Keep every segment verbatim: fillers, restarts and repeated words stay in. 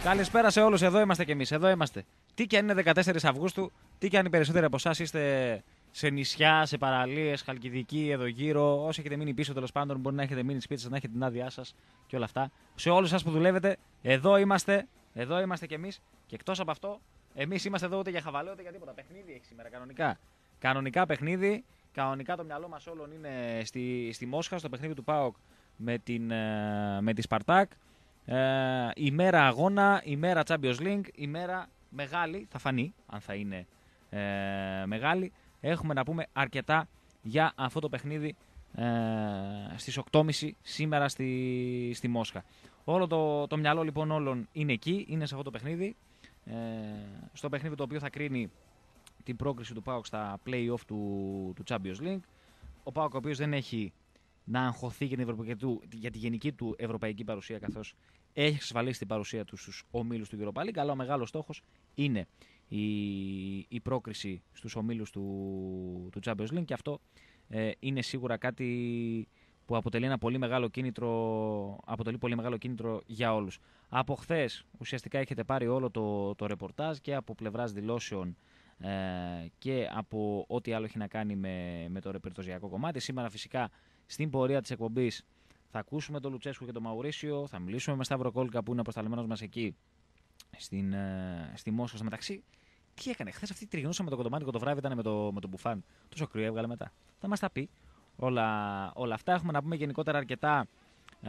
Καλησπέρα σε όλους, εδώ είμαστε κι εμείς, εδώ είμαστε. Τι κι αν είναι δεκατέσσερις Αυγούστου, τι κι αν οι περισσότεροι από εσάς είστε σε νησιά, σε παραλίες, Χαλκιδική, εδώ γύρω. Όσοι έχετε μείνει πίσω, τέλος πάντων, μπορεί να έχετε μείνει σπίτι σας, να έχετε την άδειά σας και όλα αυτά. Σε όλους σας που δουλεύετε, εδώ είμαστε, εδώ είμαστε κι εμείς. Και εκτός από αυτό, εμείς είμαστε εδώ ούτε για χαβαλέ ούτε για τίποτα. Παιχνίδι έχει σήμερα, κανονικά. Κανονικά παιχνίδι, κανονικά το μυαλό μας όλων είναι στη, στη Μόσχα, στο παιχνίδι του ΠΑΟΚ με, την, με τη Σπαρτάκ. Ε, ημέρα αγώνα, ημέρα Champions League, ημέρα μεγάλη, θα φανεί αν θα είναι ε, μεγάλη. Έχουμε να πούμε αρκετά για αυτό το παιχνίδι ε, στις οκτώ και μισή σήμερα στη, στη Μόσχα. Όλο το, το μυαλό λοιπόν όλων είναι εκεί, είναι σε αυτό το παιχνίδι. Ε, στο παιχνίδι το οποίο θα κρίνει την πρόκριση του ΠΑΟΚ στα play-off του, του Champions League. Ο ΠΑΟΚ ο οποίος δεν έχει να αγχωθεί για, την του, για τη γενική του ευρωπαϊκή παρουσία, καθώς έχει εξασφαλίσει την παρουσία του στους ομίλους του Europa League, αλλά ο μεγάλος στόχος είναι η, η πρόκριση στους ομίλους του, του Champions League και αυτό ε, είναι σίγουρα κάτι που αποτελεί ένα πολύ μεγάλο κίνητρο, αποτελεί πολύ μεγάλο κίνητρο για όλους. Από χθες ουσιαστικά έχετε πάρει όλο το, το ρεπορτάζ και από πλευράς δηλώσεων ε, και από ό,τι άλλο έχει να κάνει με, με το ρεπερτοζιακό κομμάτι. Σήμερα φυσικά στην πορεία της εκπομπής θα ακούσουμε τον Λουτσέσκου και τον Μαουρίσιο, θα μιλήσουμε με Σταύρο Κόλικα που είναι προσταλμένος μας εκεί στην, ε, στη Μόσχα. Στο μεταξύ, τι έκανε χθες αυτή, τριγνούσα με το κοντομάτικο το βράδυ, ήταν με το, με το μπουφάν. Τόσο κρύο έβγαλε μετά. Θα μας τα πει όλα, όλα αυτά. Έχουμε να πούμε γενικότερα αρκετά ε,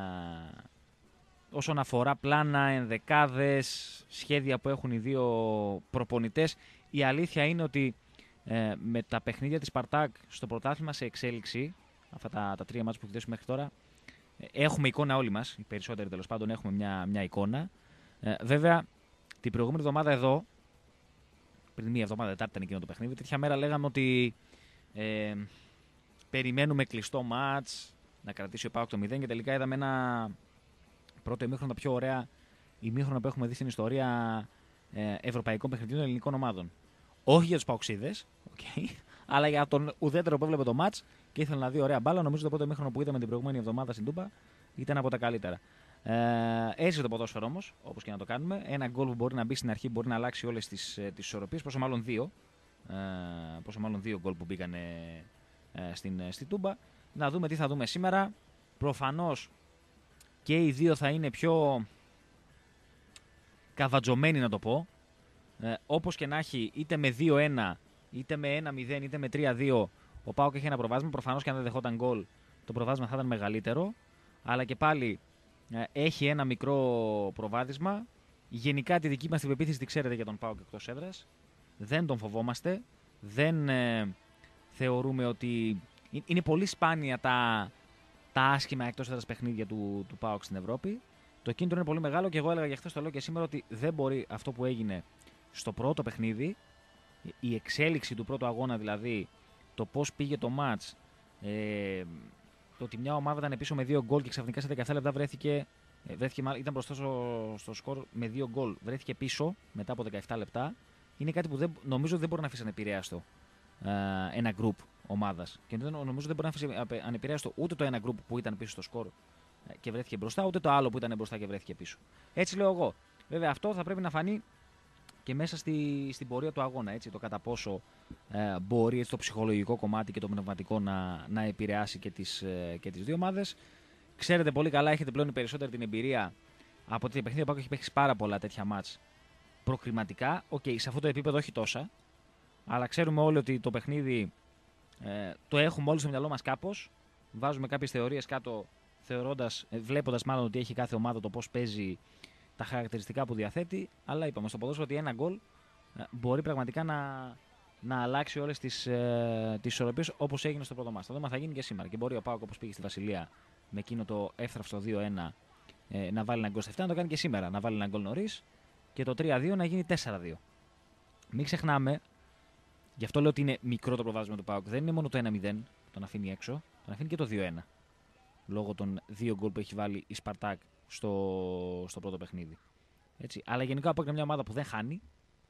όσον αφορά πλάνα, ενδεκάδες, σχέδια που έχουν οι δύο προπονητές. Η αλήθεια είναι ότι ε, με τα παιχνίδια της Σπαρτάκ στο πρωτάθλημα σε εξέλιξη, αυτά τα, τα τρία μάτς που έχει δώσει μέχρι τώρα, έχουμε εικόνα όλοι μας, οι περισσότεροι τέλος πάντων έχουμε μια, μια εικόνα. Ε, βέβαια, την προηγούμενη εβδομάδα εδώ, πριν μία εβδομάδα, Τετάρτη ήταν εκείνο το παιχνίδι, τέτοια μέρα λέγαμε ότι ε, περιμένουμε κλειστό μάτς, να κρατήσει ο ΠΑΟΚ το μηδέν και τελικά είδαμε ένα πρώτο ημίχρονο, τα πιο ωραία ημίχρονα που έχουμε δει στην ιστορία ε, ευρωπαϊκών παιχνιδιών ελληνικών ομάδων. Όχι για τους παοξίδες, okay, αλλά για τον ουδέτερο που έβλεπε το μάτς και ήθελε να δει ωραία μπάλα. Νομίζω το πρώτο ημίχρονο που είδαμε την προηγούμενη εβδομάδα στην Τούμπα ήταν από τα καλύτερα. Ε, έζησε το ποδόσφαιρο όμως, όπως και να το κάνουμε. Ένα γκολ που μπορεί να μπει στην αρχή μπορεί να αλλάξει όλες τις, τις ισορροπίες. Πόσο μάλλον δύο. Ε, πόσο μάλλον δύο γκολ που μπήκαν ε, στην, στην Τούμπα. Να δούμε τι θα δούμε σήμερα. Προφανώς και οι δύο θα είναι πιο καβατζωμένοι, να το πω. Ε, όπως και να έχει, είτε με δύο ένα, είτε με ένα μηδέν, είτε με τρία δύο, ο ΠΑΟΚ έχει ένα προβάδισμα. Προφανώς και αν δεν δεχόταν γκολ, το προβάδισμα θα ήταν μεγαλύτερο. Αλλά και πάλι ε, έχει ένα μικρό προβάδισμα. Γενικά τη δική μας την πεποίθηση τη ξέρετε για τον ΠΑΟΚ εκτός έδρας. Δεν τον φοβόμαστε. Δεν ε, θεωρούμε ότι. Είναι πολύ σπάνια τα, τα άσχημα εκτός έδρας παιχνίδια του, του ΠΑΟΚ στην Ευρώπη. Το κίνητρο είναι πολύ μεγάλο και εγώ έλεγα για χθες, το λέω και σήμερα, ότι δεν μπορεί αυτό που έγινε στο πρώτο παιχνίδι, η εξέλιξη του πρώτου αγώνα, δηλαδή το πώς πήγε το μάτς, ε, το ότι μια ομάδα ήταν πίσω με δύο γκολ και ξαφνικά σε δεκαεπτά λεπτά βρέθηκε, ε, βρέθηκε ήταν μπροστά στο, στο σκορ με δύο γκολ, βρέθηκε πίσω μετά από δεκαεπτά λεπτά, είναι κάτι που δεν, νομίζω δεν μπορεί να αφήσει ανεπηρέαστο ε, ένα γκρουπ ομάδας. Και δεν, νομίζω δεν μπορεί να αφήσει ανεπηρέαστο ούτε το ένα γκρουπ που ήταν πίσω στο σκορ και βρέθηκε μπροστά, ούτε το άλλο που ήταν μπροστά και βρέθηκε πίσω. Έτσι λέω εγώ. Βέβαια αυτό θα πρέπει να φανεί και μέσα στη, στην πορεία του αγώνα, έτσι, το κατά πόσο ε, μπορεί έτσι, το ψυχολογικό κομμάτι και το πνευματικό να, να επηρεάσει και τις, ε, και τις δύο ομάδες. Ξέρετε πολύ καλά, έχετε πλέον περισσότερη την εμπειρία από τέτοια παιχνίδια που έχει παίξει πάρα πολλά τέτοια μάτς προκριματικά. Οκ, okay, σε αυτό το επίπεδο όχι τόσα, αλλά ξέρουμε όλοι ότι το παιχνίδι ε, το έχουμε όλοι στο μυαλό μας κάπως. Βάζουμε κάποιες θεωρίες κάτω, θεωρώντας, ε, βλέποντας μάλλον ότι έχει κάθε ομάδα το πώς παίζει, τα χαρακτηριστικά που διαθέτει, αλλά είπαμε στο ποδόσφαιρο ότι ένα γκολ μπορεί πραγματικά να, να αλλάξει όλες τις, ε, τις ισορροπίες, όπως έγινε στο πρώτο μάτς. Το δούμε θα γίνει και σήμερα. Και μπορεί ο ΠΑΟΚ, όπως πήγε στη Βασιλεία με εκείνο το εύθραυστο δύο ένα, ε, να βάλει ένα γκολ στα επτά, να το κάνει και σήμερα. Να βάλει ένα γκολ νωρίς και το τρία δύο να γίνει τέσσερα δύο. Μην ξεχνάμε, γι' αυτό λέω ότι είναι μικρό το προβάδισμα του ΠΑΟΚ. Δεν είναι μόνο το ένα μηδέν που τον αφήνει έξω, τον αφήνει και το δύο ένα. Λόγω των δύο γκολ που έχει βάλει η Σπαρτάκ στο, στο πρώτο παιχνίδι. Έτσι. Αλλά γενικά από μια ομάδα που δεν χάνει,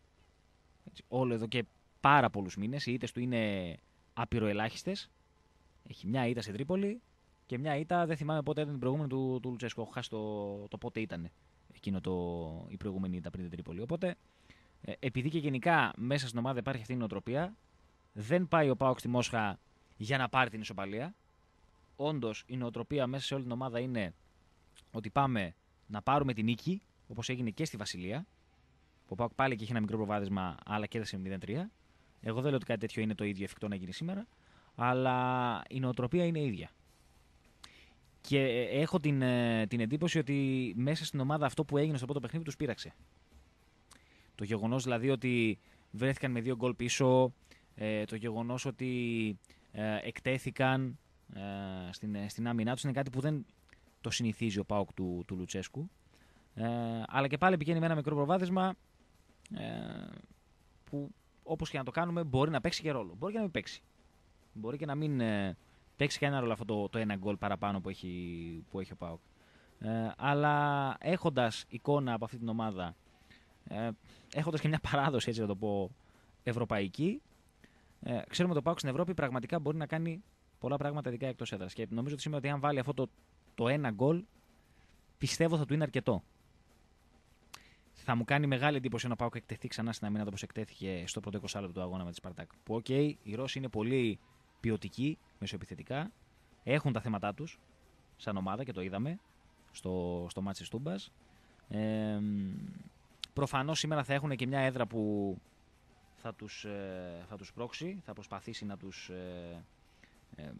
έτσι, όλο εδώ και πάρα πολλούς μήνες, οι ήττες του είναι απειροελάχιστες. Έχει μια ήττα σε Τρίπολη και μια ήττα, δεν θυμάμαι πότε ήταν την προηγούμενη του, του Λουτσέσκου. Έχω χάσει το, το πότε ήταν. εκείνο το, η προηγούμενη ήττα πριν την Τρίπολη. Οπότε, ε, επειδή και γενικά μέσα στην ομάδα υπάρχει αυτή η νοοτροπία, δεν πάει ο ΠΑΟΚ στη Μόσχα για να πάρει την ισοπαλία. Όντως, η νοοτροπία μέσα σε όλη την ομάδα είναι ότι πάμε να πάρουμε την νίκη, όπως έγινε και στη Βασιλεία. Ο ΠΑΟΚ πάλι και είχε ένα μικρό προβάδισμα, αλλά κέρδισε με μηδέν τρία. Εγώ δεν λέω ότι κάτι τέτοιο είναι το ίδιο εφικτό να γίνει σήμερα, αλλά η νοοτροπία είναι ίδια. Και έχω την, την εντύπωση ότι μέσα στην ομάδα αυτό που έγινε στο πρώτο παιχνίδι τους πείραξε. Το γεγονός δηλαδή ότι βρέθηκαν με δύο γκολ πίσω, ε, το γεγονός ότι ε, εκτέθηκαν ε, στην, στην άμυνά τους είναι κάτι που δεν το συνηθίζει ο ΠΑΟΚ του, του Λουτσέσκου. Ε, αλλά και πάλι πηγαίνει με ένα μικρό προβάδισμα ε, που όπως και να το κάνουμε μπορεί να παίξει και ρόλο. Μπορεί και να μην παίξει. Μπορεί και να μην ε, παίξει κανένα ρόλο αυτό το, το ένα γκολ παραπάνω που έχει, που έχει ο ΠΑΟΚ. Ε, αλλά έχοντας εικόνα από αυτή την ομάδα, ε, έχοντας και μια παράδοση, έτσι να το πω, ευρωπαϊκή, ε, ξέρουμε ότι ο ΠΑΟΚ στην Ευρώπη πραγματικά μπορεί να κάνει πολλά πράγματα ειδικά εκτός έδρας. Και νομίζω ότι σήμερα ότι αν βάλει αυτό το, το ένα γκολ, πιστεύω θα του είναι αρκετό. Θα μου κάνει μεγάλη εντύπωση να πάω και εκτεθεί ξανά στην αμήνα όπως εκτέθηκε στο πρώτο είκοσι λεπτό του αγώνα με τη Σπαρτάκ. Που, οκ, okay, οι Ρώσοι είναι πολύ ποιοτικοί, μεσοεπιθετικά. Έχουν τα θέματα τους σαν ομάδα και το είδαμε στο, στο μάτς της Τούμπας. Ε, προφανώς σήμερα θα έχουν και μια έδρα που θα τους, ε, θα τους πρόξει, θα προσπαθήσει να τους ε, ε,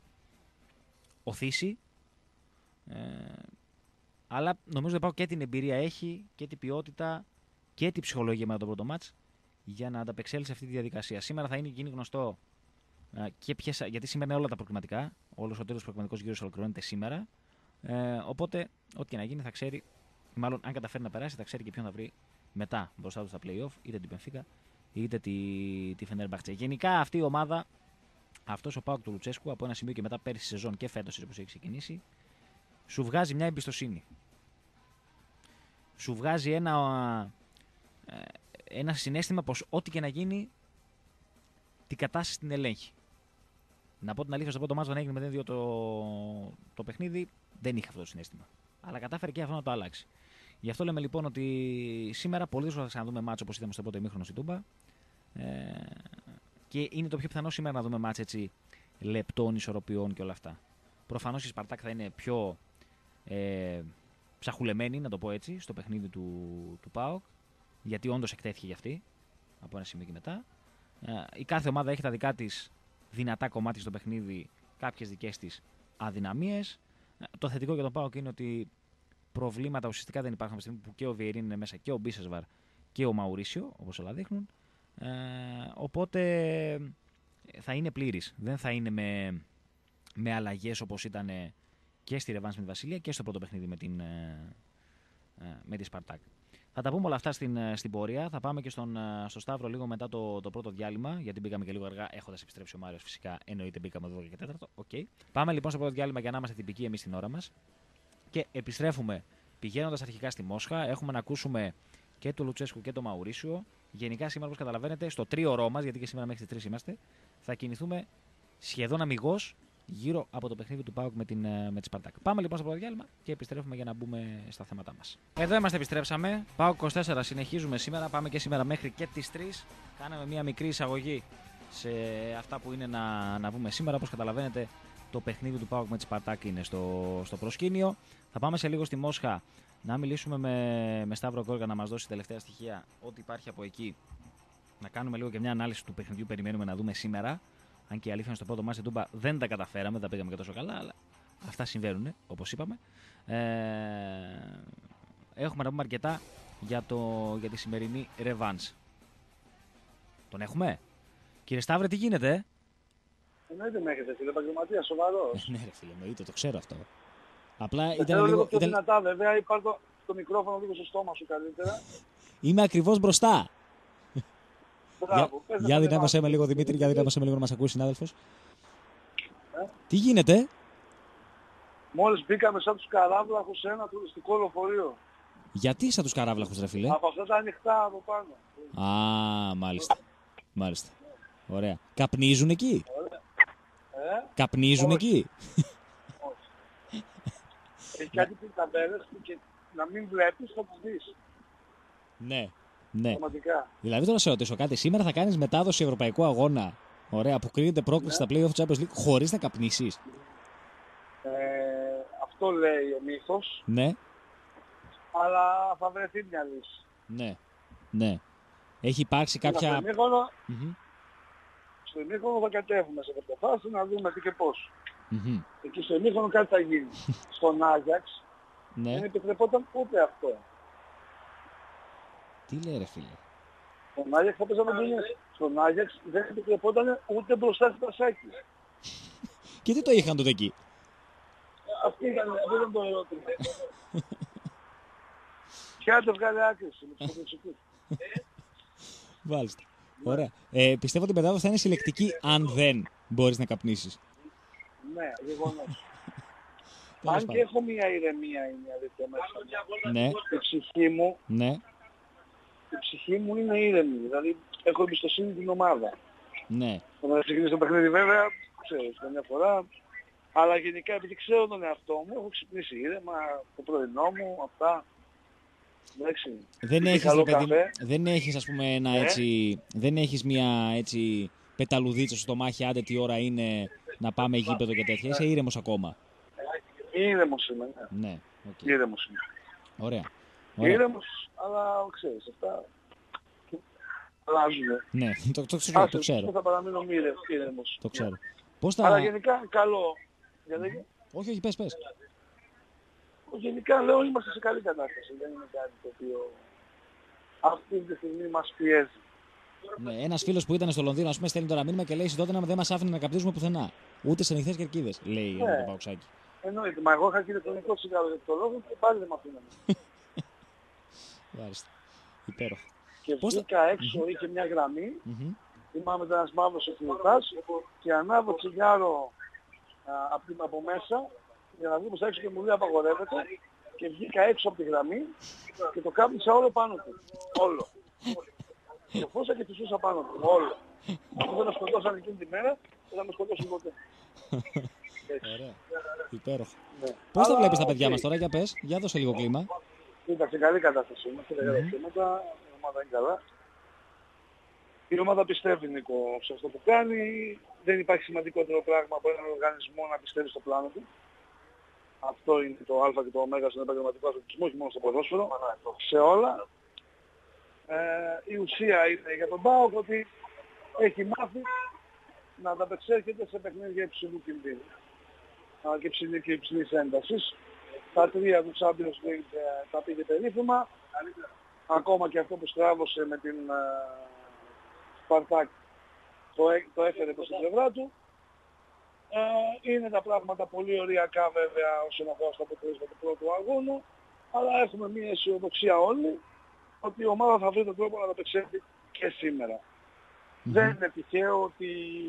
οθήσει. Ε, αλλά νομίζω ότι πάω και την εμπειρία έχει και την ποιότητα και την ψυχολογία μετά το πρώτο μάτς για να ανταπεξέλθει σε αυτή τη διαδικασία. Σήμερα θα είναι γίνει γνωστό ε, και ποιες, γιατί σήμερα είναι όλα τα προκριματικά. Όλος ο τέλος προκριματικός γύρος ολοκληρώνεται σήμερα. Ε, οπότε, ό,τι και να γίνει θα ξέρει, μάλλον αν καταφέρει να περάσει, θα ξέρει και ποιον θα βρει μετά μπροστά του στα play-off, είτε την Μπενφίκα είτε τη, τη Φενέρμπαχτσε. Γενικά αυτή η ομάδα, αυτός ο ΠΑΟΚ του Λουτσέσκου, από ένα σημείο και μετά πέρυσι σεζόν και φέτος όπως έχει ξεκινήσει, σου βγάζει μια εμπιστοσύνη. Σου βγάζει ένα, ένα συναίσθημα πως ό,τι και να γίνει, την κατάσταση την ελέγχει. Να πω την αλήθεια, στο πρώτο μάτς όταν έγινε μηδέν δύο το, το παιχνίδι, δεν είχα αυτό το συναίσθημα. Αλλά κατάφερε και αυτό να το αλλάξει. Γι' αυτό λέμε λοιπόν ότι σήμερα πολύ δύσκολα θα ξαναδούμε μάτς όπως είδαμε στο πρώτο ημίχρονο στην Τούμπα. Ε, και είναι το πιο πιθανό σήμερα να δούμε μάτς έτσι λεπτών, ισορροπιών και όλα αυτά. Προφανώς η Σπαρτάκ θα είναι πιο ε, ψαχουλεμένη, να το πω έτσι, στο παιχνίδι του, του ΠΑΟΚ, γιατί όντως εκτέθηκε για αυτή από ένα σημείο και μετά. Ε, η κάθε ομάδα έχει τα δικά της δυνατά κομμάτια στο παιχνίδι, κάποιες δικές της αδυναμίες. Ε, το θετικό για τον ΠΑΟΚ είναι ότι προβλήματα ουσιαστικά δεν υπάρχουν από τη στιγμή που και ο Βιερίν είναι μέσα και ο Μπίσεσβαρ και ο Μαουρίσιο, όπως όλα δείχνουν. Ε, οπότε θα είναι πλήρης. Δεν θα είναι με, με αλλαγές όπως ήταν και στη ρεβάνς με τη Βασιλεία και στο πρώτο παιχνίδι με, την, με τη Σπαρτάκ. Θα τα πούμε όλα αυτά στην, στην πορεία. Θα πάμε και στον, στο Σταύρο λίγο μετά το, το πρώτο διάλειμμα, γιατί μπήκαμε και λίγο αργά, έχοντας επιστρέψει ο Μάριος φυσικά. Εννοείται μπήκαμε δώδεκα και τέταρτο. Okay. Πάμε λοιπόν στο πρώτο διάλειμμα για να είμαστε τυπικοί εμείς την ώρα μας. Και επιστρέφουμε πηγαίνοντας αρχικά στη Μόσχα. Έχουμε να ακούσουμε και τον Λουτσέσκου και τον Μαουρίσιο. Γενικά σήμερα, όπως καταλαβαίνετε, στο τρίωρό μας, γιατί και σήμερα μέχρι τις τρεις είμαστε, θα κινηθούμε σχεδόν αμιγώς γύρω από το παιχνίδι του ΠΑΟΚ με, την, με τη Σπαρτάκ. Πάμε λοιπόν στο πρώτο διάλειμμα και επιστρέφουμε για να μπούμε στα θέματα μας. Εδώ είμαστε, επιστρέψαμε. ΠΑΟΚ είκοσι τέσσερα, συνεχίζουμε σήμερα. Πάμε και σήμερα μέχρι και τις τρεις. Κάναμε μια μικρή εισαγωγή σε αυτά που είναι να, να πούμε σήμερα. Όπως καταλαβαίνετε, το παιχνίδι του ΠΑΟΚ με τη Σπαρτάκ είναι στο, στο προσκήνιο. Θα πάμε σε λίγο στη Μόσχα να μιλήσουμε με, με Σταύρο Γκόργα να μας δώσει τελευταία στοιχεία, ό,τι υπάρχει από εκεί. Να κάνουμε λίγο και μια ανάλυση του παιχνιδιού που περιμένουμε να δούμε σήμερα. Αν και η αλήθεια είναι στο πρώτο μάτς στην Τούμπα δεν τα καταφέραμε, δεν τα πήγαμε και τόσο καλά, αλλά αυτά συμβαίνουν, όπως είπαμε. Ε, έχουμε να πούμε αρκετά για, το, για τη σημερινή ρεβάνς. Τον έχουμε? Κύριε Σταύρε, τι γίνεται? Εννοείται με έχετε, φίλε, επαγγελματία, σοβαρός. Ναι, ρε φίλε, εννοείται, το ξέρω αυτό. Απλά θα ήταν λίγο. λίγο πιο ήταν... δυνατά, βέβαια, υπάρχει το, το μικρόφωνο λίγο στο στόμα σου καλύτερα. Είμαι ακριβώς μπροστά. Μπράβο, για για δυνάμωσέ με λίγο, Δημήτρη, για δυνάμωσέ με λίγο να μας ακούσει συνάδελφος. Ε? Τι γίνεται? Μόλις μπήκαμε σαν τους καράβλαχους σε ένα τουριστικό λεωφορείο. Γιατί σαν τους καράβλαχους, ρε φίλε? Από αυτά τα ανοιχτά από πάνω. Α, μάλιστα. Μάλιστα. Ωραία. Καπνίζουν εκεί? Ωραία. Ε? Καπνίζουν Όχι. εκεί? Όχι. Έχει κάτι πιταμπέρες και να μην βλέπεις, θα τις δεις. Ναι, ναι. Πραγματικά. Δηλαδή τώρα σε ρωτήσω κάτι. Σήμερα θα κάνεις μετάδοση ευρωπαϊκού αγώνα. Ωραία, που κρίνεται πρόκληση Ναι. στα play-off Champions League χωρίς να καπνίσεις. Ε, αυτό λέει ο μύθος, Ναι, αλλά θα βρεθεί μια λύση. ναι, ναι. Έχει υπάρξει κάποια. Στο ημίχρονο, Mm-hmm. στο ημίχρονο θα κατέβουμε σε κάποια φάση να δούμε τι και πώς. Mm-hmm. Εκεί στο ημίχρονο κάτι θα γίνει. Στον Άγιαξ Ναι. δεν επιτρεπόταν ούτε αυτό. Τι λέει ρε φίλε. Στον Άγιαξ θα παίζαμε δουλειές. Στον Άγιαξ δεν επιτρεπόταν ούτε μπροστά στις Πασάκης. Και τι το είχαν τότε εκεί. Αυτή ήταν, αυτό ήταν το ερώτημα. Και άντε βγάλε άκρηση με τους ποδοσφαιρικούς. Μάλιστα. Ωραία. Ε, πιστεύω ότι η μετάδοση θα είναι συλλεκτική αν δεν μπορείς να καπνίσεις. Ναι, γεγονός. Τέλος Αν και πάντων. έχω μια ηρεμία είναι η αλήθεια μέσα. Ναι, Η ψυχή μου, ναι, η ψυχή μου είναι ήρεμη. Δηλαδή έχω εμπιστοσύνη την ομάδα. ναι. Όταν ξεκινήσει το παιχνίδι βέβαια, ξέρεις, καμιά φορά. Αλλά γενικά επειδή ξέρω τον εαυτό μου, έχω ξυπνήσει ήρεμα, το πρωινό μου, αυτά. Εντάξει. Δεν Και έχεις, καλό ρε παιδί, καφέ. δεν έχεις ας πούμε ένα Ναι. έτσι, δεν έχεις μια έτσι πεταλουδίτσα στο μάχη, άντε τι ώρα είναι να πάμε γήπεδο και τέτοια. Είσαι ήρεμος ακόμα. Ήρεμος είμαι, ναι. Ναι, οκ. Ήρεμος είμαι. Ωραία. Ωραία. Ήρεμος, αλλά ξέρεις, αυτά αλλάζουν. Ναι, το, το, ξέρω, το ξέρω. Θα παραμείνω μη ήρε- ήρεμος. Το ξέρω. Πώς Αλλά θα... γενικά καλό. Γιατί Όχι, όχι, πες, πες. γενικά λέω είμαστε σε καλή κατάσταση. Δεν είναι κάτι το οποίο αυτή τη στιγμή μας πιέζει. Ναι, ένας φίλος που ήταν στο Λονδίνο, ας πούμε, στέλνει τώρα μήνυμα και λέει τότε να δεν μας άφηνε να καπνίζουμε πουθενά. Ούτε σε ανοιχτές κερκίδες, λέει Ναι. το Παουξάκι. Εννοείται, μα εγώ είχα και ηλεκτρονικό τσιγάρο για το λόγο και πάλι δεν με αφήνανε. Μάλιστα. Υπέροχο. Και Πώς θα- βγήκα έξω, είχε μια γραμμή, Μμμ. θυμάμαι ήταν ένας μαύρος εκκινητάς και ανάβω τσιγάρο α, από, την- από μέσα για να βγω προς τα έξω και μου λέει απαγορεύεται και βγήκα έξω από τη γραμμή και το κάπνισα όλο πάνω του. Όλο. Και φώσα και φυσούσα πάνω του. Όλο. Αυτό δεν με σκοτώσαν εκείνη τη μέρα, δεν θα με σκοτώσουν ποτέ. Έτσι. Ωραία. Υπέροχο. Ναι. Πώς τα Αλλά, βλέπεις τα παιδιά οκ. μας τώρα, για πες, για δώσε λίγο κλίμα. Ήταν σε καλή κατάσταση. Είμαστε σε καλά θέματα, η ομάδα είναι καλά. Η ομάδα πιστεύει, Νίκο, σε αυτό που κάνει. Δεν υπάρχει σημαντικότερο πράγμα από έναν οργανισμό να πιστεύει στο πλάνο του. Αυτό είναι το α και το ω στον επαγγελματικό αθλητισμό, όχι μόνο στο ποδόσφαιρο, σε όλα. Ε, η ουσία είναι για τον ΠΑΟΚ ότι έχει μάθει να ανταπεξέρχεται σε παιχνίδια υψηλού κινδύνου Α, και υψηλή και υψηλής έντασης. Τα τρία του Champions League ε, τα πήγε περίφημα. Ακόμα και αυτό που στράβωσε με την ε, Σπαρτάκ το, έ- το έφερε προς την πλευρά του. Ε, είναι τα πράγματα πολύ ωριακά βέβαια όσον αφορά στο αποτέλεσμα του πρώτου αγώνα, αλλά έχουμε μια αισιοδοξία όλοι ότι η ομάδα θα βρει τον τρόπο να ανταπεξέλθει και σήμερα. Δεν είναι τυχαίο ότι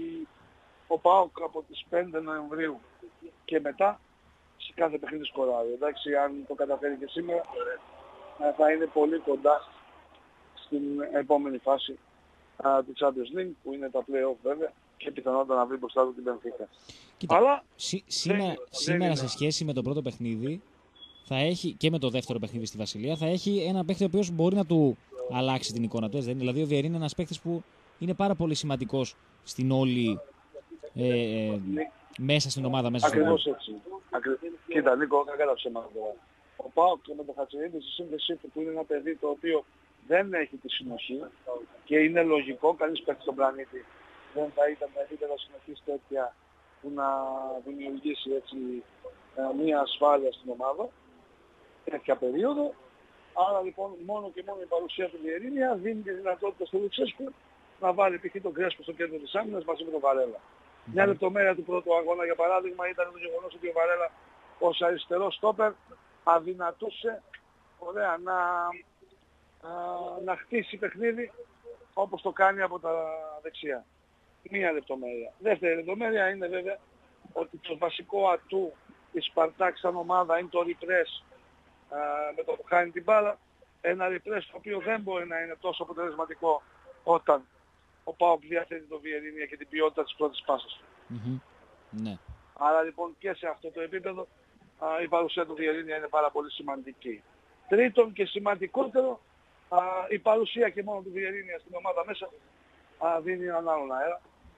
ο ΠΑΟΚ από τις πέντε Νοεμβρίου και μετά σε κάθε παιχνίδι σκοράρει. Εντάξει, αν το καταφέρει και σήμερα ε, θα είναι πολύ κοντά στην επόμενη φάση α, του Champions League που είναι τα play-off βέβαια και πιθανότατα να βρει μπροστά του την Benfica. Κοίτα, Αλλά σή- σήμερα, δεν- σήμερα δεν σε είναι. σχέση με το πρώτο παιχνίδι θα έχει, και με το δεύτερο παιχνίδι στη Βασιλεία θα έχει ένα παίχτη ο οποίος μπορεί να του αλλάξει την εικόνα του. Έτσι, δεν είναι? Δηλαδή ο Βιερή είναι ένας παίχτης που είναι πάρα πολύ σημαντικός στην όλη ε, ε, μέσα στην ομάδα, μέσα στον Ακριβώς γκολ. έτσι. Ακρι... Κοίτα Νίκο, κακά τα ψέματα τώρα. Ο ΠΑΟΚ με τον Χατσιρίδη στη σύνδεσή του που είναι ένα παιδί το οποίο δεν έχει τη συνοχή και είναι λογικό, κανείς παίχτης στον πλανήτη δεν θα ήταν με επίπεδα συνοχής τέτοια που να δημιουργήσει έτσι ε, μία ασφάλεια στην ομάδα τέτοια περίοδο. Άρα λοιπόν μόνο και μόνο η παρουσία του Βιερίνια δίνει τη δυνατότητα στο Λουτσέσκου να βάλει π.χ. τον Κρέσπο στο κέντρο της άμυνας μαζί με τον Βαρέλα. Μια λεπτομέρεια του πρώτου αγώνα για παράδειγμα ήταν το γεγονός ότι ο Βαρέλα ως αριστερός στόπερ αδυνατούσε ωραία, να, α, να χτίσει παιχνίδι όπως το κάνει από τα δεξιά. Μία λεπτομέρεια. Δεύτερη λεπτομέρεια είναι βέβαια ότι το βασικό ατού της Σπαρτάκ σαν ομάδα είναι το repress α, με το που χάνει την μπάλα. Ένα repress το οποίο δεν μπορεί να είναι τόσο αποτελεσματικό όταν ο ΠΑΟΚ διαθέτει το Βιερίνια και την ποιότητα της πρώτης πάσας του. Μμμ. Ναι. Άρα λοιπόν και σε αυτό το επίπεδο α, η παρουσία του Βιερίνια είναι πάρα πολύ σημαντική. Τρίτον και σημαντικότερο, α, η παρουσία και μόνο του Βιερίνια στην ομάδα μέσα α, δίνει έναν άλλον αέρα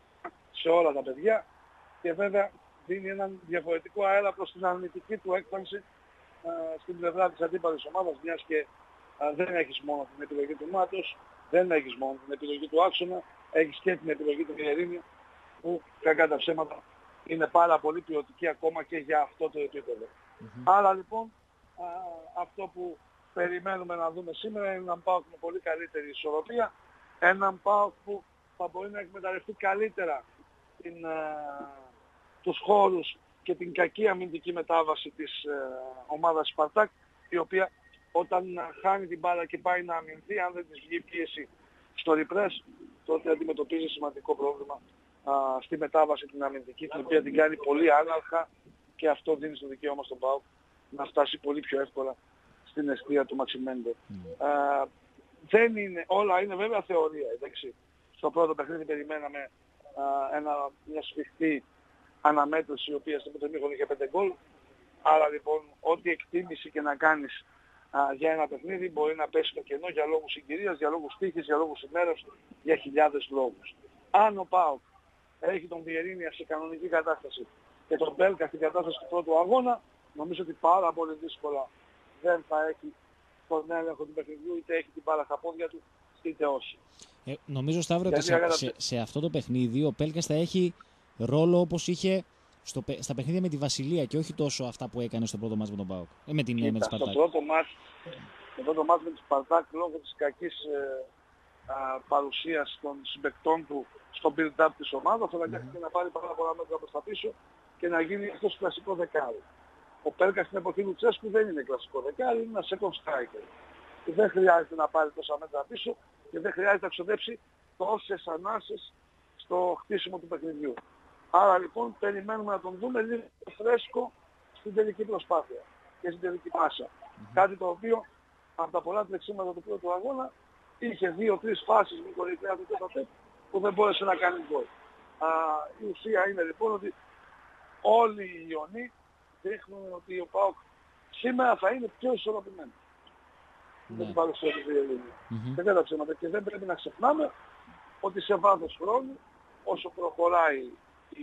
σε όλα τα παιδιά και βέβαια δίνει έναν διαφορετικό αέρα προς την αρνητική του έκφανση α, στην πλευρά της αντίπαλης ομάδας, μιας και α, δεν έχεις μόνο την επιλογή του Μάτος, δεν έχεις μόνο την επιλογή του άξονα, έχεις και την επιλογή του Βιερίνια που κακά τα ψέματα είναι πάρα πολύ ποιοτική ακόμα και για αυτό το επίπεδο. Mm-hmm. Άρα λοιπόν α, αυτό που περιμένουμε να δούμε σήμερα είναι έναν ΠΑΟΚ με πολύ καλύτερη ισορροπία, έναν ΠΑΟΚ που θα μπορεί να εκμεταλλευτεί καλύτερα την, α, τους χώρους και την κακή αμυντική μετάβαση της α, ομάδας Σπαρτάκ, η οποία όταν χάνει την μπάλα και πάει να αμυνθεί, αν δεν της βγει πίεση στο ριπρές, τότε αντιμετωπίζει σημαντικό πρόβλημα α, στη μετάβαση την αμυντική, την οποία την κάνει πολύ άναρχα και αυτό δίνει στο δικαίωμα στον ΠΑΟΚ να φτάσει πολύ πιο εύκολα στην αιστεία του Μαξιμέντε. Mm. Α, δεν είναι, όλα είναι βέβαια θεωρία, εντάξει. Στο πρώτο παιχνίδι περιμέναμε α, ένα, μια σφιχτή αναμέτρηση, η οποία στο πρώτο μήχρονο είχε πέντε γκολ. Άρα λοιπόν, ό,τι εκτίμηση και να κάνεις α, για ένα παιχνίδι μπορεί να πέσει στο κενό για λόγους συγκυρίας, για λόγους τύχης, για λόγους ημέρας, για χιλιάδες λόγους. Αν ο ΠΑΟΚ έχει τον Βιερίνια σε κανονική κατάσταση και τον Μπέλκα στην κατάσταση του πρώτου αγώνα, νομίζω ότι πάρα πολύ δύσκολα δεν θα έχει τον έλεγχο του παιχνιδιού, είτε έχει την μπάλα στα πόδια του, είτε όχι. Ε, νομίζω, Σταύρο, ότι σε, σε, σε αυτό το παιχνίδι ο Πέλκας θα έχει ρόλο όπως είχε στο, στα παιχνίδια με τη Βασιλεία και όχι τόσο αυτά που έκανε στο πρώτο μάτς με τον ΠΑΟΚ. Ε, με την, με τη Σπαρτάκ. Στο πρώτο μάτς, το πρώτο μάτς με τη Σπαρτάκ, λόγω της κακής ε, α, παρουσίας των συμπαικτών του στο build-up της ομάδας, θα αναγκάστηκε mm-hmm. να πάρει πάρα πολλά μέτρα προς τα πίσω και να γίνει αυτός κλασικό δεκάρι. Ο Πέλκας στην εποχή του Τσέσκου δεν είναι κλασικό δεκάρι, είναι ένα second striker. Και δεν χρειάζεται να πάρει τόσα μέτρα πίσω και δεν χρειάζεται να ξοδέψει τόσες ανάσες στο χτίσιμο του παιχνιδιού. Άρα λοιπόν περιμένουμε να τον δούμε λίγο φρέσκο στην τελική προσπάθεια και στην τελική πάσα. Mm-hmm. Κάτι το οποίο από τα πολλά τρεξίματα του πρώτου αγώνα είχε δύο-τρεις φάσεις με κορυφαία του τέταρτο που δεν μπόρεσε να κάνει γκολ. Η ουσία είναι λοιπόν ότι όλοι οι Ιωνοί δείχνουν ότι ο ΠΑΟΚ σήμερα θα είναι πιο ισορροπημένο. Ναι. Με την παρουσία του Βιερίνια. Mm-hmm. Δεν καταψέματα και δεν πρέπει να ξεχνάμε ότι σε βάθος χρόνου, όσο προχωράει η,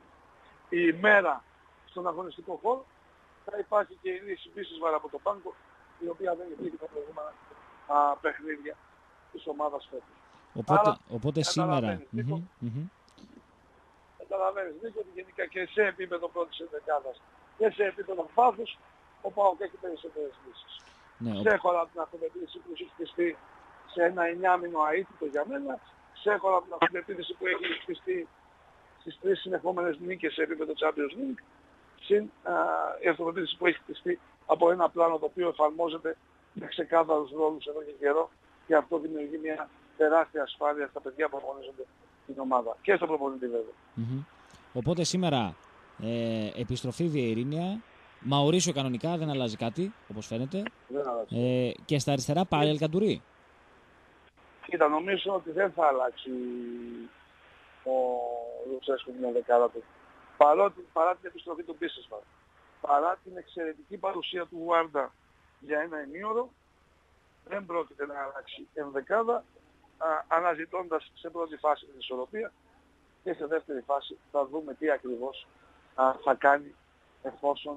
η ημέρα στον αγωνιστικό χώρο, θα υπάρχει και η λύση Μπίσεσβαρ από το Πάγκο, η οποία δεν υπήρχε τα προηγούμενα α, παιχνίδια της ομάδας φέτος. Οπότε, Άρα, οπότε σήμερα... Νίκο, mm-hmm, mm-hmm. Καταλαβαίνεις, Νίκο, ότι γενικά και σε επίπεδο πρώτης ενδεκάδας και σε επίπεδο βάθους, ο ΠΑΟΚ έχει περισσότερες λύσεις. Ναι, Ξέχωρα από την αυτοπεποίθηση που έχει χτιστεί σε ένα εννιάμινο αίτητο για μένα, ξέχωρα από την αυτοπεποίθηση που έχει χτιστεί στις τρεις συνεχόμενες νίκες σε επίπεδο Champions League, συν α, η αυτοπεποίθηση που έχει χτιστεί από ένα πλάνο το οποίο εφαρμόζεται με ξεκάθαρους ρόλους εδώ και καιρό και αυτό δημιουργεί μια τεράστια ασφάλεια στα παιδιά που αγωνίζονται την ομάδα και στο προπονητή βέβαια. Mm-hmm. Οπότε σήμερα ε, επιστροφή Βιερίνια, Μαουρίσιο κανονικά, δεν αλλάζει κάτι όπως φαίνεται. Δεν αλλάζει. Ε, και στα αριστερά πάλι Ελκαντουρί. Κοίτα, νομίζω ότι δεν θα αλλάξει ο Λουτσέσκου την δεκάδα του. Παρότι, παρά την επιστροφή του Μπίσεσβαρ, παρά την εξαιρετική παρουσία του Γουάρντα για ένα ενίωρο, δεν πρόκειται να αλλάξει ενδεκάδα, αναζητώντας σε πρώτη φάση την ισορροπία και σε δεύτερη φάση θα δούμε τι ακριβώς α, θα κάνει εφόσον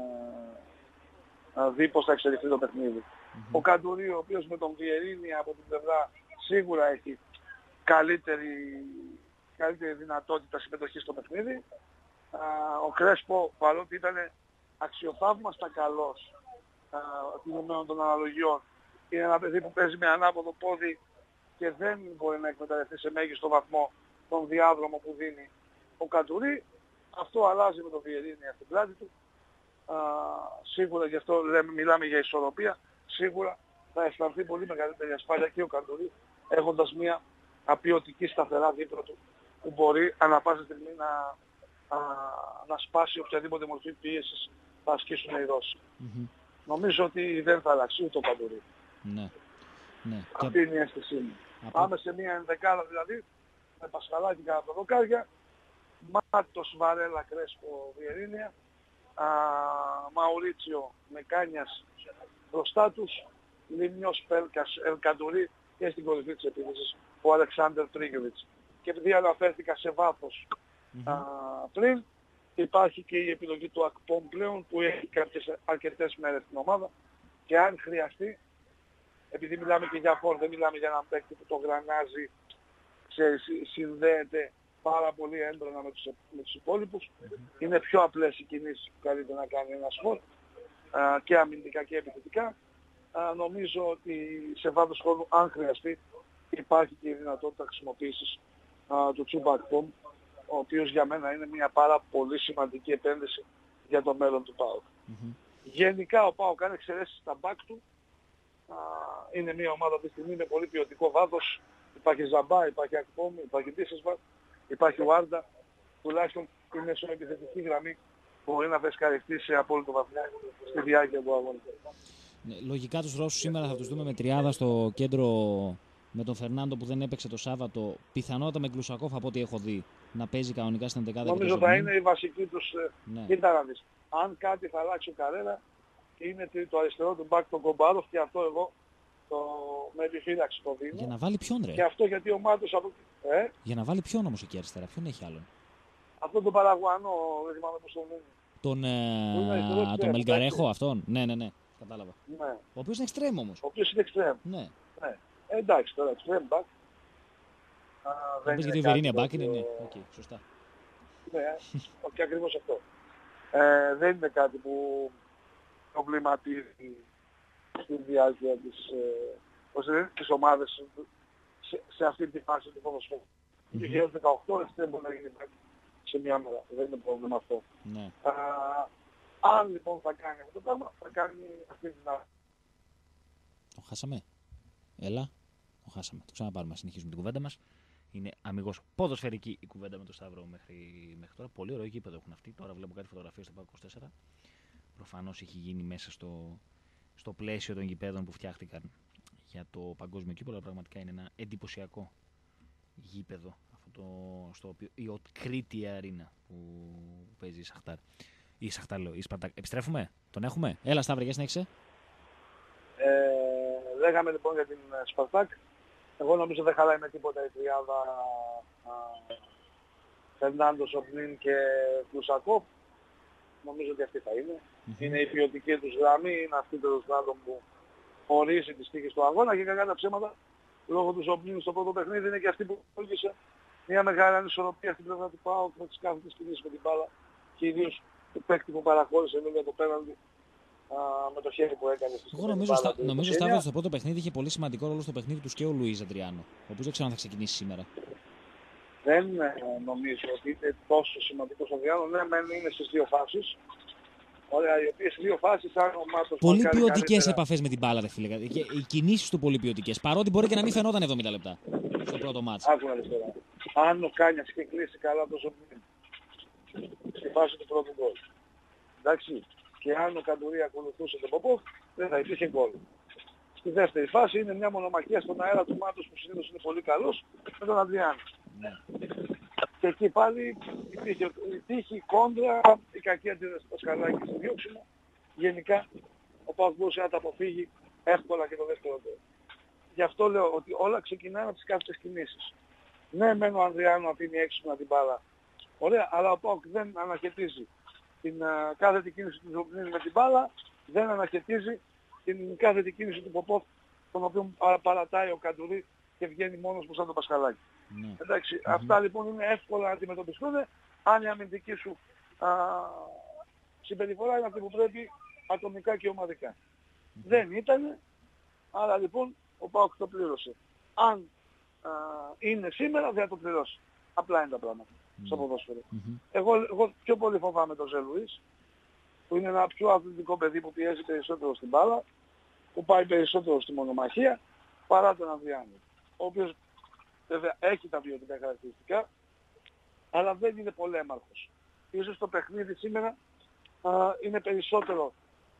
α, α, δει πώς θα εξελιχθεί το παιχνίδι. Mm-hmm. Ο Καντουρί, ο οποίος με τον Βιερίνια από την πλευρά σίγουρα έχει καλύτερη, καλύτερη δυνατότητα συμμετοχής στο παιχνίδι. Α, ο Κρέσπο, παρότι ήταν αξιοθαύμαστα καλός τιμωμένων των αναλογιών, είναι ένα παιδί που παίζει με ανάποδο πόδι και δεν μπορεί να εκμεταλλευτεί σε μέγιστο βαθμό τον διάδρομο που δίνει ο Καντουρί. Αυτό αλλάζει με τον Βιερίνια στην πλάτη του. Α, σίγουρα, γι' αυτό λέμε, μιλάμε για ισορροπία, σίγουρα θα αισθανθεί πολύ μεγαλύτερη ασφάλεια και ο Καντουρί, έχοντας μια ποιοτική σταθερά δίπλα του που μπορεί ανά πάσα στιγμή να, α, να σπάσει οποιαδήποτε μορφή πίεσης θα ασκήσουν οι Ρώσοι. Mm-hmm. Νομίζω ότι δεν θα αλλάξει ούτε ο Καντουρί. Ναι. Ναι. Αυτή και... είναι η αίσθησή μου. Από... Πάμε σε μια ενδεκάδα δηλαδή, με Πασχαλάκη κατά τα δοκάρια, Μάτος, Βαρέλα, Κρέσπο, Βιερίνια, α, Μαουρίτσιο, Μεκάνιας μπροστά τους Λιμνιός, Πέλκας, Ελκαντουρί και στην κορυφή της επίθεσης ο Αλεξάνδερ Τρίγεβιτς. Και επειδή αναφέρθηκα σε βάθος mm-hmm. α, πριν, υπάρχει και η επιλογή του Ακπομ πλέον που έχει κάποιες αρκετές μέρες στην ομάδα και αν χρειαστεί, επειδή μιλάμε και για φόρ, δεν μιλάμε για έναν παίκτη που το γρανάζει, ξέρεις, συνδέεται πάρα πολύ έντονα με τους, με τους υπόλοιπους. Mm-hmm. Είναι πιο απλές οι κινήσεις που καλείται να κάνει ένας φόρ και αμυντικά και επιθετικά. Α, νομίζω ότι σε βάθος χρόνου, αν χρειαστεί, υπάρχει και η δυνατότητα χρησιμοποίησης α, του Τσούμπα Ακπομ, ο οποίος για μένα είναι μια πάρα πολύ σημαντική επένδυση για το μέλλον του ΠΑΟΚ. Mm-hmm. Γενικά ο ΠΑΟΚ αν εξαιρέσει τα μπακ του, α, είναι μια ομάδα αυτή τη στιγμή με πολύ ποιοτικό βάθος. Υπάρχει Ζαμπά, υπάρχει Ακπομ, υπάρχει Τίσεσβα, υπάρχει Ουάρντα. Τουλάχιστον η μεσοεπιθετική γραμμή μπορεί να βεσκαριστεί σε απόλυτο βαθμό στη διάρκεια του αγώνα. Ναι, λογικά τους Ρώσους σήμερα θα τους δούμε με τριάδα στο κέντρο με τον Φερνάντο που δεν έπαιξε το Σάββατο. Πιθανότατα με Γκλουσακόφ από ό,τι έχω δει να παίζει κανονικά στην ενδεκάδα. Νομίζω θα είναι η βασική τους. Ναι. Κοίτα να δεις. Αν κάτι θα αλλάξει ο Καρέρα, είναι το αριστερό του μπακ τον Κομπάροφ και αυτό εγώ το... με επιφύλαξη το δίνω. Για να βάλει ποιον ρε. Και αυτό γιατί ο Μάτος από... ε? Για να βάλει ποιον όμως εκεί αριστερά, ποιον έχει άλλον. Αυτό τον Παραγουανό, δεν θυμάμαι πώς τον λένε. Τον, ε... τον Μελγκαρέχο αυτόν. Ναι, ναι, ναι. Κατάλαβα. Ναι. Ο οποίος είναι εξτρέμ όμως. Ο οποίος είναι εξτρέμ. Ναι. ναι. Ε, εντάξει τώρα, εξτρέμ μπακ. Δεν πεις γιατί η Βερίνια μπακ είναι, ναι. Okay, σωστά. Ναι, και ακριβώς αυτό. Ε, δεν είναι κάτι που προβληματίζει στη διάρκεια της, ε, της ομάδας σε, σε αυτή τη φάση του ποδοσφαίρου. Mm-hmm. Το δύο χιλιάδες δεκαοκτώ δεν μπορεί να γίνει σε μια μέρα. Δεν είναι πρόβλημα αυτό. Ναι. Α, αν λοιπόν θα κάνει αυτό το πράγμα, θα κάνει αυτή την άλλη. Το χάσαμε. Έλα. Το χάσαμε. Το ξαναπάρουμε να συνεχίσουμε την κουβέντα μας. Είναι αμιγώς ποδοσφαιρική η κουβέντα με τον Σταύρο μέχρι, μέχρι τώρα. Πολύ ωραίο γήπεδο έχουν αυτοί. Τώρα βλέπω κάτι φωτογραφίες στο ΠΑΟΚ είκοσι τέσσερα. Προφανώς έχει γίνει μέσα στο, στο πλαίσιο των γηπέδων που φτιάχτηκαν για το παγκόσμιο κύπελλο. Αλλά πραγματικά είναι ένα εντυπωσιακό γήπεδο. Αυτό το, στο οποίο, η Οτκρίτη Αρίνα που, που παίζει η Σαχτάρ. Η Σαχτάρ λέω, η Σπαρτάκ. Επιστρέφουμε, τον έχουμε. Έλα Σταύρε, για συνέχισε. Ε, λέγαμε λοιπόν για την Σπαρτάκ. Εγώ νομίζω δεν χαλάει με τίποτα η τριάδα Φερνάντο, Σοπνίν και Γκλουσακόφ. Νομίζω ότι αυτή θα είναι. Mm-hmm. Είναι η ποιοτική τους γραμμή, είναι αυτή τέλος πάντων που ορίζει τις τύχες του αγώνα και κακά τα ψέματα λόγω του Σοπνίν στο πρώτο παιχνίδι είναι και αυτή που οδήγησε μια μεγάλη ανισορροπία στην πλευρά του ΠΑΟΚ με τις κάθετες κινήσεις με την μπάλα και ιδίως του παίκτη που παραχώρησε βέβαια το πέναλτι με το χέρι που έκανε. Εγώ νομίζω, στα, νομίζω Σταύρο, στο πρώτο παιχνίδι είχε πολύ σημαντικό ρόλο στο παιχνίδι του και ο Λουίς Αντριάνο, ο οποίος δεν ξέρω αν θα ξεκινήσει σήμερα. Δεν νομίζω ότι είναι τόσο σημαντικός ο Αντριάνο. Ναι, μεν είναι στις δύο φάσεις. Ωραία, οι οποίες δύο φάσεις, αν ο Μάτος... Πολύ ποιοτικές επαφές με την μπάλα, ρε φίλε. Οι κινήσεις του πολύ ποιοτικές. Παρότι μπορεί και να μην φαινόταν εβδομήντα λεπτά στο πρώτο μάτς. Άκουνα τώρα. Αν ο Κάνιας είχε κλείσει καλά το Σοπνίν στη φάση του πρώτου γκολ. Εντάξει. Και αν ο Καντουρί ακολουθούσε τον Ποπόφ, δεν θα υπήρχε γκολ. Στη δεύτερη φάση είναι μια μονομαχία στον αέρα του Μάτος που συνήθως είναι πολύ καλός με τον Αντριάνο. Ναι. Και εκεί πάλι υπήρχε η τύχη, η κόντρα, η κακή αντίδραση στο σκαλάκι στο διώξιμο. Γενικά ο ΠΑΟΚ μπορούσε να τα αποφύγει εύκολα και το δεύτερο γκολ. Γι' αυτό λέω ότι όλα ξεκινάνε από τις κάθετες κινήσεις. Ναι, μεν ο Ανδριάνο αφήνει έξυπνα την μπάλα. Ωραία, αλλά ο ΠΑΟΚ δεν αναχαιτίζει την uh, κάθετη κίνηση του Ζομπνίνη με την μπάλα, δεν αναχαιτίζει την κάθετη κίνηση του Ποπόφ, τον οποίο παρατάει ο Καντουρί και βγαίνει μόνος που σαν το Πασχαλάκι. Mm. Εντάξει, mm-hmm. Αυτά λοιπόν είναι εύκολα να αντιμετωπιστούν αν η αμυντική σου α, συμπεριφορά είναι αυτή που πρέπει ατομικά και ομαδικά. Mm-hmm. Δεν ήταν, άρα λοιπόν ο ΠΑΟΚ το πλήρωσε. Αν α, είναι σήμερα δεν θα το πληρώσει. Απλά είναι τα πράγματα mm-hmm. στο ποδόσφαιρο. Mm-hmm. Εγώ, εγώ πιο πολύ φοβάμαι τον Ζε Λουίς, που είναι ένα πιο αθλητικό παιδί που πιέζει περισσότερο στην μπάλα, που πάει περισσότερο στη μονομαχία, παρά τον Ανδριάνο. Ο οποίος βέβαια έχει τα ποιοτικά χαρακτηριστικά, αλλά δεν είναι πολέμαρχος. Ίσως το παιχνίδι σήμερα α, είναι περισσότερο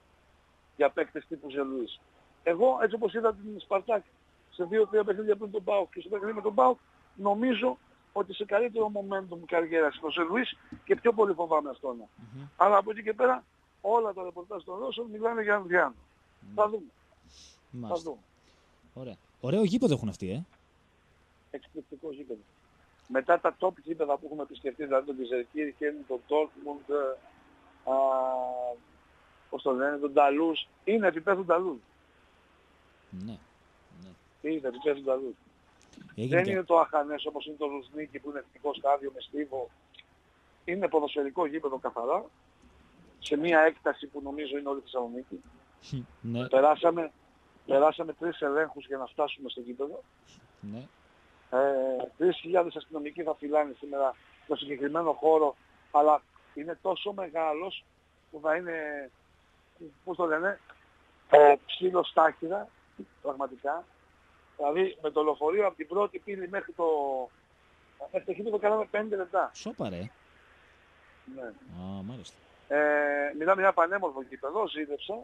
για παίκτες τύπου Ζε Λουίς. Εγώ έτσι όπως είδα την Σπαρτάκ σε δύο τρία παιχνίδια πριν τον ΠΑΟΚ και στο παιχνίδι με τον ΠΑΟΚ, νομίζω ότι σε καλύτερο momentum καριέρας είναι ο Ζε Λουίς και πιο πολύ φοβάμαι αυτόν. Mm-hmm. Αλλά από εκεί και πέρα όλα τα ρεπορτάζ των Ρώσων μιλάνε για Ανδριάνο. Θα δούμε. Μάλιστα. Θα δούμε. Ωραία. Ωραίο γήπεδο έχουν αυτοί, ε. Εκπληκτικό γήπεδο. Μετά τα top γήπεδα που έχουμε επισκεφτεί, δηλαδή τον Κιζερκίρχεν, τον Ντόρτμουντ, πώς το λένε, τον Νταλούς, είναι επίπεδο Νταλούς. Ναι. ναι. Είναι επίπεδο Νταλούς. Έγινε Δεν και... είναι το αχανές όπως είναι το Λουσνίκι που είναι εθνικό στάδιο με στίβο. Είναι ποδοσφαιρικό γήπεδο καθαρά, σε μια έκταση που νομίζω είναι όλη η Θεσσαλονίκη. ναι. Περάσαμε, περάσαμε τρεις ελέγχους για να φτάσουμε στο γήπεδο. Ναι. Ε, τρεις χιλιάδες αστυνομικοί θα φυλάνε σήμερα το συγκεκριμένο χώρο, αλλά είναι τόσο μεγάλος που θα είναι, πώς το λένε, ε, ψήλο στάχυρα, πραγματικά. Δηλαδή με το λεωφορείο από την πρώτη πύλη μέχρι το, μέχρι το γήπεδο κάναμε πέντε λεπτά. Σόπα ρε. Ναι. Α, μάλιστα. Ε, μιλάμε για πανέμορφο γήπεδο, ζήτευσα.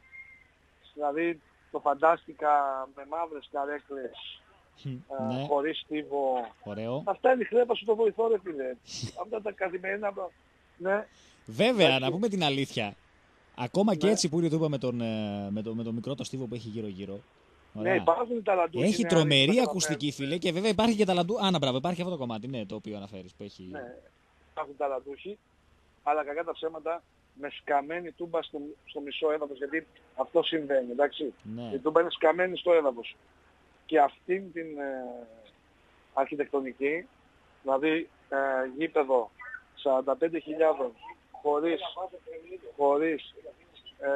Δηλαδή το φαντάστηκα με μαύρες καρέκλες, ε, ναι. χωρίς στίβο. Ωραίο. Αυτά είναι η χρέπα σου το βοηθό ρε φίλε. Αυτά τα καθημερινά... Ναι. Βέβαια, Εντάξει. να πούμε την αλήθεια. Ακόμα και Ναι. έτσι που είναι το είπα με τον, ε, με το, με το μικρό το στίβο που έχει γύρω-γύρω. Ναι, υπάρχουν ταλαντούχοι. Έχει νεαροί, τρομερή δεν ακουστική, φίλε, και βέβαια υπάρχει και ταλαντού. Α, να μπράβο, υπάρχει αυτό το κομμάτι, ναι, το οποίο αναφέρεις. Που έχει... Ναι, υπάρχουν ταλαντούχοι, αλλά κακά τα ψέματα με σκαμμένη τούμπα στο, στο μισό έδαφος, γιατί αυτό συμβαίνει, εντάξει. Ναι. Η τούμπα είναι σκαμμένη στο έδαφος. Και αυτήν την ε, αρχιτεκτονική, δηλαδή ε, γήπεδο σαράντα πέντε χιλιάδες χωρίς, χωρίς ε,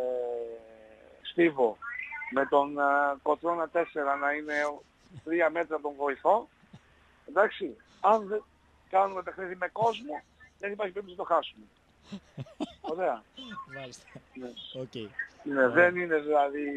στίβο, με τον ε, κοτρώνα τέσσερα να είναι τρία μέτρα από τον βοηθό, εντάξει, αν δεν κάνουμε παιχνίδι με κόσμο, δεν υπάρχει περίπτωση να το χάσουμε. Ωραία. Μάλιστα. Ναι. Okay. Ναι, δεν είναι δηλαδή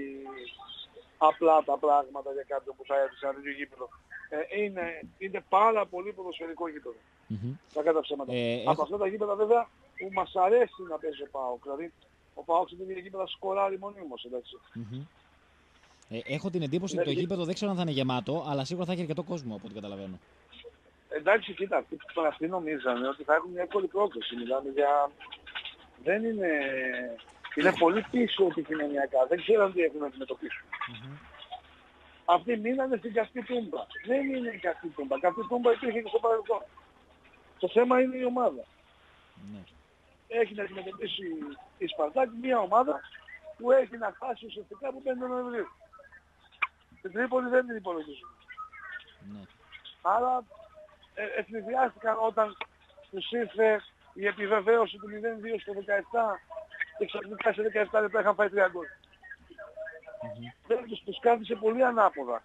απλά τα πράγματα για κάποιον που θα έρθει σε ένα τέτοιο γήπεδο. Ε, είναι, είναι πάρα πολύ ποδοσφαιρικό γήπεδο. Mm-hmm. Τα κατά ψέματα. Ε, Από έχω... αυτά τα γήπεδα βέβαια που μας αρέσει να παίζει ο ΠΑΟΚ. Δηλαδή ο ΠΑΟΚ είναι μια γήπεδα σκοράρει μονίμως, εντάξει. Mm-hmm. Ε, έχω την εντύπωση ναι, ότι το γήπεδο δεν ξέρω αν θα είναι γεμάτο, αλλά σίγουρα θα έχει αρκετό κόσμο από ό,τι καταλαβαίνω. Εντάξει, κοίτα, αυτοί που αυτοί νομίζανε ότι θα έχουν μια εύκολη πρόκληση. Μιλάμε για... Δεν είναι... Είναι πολύ πίσω επικοινωνιακά. Δεν ξέραν τι έχουν να αντιμετωπίσουν. Mm-hmm. Αυτοί μείνανε στην καυτή τούμπα. Δεν είναι η καυτή τούμπα. Καυτή τούμπα υπήρχε και στο παρελθόν. Το θέμα είναι η ομάδα. Ναι. Έχει να αντιμετωπίσει η Σπαρτάκ μια ομάδα που έχει να χάσει ουσιαστικά από πέντε Νοεμβρίου. Στην Τρίπολη δεν την υπολογίζουν. Ναι. Άρα ε, ευνηδιάστηκαν όταν τους ήρθε η επιβεβαίωση του μηδέν δύο στο δεκαεπτά και ξαφνικά σε δεκαεπτά λεπτά είχαν φάει τρία γκολ. Mm-hmm. Δεν τους, τους κάθισε πολύ ανάποδα.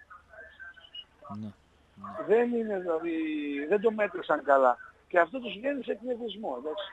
Ναι. Δεν είναι δηλαδή, δεν το μέτρησαν καλά. Και αυτό τους βγαίνει σε εκνευρισμό, εντάξει.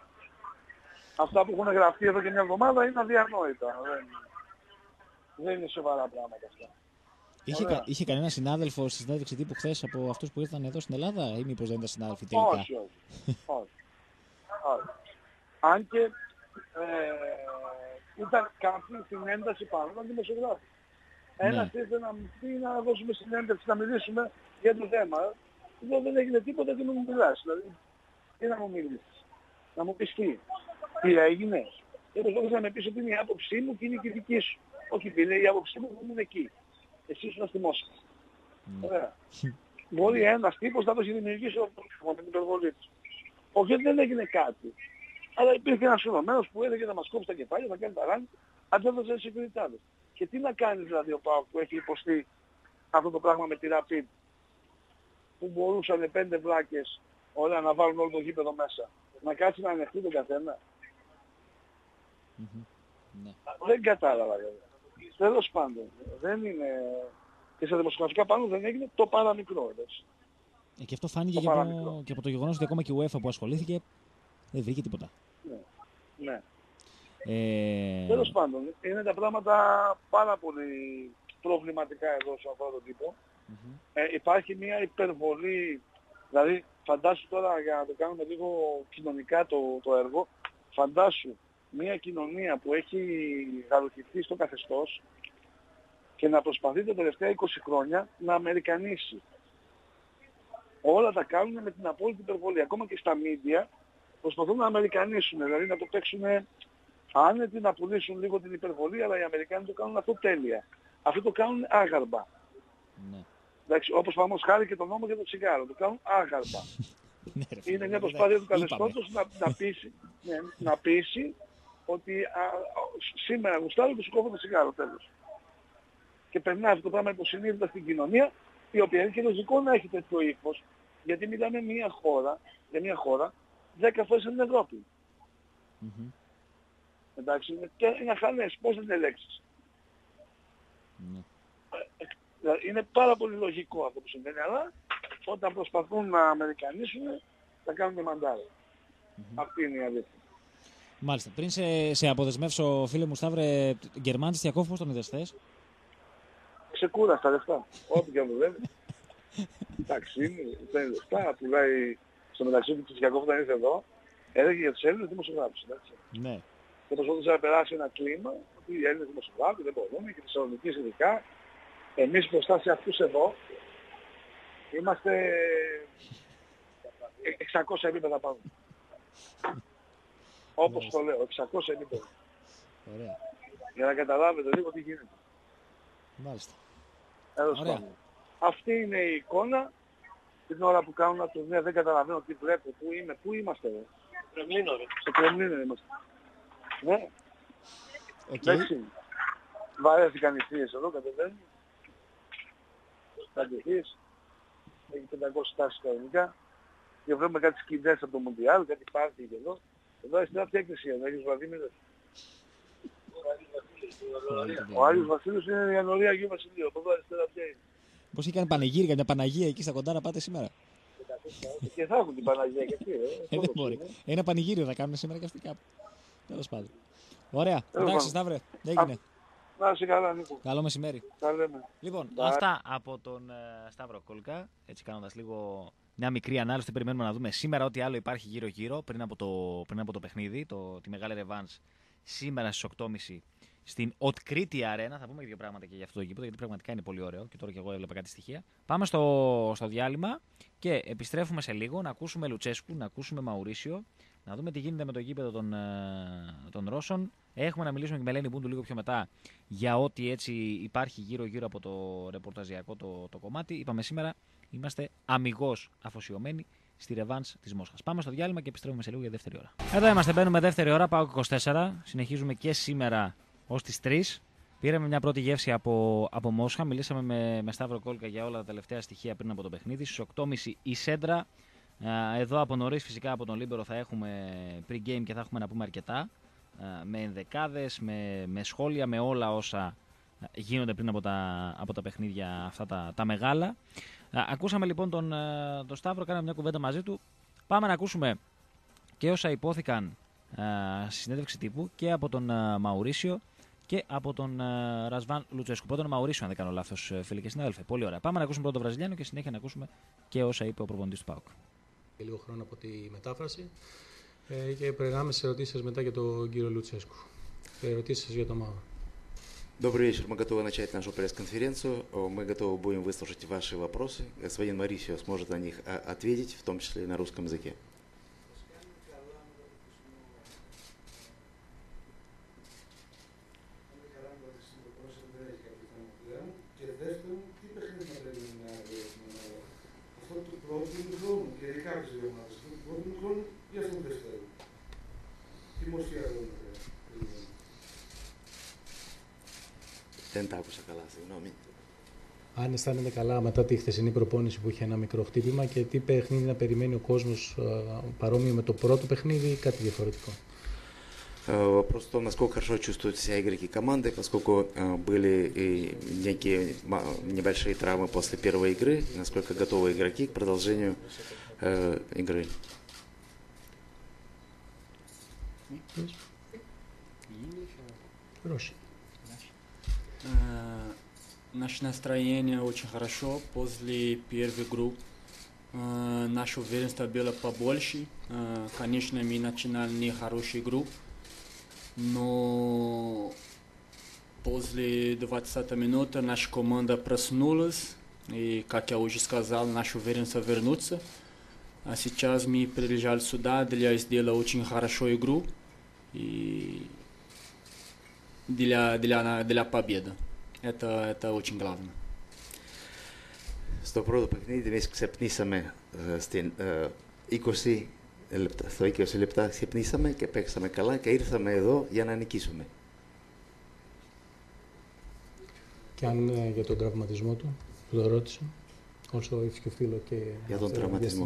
Αυτά που έχουν γραφτεί εδώ και μια εβδομάδα είναι αδιανόητα. Δεν, δεν είναι σοβαρά πράγματα αυτά. Είχε, κα, είχε κανένα συνάδελφο στη συνέντευξη τύπου χθες από αυτούς που ήρθαν εδώ στην Ελλάδα ή μήπως δεν ήταν συνάδελφοι τελικά? Όχι, όχι. όχι. όχι. Αν και ε, ήταν κάποιοι στην ένταση πάνω, ήταν δημοσιογράφοι. Ναι. Ένας ήρθε να μου πει να δώσουμε συνέντευξη, να μιλήσουμε για το θέμα. Εδώ δεν έγινε τίποτα και να μου μιλάς. Δηλαδή, τι να μου μιλήσεις. Να μου πεις τι. Τι έγινε. Και προσπαθείς να με πεις ότι είναι η άποψή μου και είναι και η δική σου. Όχι φίλε, η άποψή μου δεν είναι εκεί. Εσύ ήσουν στη Μόσχα. Ναι. Ωραία. Μπορεί ένας τύπος να το έχει δημιουργήσει με την υπερβολή του. Όχι, δεν έγινε κάτι. Αλλά υπήρχε ένας φαινομένος που έλεγε να μας κόψει τα κεφάλια, να κάνει τα ράνη, αντέδωσε τις συγκριτάδες. Και τι να κάνει δηλαδή ο ΠΑΟΚ που έχει υποστεί αυτό το πράγμα με τη Rapid, που μπορούσαν πέντε βλάκες ωραία να βάλουν όλο το γήπεδο μέσα. Να κάτσει να ανεχτεί τον καθένα. Mm-hmm. Ναι. Δεν κατάλαβα βέβαια. Τέλος πάντων, δεν είναι... Και στα δημοσιογραφικά πάνω δεν έγινε το παραμικρό. Έτσι. Ε, και αυτό φάνηκε και από, και από το γεγονός ότι ακόμα και η UEFA που ασχολήθηκε δεν βρήκε τίποτα. Ναι. ναι. Ε... Τέλος πάντων, είναι τα πράγματα πάρα πολύ προβληματικά εδώ σε αυτόν τον τύπο. Mm-hmm. Ε, υπάρχει μια υπερβολή, δηλαδή φαντάσου τώρα για να το κάνουμε λίγο κοινωνικά το, το έργο, φαντάσου μια κοινωνία που έχει γαλουχηθεί στο καθεστώς και να προσπαθεί τα τελευταία είκοσι χρόνια να αμερικανίσει. Όλα τα κάνουν με την απόλυτη υπερβολή. Ακόμα και στα μίντια προσπαθούν να αμερικανίσουν, δηλαδή να το παίξουν άνετοι να πουλήσουν λίγο την υπερβολή, αλλά οι Αμερικάνοι το κάνουν αυτό τέλεια. Αυτό το κάνουν άγαρμα. Ναι. Εντάξει, όπως παραδείγματος χάρη και τον νόμο για το τσιγάρο, το κάνουν άγαρμα. Είναι μια προσπάθεια του καθεστώτος να, να, πείσει, ναι, να πείσει ότι α, σήμερα γουστάρω και σου κόβω το τσιγάρο, τέλος. Και περνάει αυτό το πράγμα υποσυνείδητα στην κοινωνία, η οποία είναι και λογικό να έχει τέτοιο ύφος, γιατί μιλάμε μια χώρα, για μια χώρα δέκα φορές στην Ευρώπη. Mm-hmm. Εντάξει, είναι, είναι αχανές, πώς είναι λέξεις. Mm-hmm. Είναι πάρα πολύ λογικό αυτό που συμβαίνει, αλλά όταν προσπαθούν να αμερικανίσουν, θα κάνουν μαντάρα. Mm-hmm. Αυτή είναι η αλήθεια. Μάλιστα. Πριν σε, σε αποδεσμεύσω, φίλε μου Σταύρε, Γκερμάν Τσιακόφ, πώς τον είδες χθες? Ξεκούραστα λεφτά. Ό,τι και αν δουλεύει. Εντάξει, είναι λεφτά, πουλάει στο μεταξύ του Τσιακόφ όταν ήρθε εδώ, έλεγε για τους Έλληνες δημοσιογράφους. Ναι. Και προσπαθούσε να περάσει ένα κλίμα ότι οι Έλληνες δημοσιογράφοι δεν μπορούν και Θεσσαλονικείς ειδικά. Εμείς μπροστά σε αυτούς εδώ είμαστε εξακόσια επίπεδα πάνω. Όπως το λέω, εξακόσια επίπεδα. Ωραία. Για να καταλάβετε λίγο τι γίνεται. Μάλιστα. Ωραία. Αυτή είναι η εικόνα την ώρα που κάνουν το τουρνέ. Δεν καταλαβαίνω τι βλέπω, πού είμαι, πού είμαστε εδώ. Κρεμλίνο, ρε. Στο Κρεμλίνο είμαστε. Ναι. Okay. Εντάξει. Βαρέθηκαν οι θείες εδώ, κατεβαίνουν. Κάτι θείες. Έχει πεντακόσιες τάσεις κανονικά. Και βλέπουμε κάτι σκηνές από το Μουντιάλ, κάτι πάρτι και εδώ. Εδώ αριστερά ποια εκκλησία, ο Άγιος Βλαδίμηρος. Ο Άγιος Βασίλειος είναι η Ιαννορία Αγίου Βασιλείου. Από εδώ αριστερά ποια είναι. Πώς είχε κάνει πανηγύρι, μια Παναγία εκεί στα κοντά να πάτε σήμερα? Και θα έχουν την Παναγία και αυτή. Ε, δεν μπορεί. Ένα πανηγύριο θα κάνουν σήμερα και αυτοί κάπου. Τέλος πάντων. Ωραία. Εντάξει, Σταύρε. Έγινε. Να είσαι καλά, Νίκο. Καλό μεσημέρι. Καλέμε. Λοιπόν, Bye. Αυτά από τον uh, Σταύρο Κόλκα. Έτσι κάνοντας λίγο μια μικρή ανάλυση, τι περιμένουμε να δούμε σήμερα, ό,τι άλλο υπάρχει γύρω-γύρω πριν από το, πριν από το παιχνίδι, το, τη μεγάλη ρεβάνς σήμερα στις οκτώ και μισή στην Οτκρίτη Αρένα. Θα πούμε δύο πράγματα και για αυτό το γήπεδο, γιατί πραγματικά είναι πολύ ωραίο και τώρα και εγώ έβλεπα κάτι στοιχεία. Πάμε στο, στο διάλειμμα και επιστρέφουμε σε λίγο να ακούσουμε Λουτσέσκου, να ακούσουμε Μαουρίσιο, να δούμε τι γίνεται με το γήπεδο των, των Ρώσων. Έχουμε να μιλήσουμε και με Ελένη Μπούντου λίγο πιο μετά για ό,τι έτσι υπάρχει γύρω-γύρω από το ρεπορταζιακό το, το κομμάτι. Είπαμε σήμερα είμαστε αμιγώς αφοσιωμένοι στη ρεβάνς της Μόσχας. Πάμε στο διάλειμμα και επιστρέφουμε σε λίγο για δεύτερη ώρα. Εδώ είμαστε, μπαίνουμε δεύτερη ώρα, ΠΑΟΚ είκοσι τέσσερα. Συνεχίζουμε και σήμερα ως τις τρεις. Πήραμε μια πρώτη γεύση από, από Μόσχα. Μιλήσαμε με, με Σταύρο Κόλκα για όλα τα τελευταία στοιχεία πριν από το παιχνίδι. Στις οκτώ και μισή η Σέντρα. Εδώ από νωρίς φυσικά από τον Λίμπερο θα έχουμε pre-game και θα έχουμε να πούμε αρκετά. Με ενδεκάδες, με, με σχόλια, με όλα όσα γίνονται πριν από τα, από τα παιχνίδια αυτά τα, τα μεγάλα. Ακούσαμε λοιπόν τον, τον Σταύρο, κάναμε μια κουβέντα μαζί του. Πάμε να ακούσουμε και όσα υπόθηκαν στη συνέντευξη τύπου και από τον Μαουρίσιο και από τον Ρασβάν Λουτσέσκου. Πρώτον Μαουρίσιο, αν δεν κάνω λάθος, φίλοι και συνάδελφοι. Πολύ ωραία. Πάμε να ακούσουμε πρώτο τον Βραζιλιάνο και συνέχεια να ακούσουμε και όσα είπε ο προπονητής του ΠΑΟΚ. Λίγο χρόνο από τη μετάφραση ε, και περνάμε σε ερωτήσεις μετά για τον κύριο Λουτσέσκου. Ερωτήσεις για τον Μαουρο. Добрый вечер. Мы готовы начать нашу пресс-конференцию. Мы готовы будем выслушать ваши вопросы. Господин Марисио сможет на них ответить, в том числе и на русском языке. Δεν τα άκουσα καλά, συγγνώμη. Αν αισθάνεται καλά μετά τη χθεσινή προπόνηση που είχε ένα μικρό χτύπημα και τι παιχνίδι να περιμένει ο κόσμος παρόμοιο με το πρώτο παιχνίδι ή κάτι διαφορετικό. Вопрос в том, насколько хорошо чувствуют себя игроки команды, поскольку были и некие небольшие травмы после первой игры, насколько готовы игроки к продолжению э, игры. Хорошо. Наше настроение очень хорошо после первой игры. Наше уверенность было побольше. Конечно, мы начинали нехорошую игру, но после двадцатой минуты наша команда проснулась, и, как я уже сказал, наша уверенность вернуться. А сейчас мы приезжали сюда для сделать очень хорошую игру, и для, для, для победы. Это, это очень главное. Στο πρώτο παιχνίδι εμείς ξεπνήσαμε στην είκοσι λεπτά, στο είκοσι λεπτά ξεπνήσαμε και παίξαμε καλά και ήρθαμε εδώ για να νικήσουμε. Και αν για τον τραυματισμό του, που το ρώτησα, also if you feel okay για τον τραυματισμό.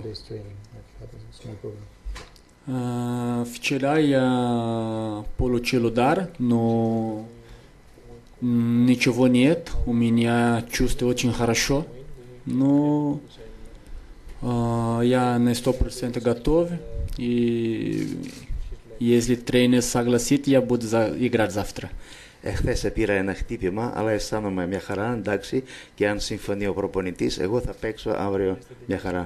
Uh, вчера я получил удар, но ничего нет, у меня чувствую очень хорошо, но uh, я на сто процентов готов, и если тренер согласит, я буду за играть завтра. Εχθές πήρα ένα χτύπημα, αλλά αισθάνομαι μια χαρά, εντάξει, και αν συμφωνεί ο προπονητής, εγώ θα παίξω αύριο μια χαρά.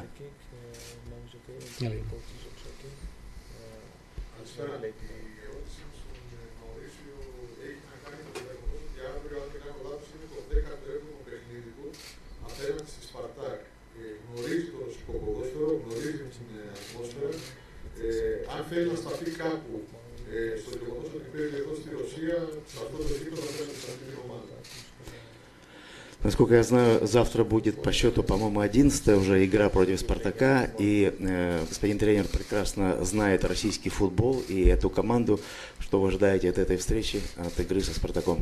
Γνωρίζει το ρωσικό ποδόσφαιρο, γνωρίζει την ατμόσφαιρα. Αν θέλει να σταθεί κάπου στο γεγονός ότι παίζει εδώ στη Ρωσία, σε αυτό το γήπεδο θα πρέπει να σταθεί την ομάδα. Насколько я знаю, завтра будет по счету, по-моему, одиннадцатая уже игра против «Спартака», и э, господин тренер прекрасно знает российский футбол и эту команду. Что вы ожидаете от этой встречи, от игры со «Спартаком»?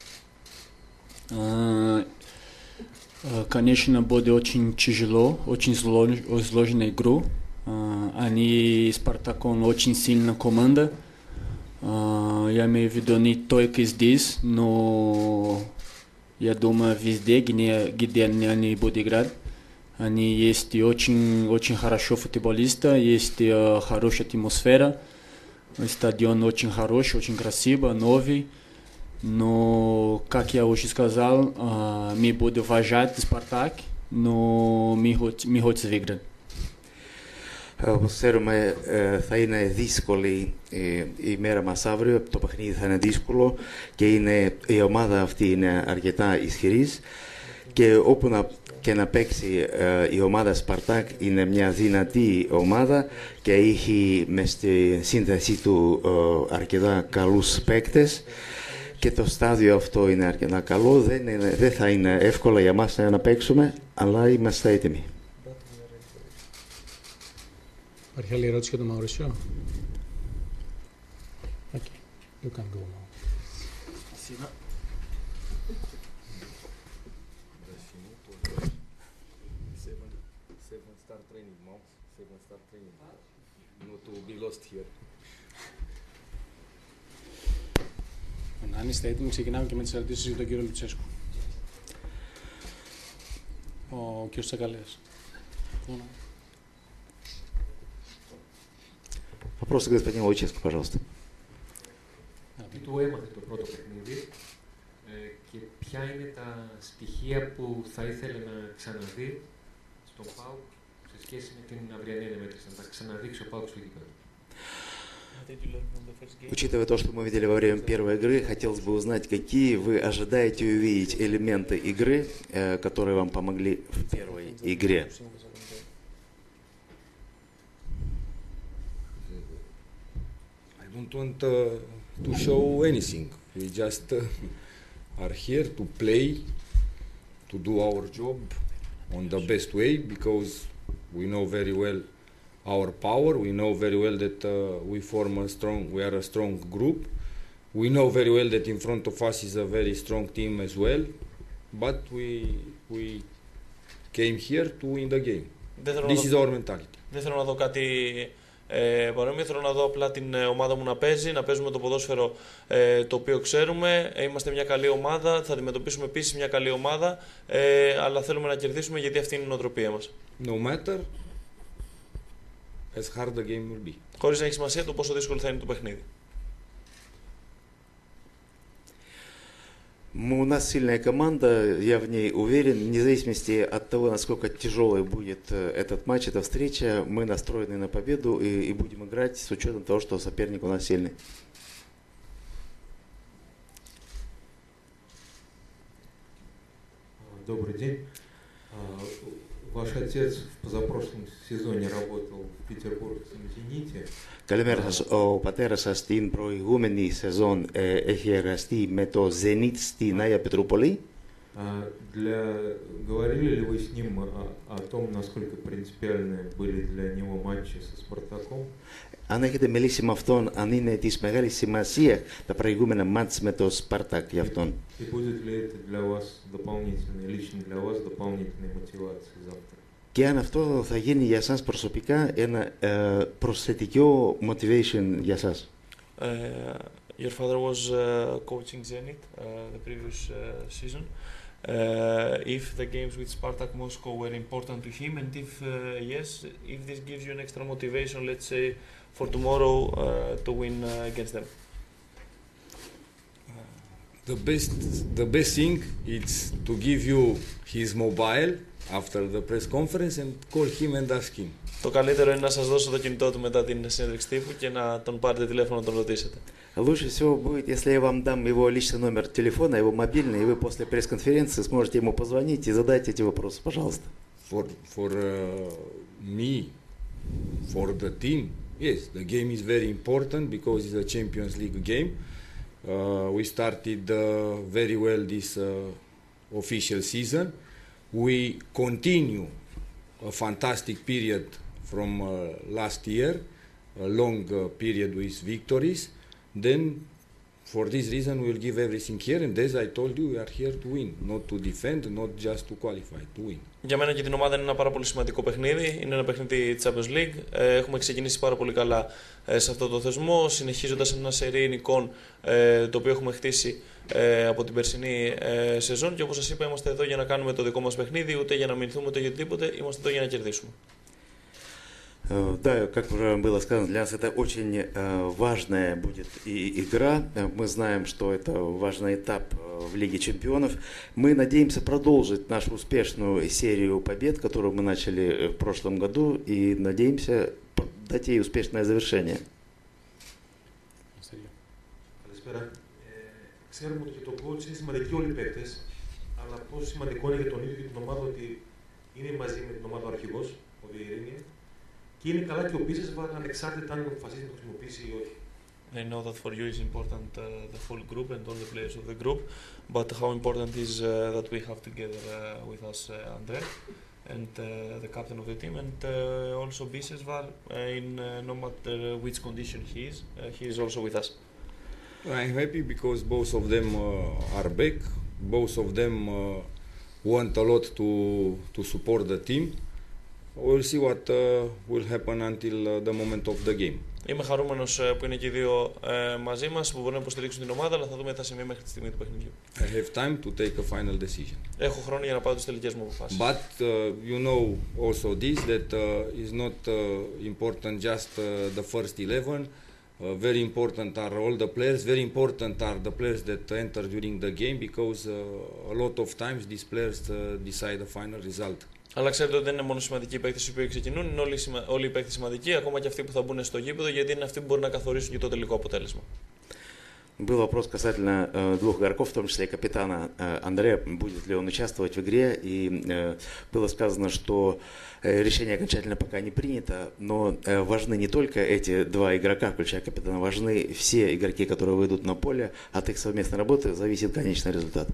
Конечно, будет очень тяжело, очень сложная игра. Они, «Спартаком», очень сильная команда. Я имею в виду не только здесь, но я думаю, везде, где, где они будут играть. Они есть и очень, очень хорошо футболисты, есть и, uh, хорошая атмосфера. Стадион очень хороший, очень красивый, новый. Но, как я уже сказал, uh, мы будем уважать «Спартак», но мы, мы хотим выиграть. Όπως ξέρουμε, θα είναι δύσκολη η μέρα μας αύριο, το παιχνίδι θα είναι δύσκολο και είναι, η ομάδα αυτή είναι αρκετά ισχυρής και όπου να, και να παίξει η ομάδα Σπαρτάκ είναι μια δυνατή ομάδα και έχει μες στη σύνθεση του αρκετά καλούς παίκτες και το στάδιο αυτό είναι αρκετά καλό, δεν, είναι, δεν θα είναι εύκολο για μας να παίξουμε, αλλά είμαστε έτοιμοι. Υπάρχει άλλη ερώτηση για τον Μαουρίσιο? Okay. You can go now. Αν είστε έτοιμοι, ξεκινάμε και με τις ερωτήσεις για τον κύριο Λουτσέσκου. Ο κύριος Τσακαλέας. Вопрос господин Луτσέσκου, пожалуйста. Τι του έμαθε το πρώτο παιχνίδι ε, και ποια είναι τα στοιχεία που θα ήθελε να ξαναδεί στον ΠΑΟΚ σε σχέση με την αυριανή αναμέτρηση, να τα ξαναδείξει ο ΠΑΟΚ στο γήπεδο. Учитывая то, что мы видели во время первой игры, хотелось бы узнать, какие вы ожидаете увидеть элементы игры, э, которые вам помогли в первой игре. I don't want uh, to show anything. We just uh, are here to play, to do our job on the best way, because we know very well our power. We know very well that uh, we form a strong, we are a strong group. We know very well that in front of us is a very strong team as well. But we we came here to win the game. This is our mentality. Δεν θέλω να δω κάτι ε, παρόμοιο. Θέλω να δω απλά την ομάδα μου να παίζει, να παίζουμε το ποδόσφαιρο ε, το οποίο ξέρουμε. Ε, είμαστε μια καλή ομάδα, θα αντιμετωπίσουμε επίσης μια καλή ομάδα, ε, αλλά θέλουμε να κερδίσουμε γιατί αυτή είναι η νοοτροπία μας. No matter as hard the game will be. Χωρίς να έχει σημασία το πόσο δύσκολο θα είναι το παιχνίδι. У нас сильная команда, я в ней уверен, вне зависимости от того, насколько тяжелой будет этот матч, эта встреча, мы настроены на победу и, и будем играть с учетом того, что соперник у нас сильный. Добрый день. Ваш отец в позапрошлом сезоне работал в Петербургском «Зените». Καλημέρα σας. Ο πατέρας σας στην προηγούμενη σεζόν ε, έχει εργαστεί με το Zenit στη Νέα Πετρούπολη. Для... Говорили ли вы с ним о, о том, насколько принципиальны были для него матчи со «Спартаком»? Αν έχετε μιλήσει με αυτόν, αν είναι της μεγάλης σημασίας τα προηγούμενα μάτς με το Σπαρτάκ για αυτόν. И будет ли это для вас дополнительной, лично для вас дополнительной мотивацией завтра? Και αν αυτό θα γίνει για σας προσωπικά ένα ε, προσθετικό motivation για σας. Uh, your father was uh, coaching Zenit uh, the previous uh, season. Uh, if the games with Spartak Moscow were important to him, and if uh, yes, if this gives you an extra motivation, let's say, for tomorrow uh, to win uh, against them. The best, the best thing is to give you his mobile after the press conference and call him and ask him. Το καλύτερο είναι να σας δώσω το κινητό του μετά την συνέντευξη τύπου και να τον πάρετε τηλέφωνο να τον ρωτήσετε. Лучше всего будет, если я вам дам его личный номер телефона, его мобильный, и вы после пресс-конференции сможете ему позвонить и задать эти вопросы, пожалуйста. For for uh, me, for the team, yes, the game is very important because it's a Champions League game. Uh, we started uh, very well this uh, official season. We continue a fantastic period from uh, last year, a long uh, period with victories. Then, for this reason, we will give everything here. And as I told you, we are here to win, not to defend, not just to qualify, to win. Για μένα και την ομάδα είναι ένα πάρα πολύ σημαντικό παιχνίδι. Είναι ένα παιχνίδι Champions League. Έχουμε ξεκινήσει πάρα πολύ καλά σε αυτό το θεσμό, συνεχίζοντας ένα σερί νικών το οποίο έχουμε χτίσει από την περσινή σεζόν. Και όπως σας είπα, είμαστε εδώ για να κάνουμε το δικό μας παιχνίδι, ούτε για να μηνθούμε ούτε για οτιδήποτε. Είμαστε εδώ για να κερδίσουμε. Да, как уже было сказано, для нас это очень важная будет и игра. Мы знаем, что это важный этап в Лиге Чемпионов. Мы надеемся продолжить нашу успешную серию побед, которую мы начали в прошлом году, и надеемся дать ей успешное завершение. Καλησπέρα. Ξέρουμε ότι το coach είναι σημαντικοί όλοι οι παίκτες, αλλά πόσο σημαντικό είναι για τον ίδιο και την ομάδα ότι είναι μαζί με την ομάδα ο αρχηγός, ο Βιερίνια. Και είναι καλά και ο Μπίσεσβαρ ανεξάρτητα αν αποφασίσει να το χρησιμοποιήσει ή όχι. I know that for you is important uh, the full group and all the players of the group, but how important is uh, that we have together uh, with us uh, Andre and uh, the captain of the team, and uh, also Bisesvar uh, in uh, no matter which condition he is, uh, he is also with us. I'm happy because both of them uh, are back. Both of them uh, want a lot to to support the team. We'll see what uh, will happen until uh, the moment of the game. Είμαι χαρούμενος που είναι και οι δύο ε, μαζί μας, που μπορούν να υποστηρίξουν την ομάδα, αλλά θα δούμε τι θα συμβεί μέχρι τη στιγμή του παιχνιδιού. I have time to take a final decision. Έχω χρόνο για να πάρω τις τελικές μου αποφάσεις. But uh, you know also this that uh, is not uh, important just uh, the first eleven. Uh, very important are all the players. Very important are the players that enter during the game because uh, a lot of times these players uh, decide the final result. Αλλά ξέρετε ότι δεν είναι μόνο σημαντικοί οι παίκτες οι οποίοι ξεκινούν, είναι όλοι, όλοι οι παίκτες σημαντικοί, ακόμα και αυτοί που θα μπουν στο γήπεδο, γιατί είναι αυτοί που μπορούν να καθορίσουν και το τελικό αποτέλεσμα. Был вопрос касательно э, двух игроков, в том числе и капитана э, Андрея, будет ли он участвовать в игре. И э, было сказано, что э, решение окончательно пока не принято, но э, важны не только эти два игрока, включая капитана, важны все игроки, которые выйдут на поле. От их совместной работы зависит конечный результат.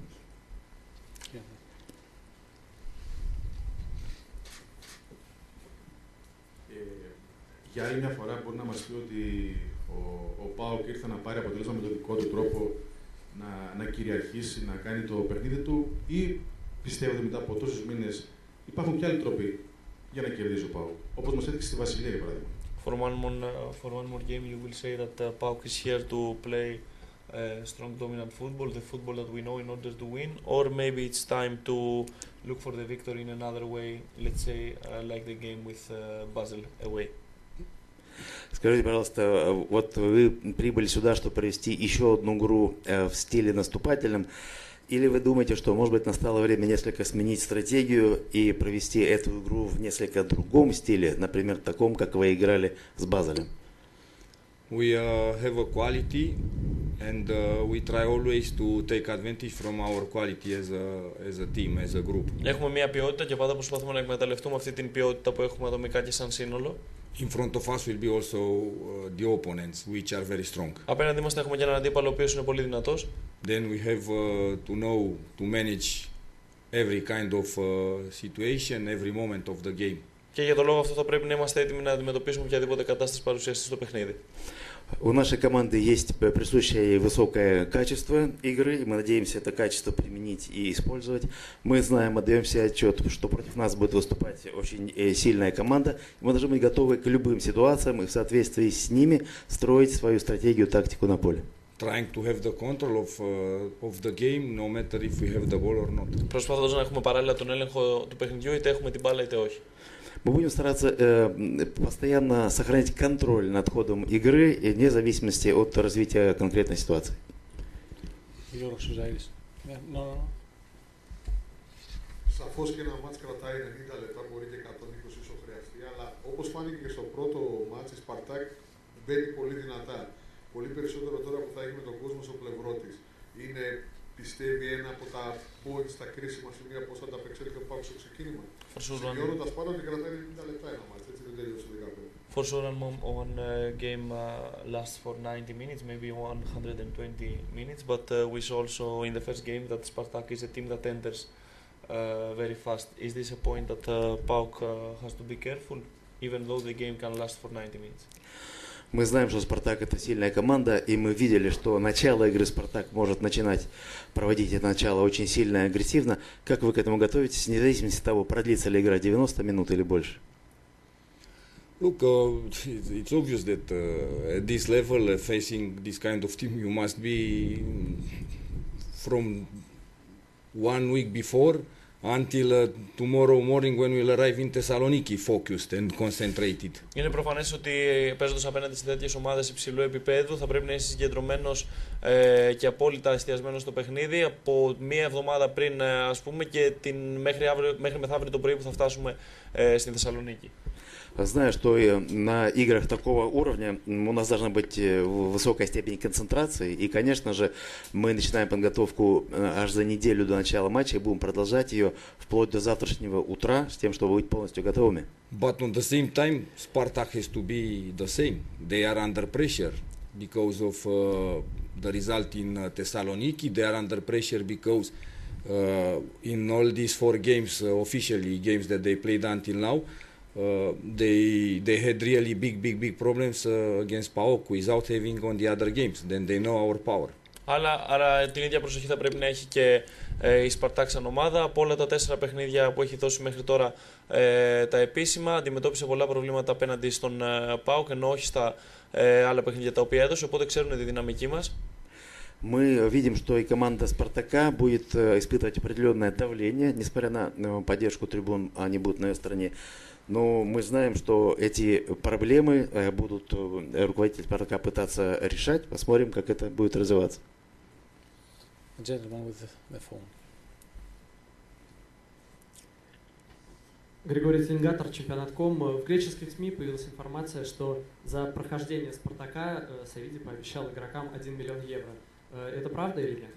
Για άλλη μια φορά μπορεί να μας πει ότι ο, ο ΠΑΟΚ ήρθε να πάρει αποτέλεσμα με τον δικό του τρόπο, να, να κυριαρχήσει, να κάνει το παιχνίδι του, ή πιστεύω ότι μετά από τόσους μήνες υπάρχουν και άλλοι τρόποι για να κερδίζει ο ΠΑΟΚ, όπως μας έδειξε στη Βασιλεία για παράδειγμα. For one more, uh, for one more game you will say that uh, PAOK is here to play uh, strong dominant football, the football that we know in order to win, or maybe it's time to look for the victory in another way, let's say uh, like the game with uh, Basel away. Скажите, пожалуйста, вот вы прибыли сюда, чтобы провести еще одну игру в стиле наступательном, или вы думаете, что, может быть, настало время несколько сменить стратегию и провести эту игру в несколько другом стиле, например, таком, как вы играли с Базелем? We uh, have a quality and uh, we try always to take advantage from our quality as a, as a team, as a group. Έχουμε μια ποιότητα και πάντα προσπαθούμε να εκμεταλλευτούμε αυτή την ποιότητα που έχουμε ατομικά και σαν σύνολο. In front of us will be also uh, the opponents, which are very strong. Απέναντι μας θα έχουμε και έναν αντίπαλο ο οποίος είναι πολύ δυνατός. Then we have uh, to know to manage every kind of uh, situation, every moment of the game. Και για τον λόγο αυτό θα πρέπει να είμαστε έτοιμοι να αντιμετωπίσουμε οποιαδήποτε κατάσταση παρουσιαστεί στο παιχνίδι. У нашей команды есть присущее высокое качество игры, и мы надеемся это качество применить и использовать. Мы знаем, отдаем себе отчет, что против нас будет выступать очень сильная команда, и мы должны быть готовы к любым ситуациям и в соответствии с ними строить свою стратегию, тактику на поле. Trying to have the control of, uh, of the game, no matter if we have the ball or not. Προσπαθώντας να έχουμε παράλληλα τον έλεγχο του παιχνιδιού, είτε έχουμε την μπάλα είτε όχι. Мы будем стараться э, постоянно сохранять контроль над ходом игры, вне зависимости от развития конкретной ситуации. Σαφώς και ένα μάτς κρατάει ενενήντα λεπτά, μπορεί και εκατόν είκοσι όσο χρειαστεί, αλλά όπως φάνηκε και στο πρώτο μάτς, η Σπαρτάκ μπαίνει πολύ δυνατά. Πολύ περισσότερο τώρα που θα έχει με τον κόσμο στο πλευρό της. Είναι, πιστεύει, ένα από τα points, τα κρίσιμα σημεία πώς θα ανταπεξέλθει ο ΠΑΟΚ στο ξεκίνημα. Σημειώνοντας πάνω ότι κρατάει ενενήντα λεπτά ένα μάτς, έτσι δεν τελείωσε το δεκαπέντε. For sure, one uh, game uh, lasts for ninety minutes, maybe one hundred twenty minutes, but uh, we saw also in the first game that Spartak is a team that enters uh, very fast. Is this a point that uh, PAOK uh, has to be careful, even though the game can last for ninety minutes? Мы знаем, что «Спартак» — это сильная команда, и мы видели, что начало игры «Спартак» может начинать проводить это начало очень сильно и агрессивно. Как вы к этому готовитесь, вне зависимости от того, продлится ли игра девяносто минут или больше? Look, uh, it's obvious that uh, at this level, uh, facing this kind of team, you must be from one week before until uh, tomorrow morning when we'll arrive in Thessaloniki focused and concentrated. Είναι προφανές ότι παίζοντας απέναντι σε τέτοιες ομάδες υψηλού επίπεδου θα πρέπει να είσαι συγκεντρωμένος ε, και απόλυτα εστιασμένος στο παιχνίδι από μία εβδομάδα πριν, ε, ας πούμε, και την, μέχρι, αύριο, μέχρι μεθαύριο το πρωί που θα φτάσουμε ε, στην Θεσσαλονίκη. Знаю, что на играх такого уровня у нас должна быть высокая степень концентрации. И, конечно же, мы начинаем подготовку аж за неделю до начала матча и будем продолжать ее вплоть до завтрашнего утра с тем, чтобы быть полностью готовыми. But on the same time, Spartak has to be the same. They are under pressure because of uh, the result in uh, Thessaloniki. They are under pressure because uh, in all these four games, uh, officially games that they played until now, Uh, they they had really big big big problems uh, against PAOK without having on the other games. Then they know our power. Αλλά, άρα την ίδια προσοχή θα πρέπει να έχει και ε, η Σπαρτάκ σαν ομάδα. Από όλα τα τέσσερα παιχνίδια που έχει δώσει μέχρι τώρα ε, τα επίσημα, αντιμετώπισε πολλά προβλήματα απέναντι στον ε, ΠΑΟΚ, ενώ όχι στα ε, άλλα παιχνίδια τα οποία έδωσε, οπότε ξέρουν τη δυναμική μας. Мы видим, что и команда «Спартака» будет испытывать определенное давление, несмотря на поддержку трибун, они будут на ее стороне. Но мы знаем, что эти проблемы будут руководитель «Спартака» пытаться решать. Посмотрим, как это будет развиваться. Григорий Зингатор, чемпионат точка ком. В греческих СМИ появилась информация, что за прохождение «Спартака» Савиди пообещал игрокам один миллион евро. Это правда или нет?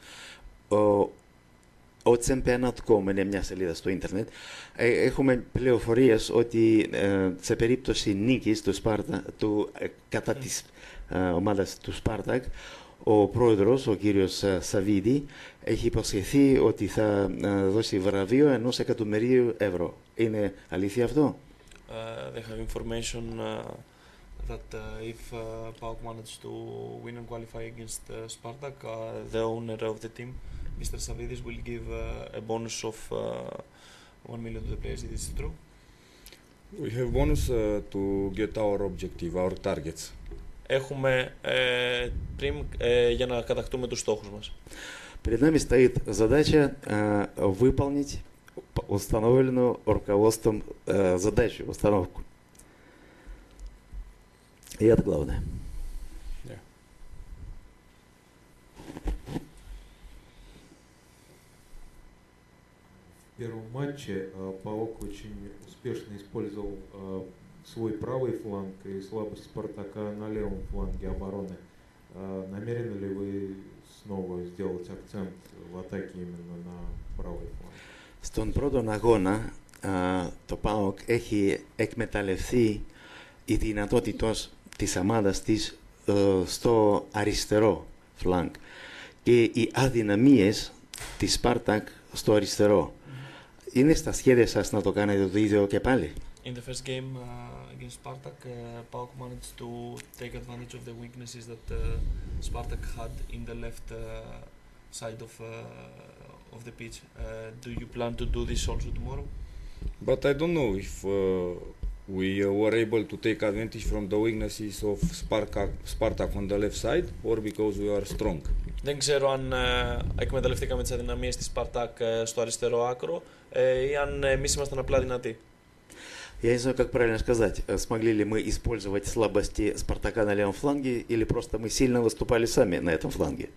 Ο Τσεμπιανάτ τελεία κομ είναι μια σελίδα στο ίντερνετ. Έχουμε πληροφορίες ότι ε, σε περίπτωση νίκης του, Σπάρτα, του ε, κατά της ε, ομάδας του Σπάρτακ, ο πρόεδρος, ο κύριος Σαβίδη, έχει υποσχεθεί ότι θα ε, δώσει βραβείο ενός εκατομμυρίου ευρώ. Είναι αλήθεια αυτό? Uh, they have information uh, that uh, if uh, PAOK managed to win and qualify against uh, Spartak, uh, the owner of the team, Mister Savidis, will give uh, a bonus of uh, one million to the players. Is this true? We have bonus uh, to get our objective, our targets. Έχουμε ε, πριν ε, για να κατακτούμε τους στόχους μας. Перед нами стоит задача э, выполнить установленную руководством э, задачу, установку. И это главное. Yeah. В первом матче ПАОК очень успешно использовал свой правый фланг и слабость Спартака на левом фланге обороны. А, намерены ли вы снова сделать акцент в атаке именно на правый фланг? Στον πρώτο αγώνα το ΠΑΟΚ έχει εκμεταλλευτεί η δυνατότητος της ομάδας της στο αριστερό φλάνγκ και οι αδυναμίες της Σπάρτακ στο αριστερό. Είναι στα σχέδια σας να το κάνετε το ίδιο και πάλι? In the first game uh, against Spartak, uh, PAOK managed to take advantage of the weaknesses that uh, Spartak had in the left uh, side of uh, of the pitch. Uh, do you plan to do this also tomorrow? But I don't know if uh, we uh, were able to take advantage from the weaknesses of Spartak, Spartak on the left side, or because we are strong. Δεν ξέρω αν uh, εκμεταλλευτήκαμε τις αδυναμίες της Spartak uh, στο αριστερό άκρο uh, ή αν εμείς ήμασταν απλά δυνατοί. Я не знаю, как правильно сказать, смогли ли мы использовать слабости Спартака на левом фланге, или просто мы сильно выступали сами на этом фланге.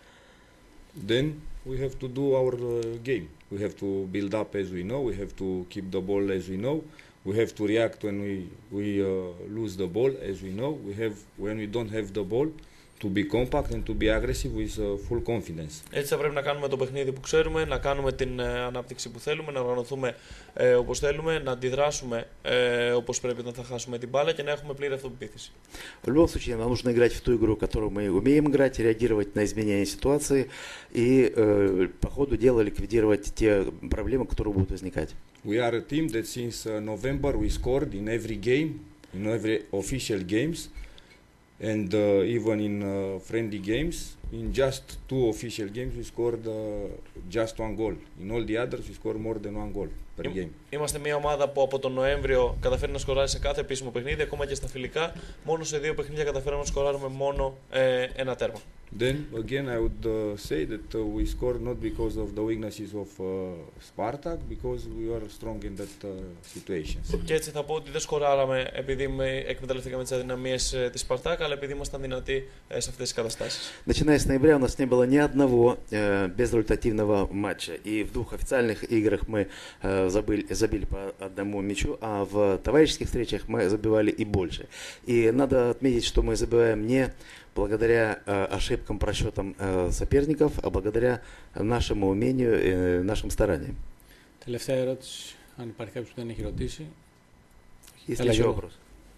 Then we have to do our uh, game. We have to build up as we know. We have to keep the ball as we know. We have to react when we we uh, lose the ball as we know. We have when we don't have the ball to be compact and to be aggressive with uh, full confidence. Έτσι θα πρέπει να κάνουμε το παιχνίδι που ξέρουμε, να κάνουμε την ε, ανάπτυξη που θέλουμε, να οργανωθούμε ε, όπως θέλουμε, να αντιδράσουμε ε, όπως πρέπει όταν θα χάσουμε την μπάλα και να έχουμε πλήρη αυτοπεποίθηση. В любом случае, нам нужно играть в ту игру, которую мы умеем играть, реагировать на изменения ситуации и э, по ходу дела ликвидировать те проблемы, которые будут возникать. We are a team that since uh, November we scored in every game, in every official games. And uh, even in uh, friendly games, in just two official games, we scored uh, just one goal. In all the others, we scored more than one goal per game. Είμαστε μια ομάδα που από τον Νοέμβριο καταφέρει να σκοράρει σε κάθε επίσημο παιχνίδι, ακόμα και στα φιλικά. Μόνο σε δύο παιχνίδια καταφέραμε να σκοράρουμε μόνο ε, ένα τέρμα. Then again, I would uh, say that uh, we scored not because of the weaknesses of uh, Spartak, because we were strong in that uh, situations. Και έτσι θα πω ότι δεν σκοράραμε επειδή εκμεταλλευτήκαμε τις αδυναμίες ε, της Spartak, αλλά επειδή ήμασταν δυνατοί ε, σε αυτές τις καταστάσεις. Начиная с ноября у нас не было ни одного э, безрезультативного матча, и в двух официальных играх мы э, забыли, забили по одному мячу, а в товарищеских встречах мы забивали и больше. И надо отметить, что мы забиваем не благодаря э, ошибкам, просчетам э, соперников, а благодаря нашему умению и э, нашим стараниям. Τελευταία ερώτηση, αν υπάρχει κάποιος που δεν έχει ρωτήσει. Есть ли еще вопрос?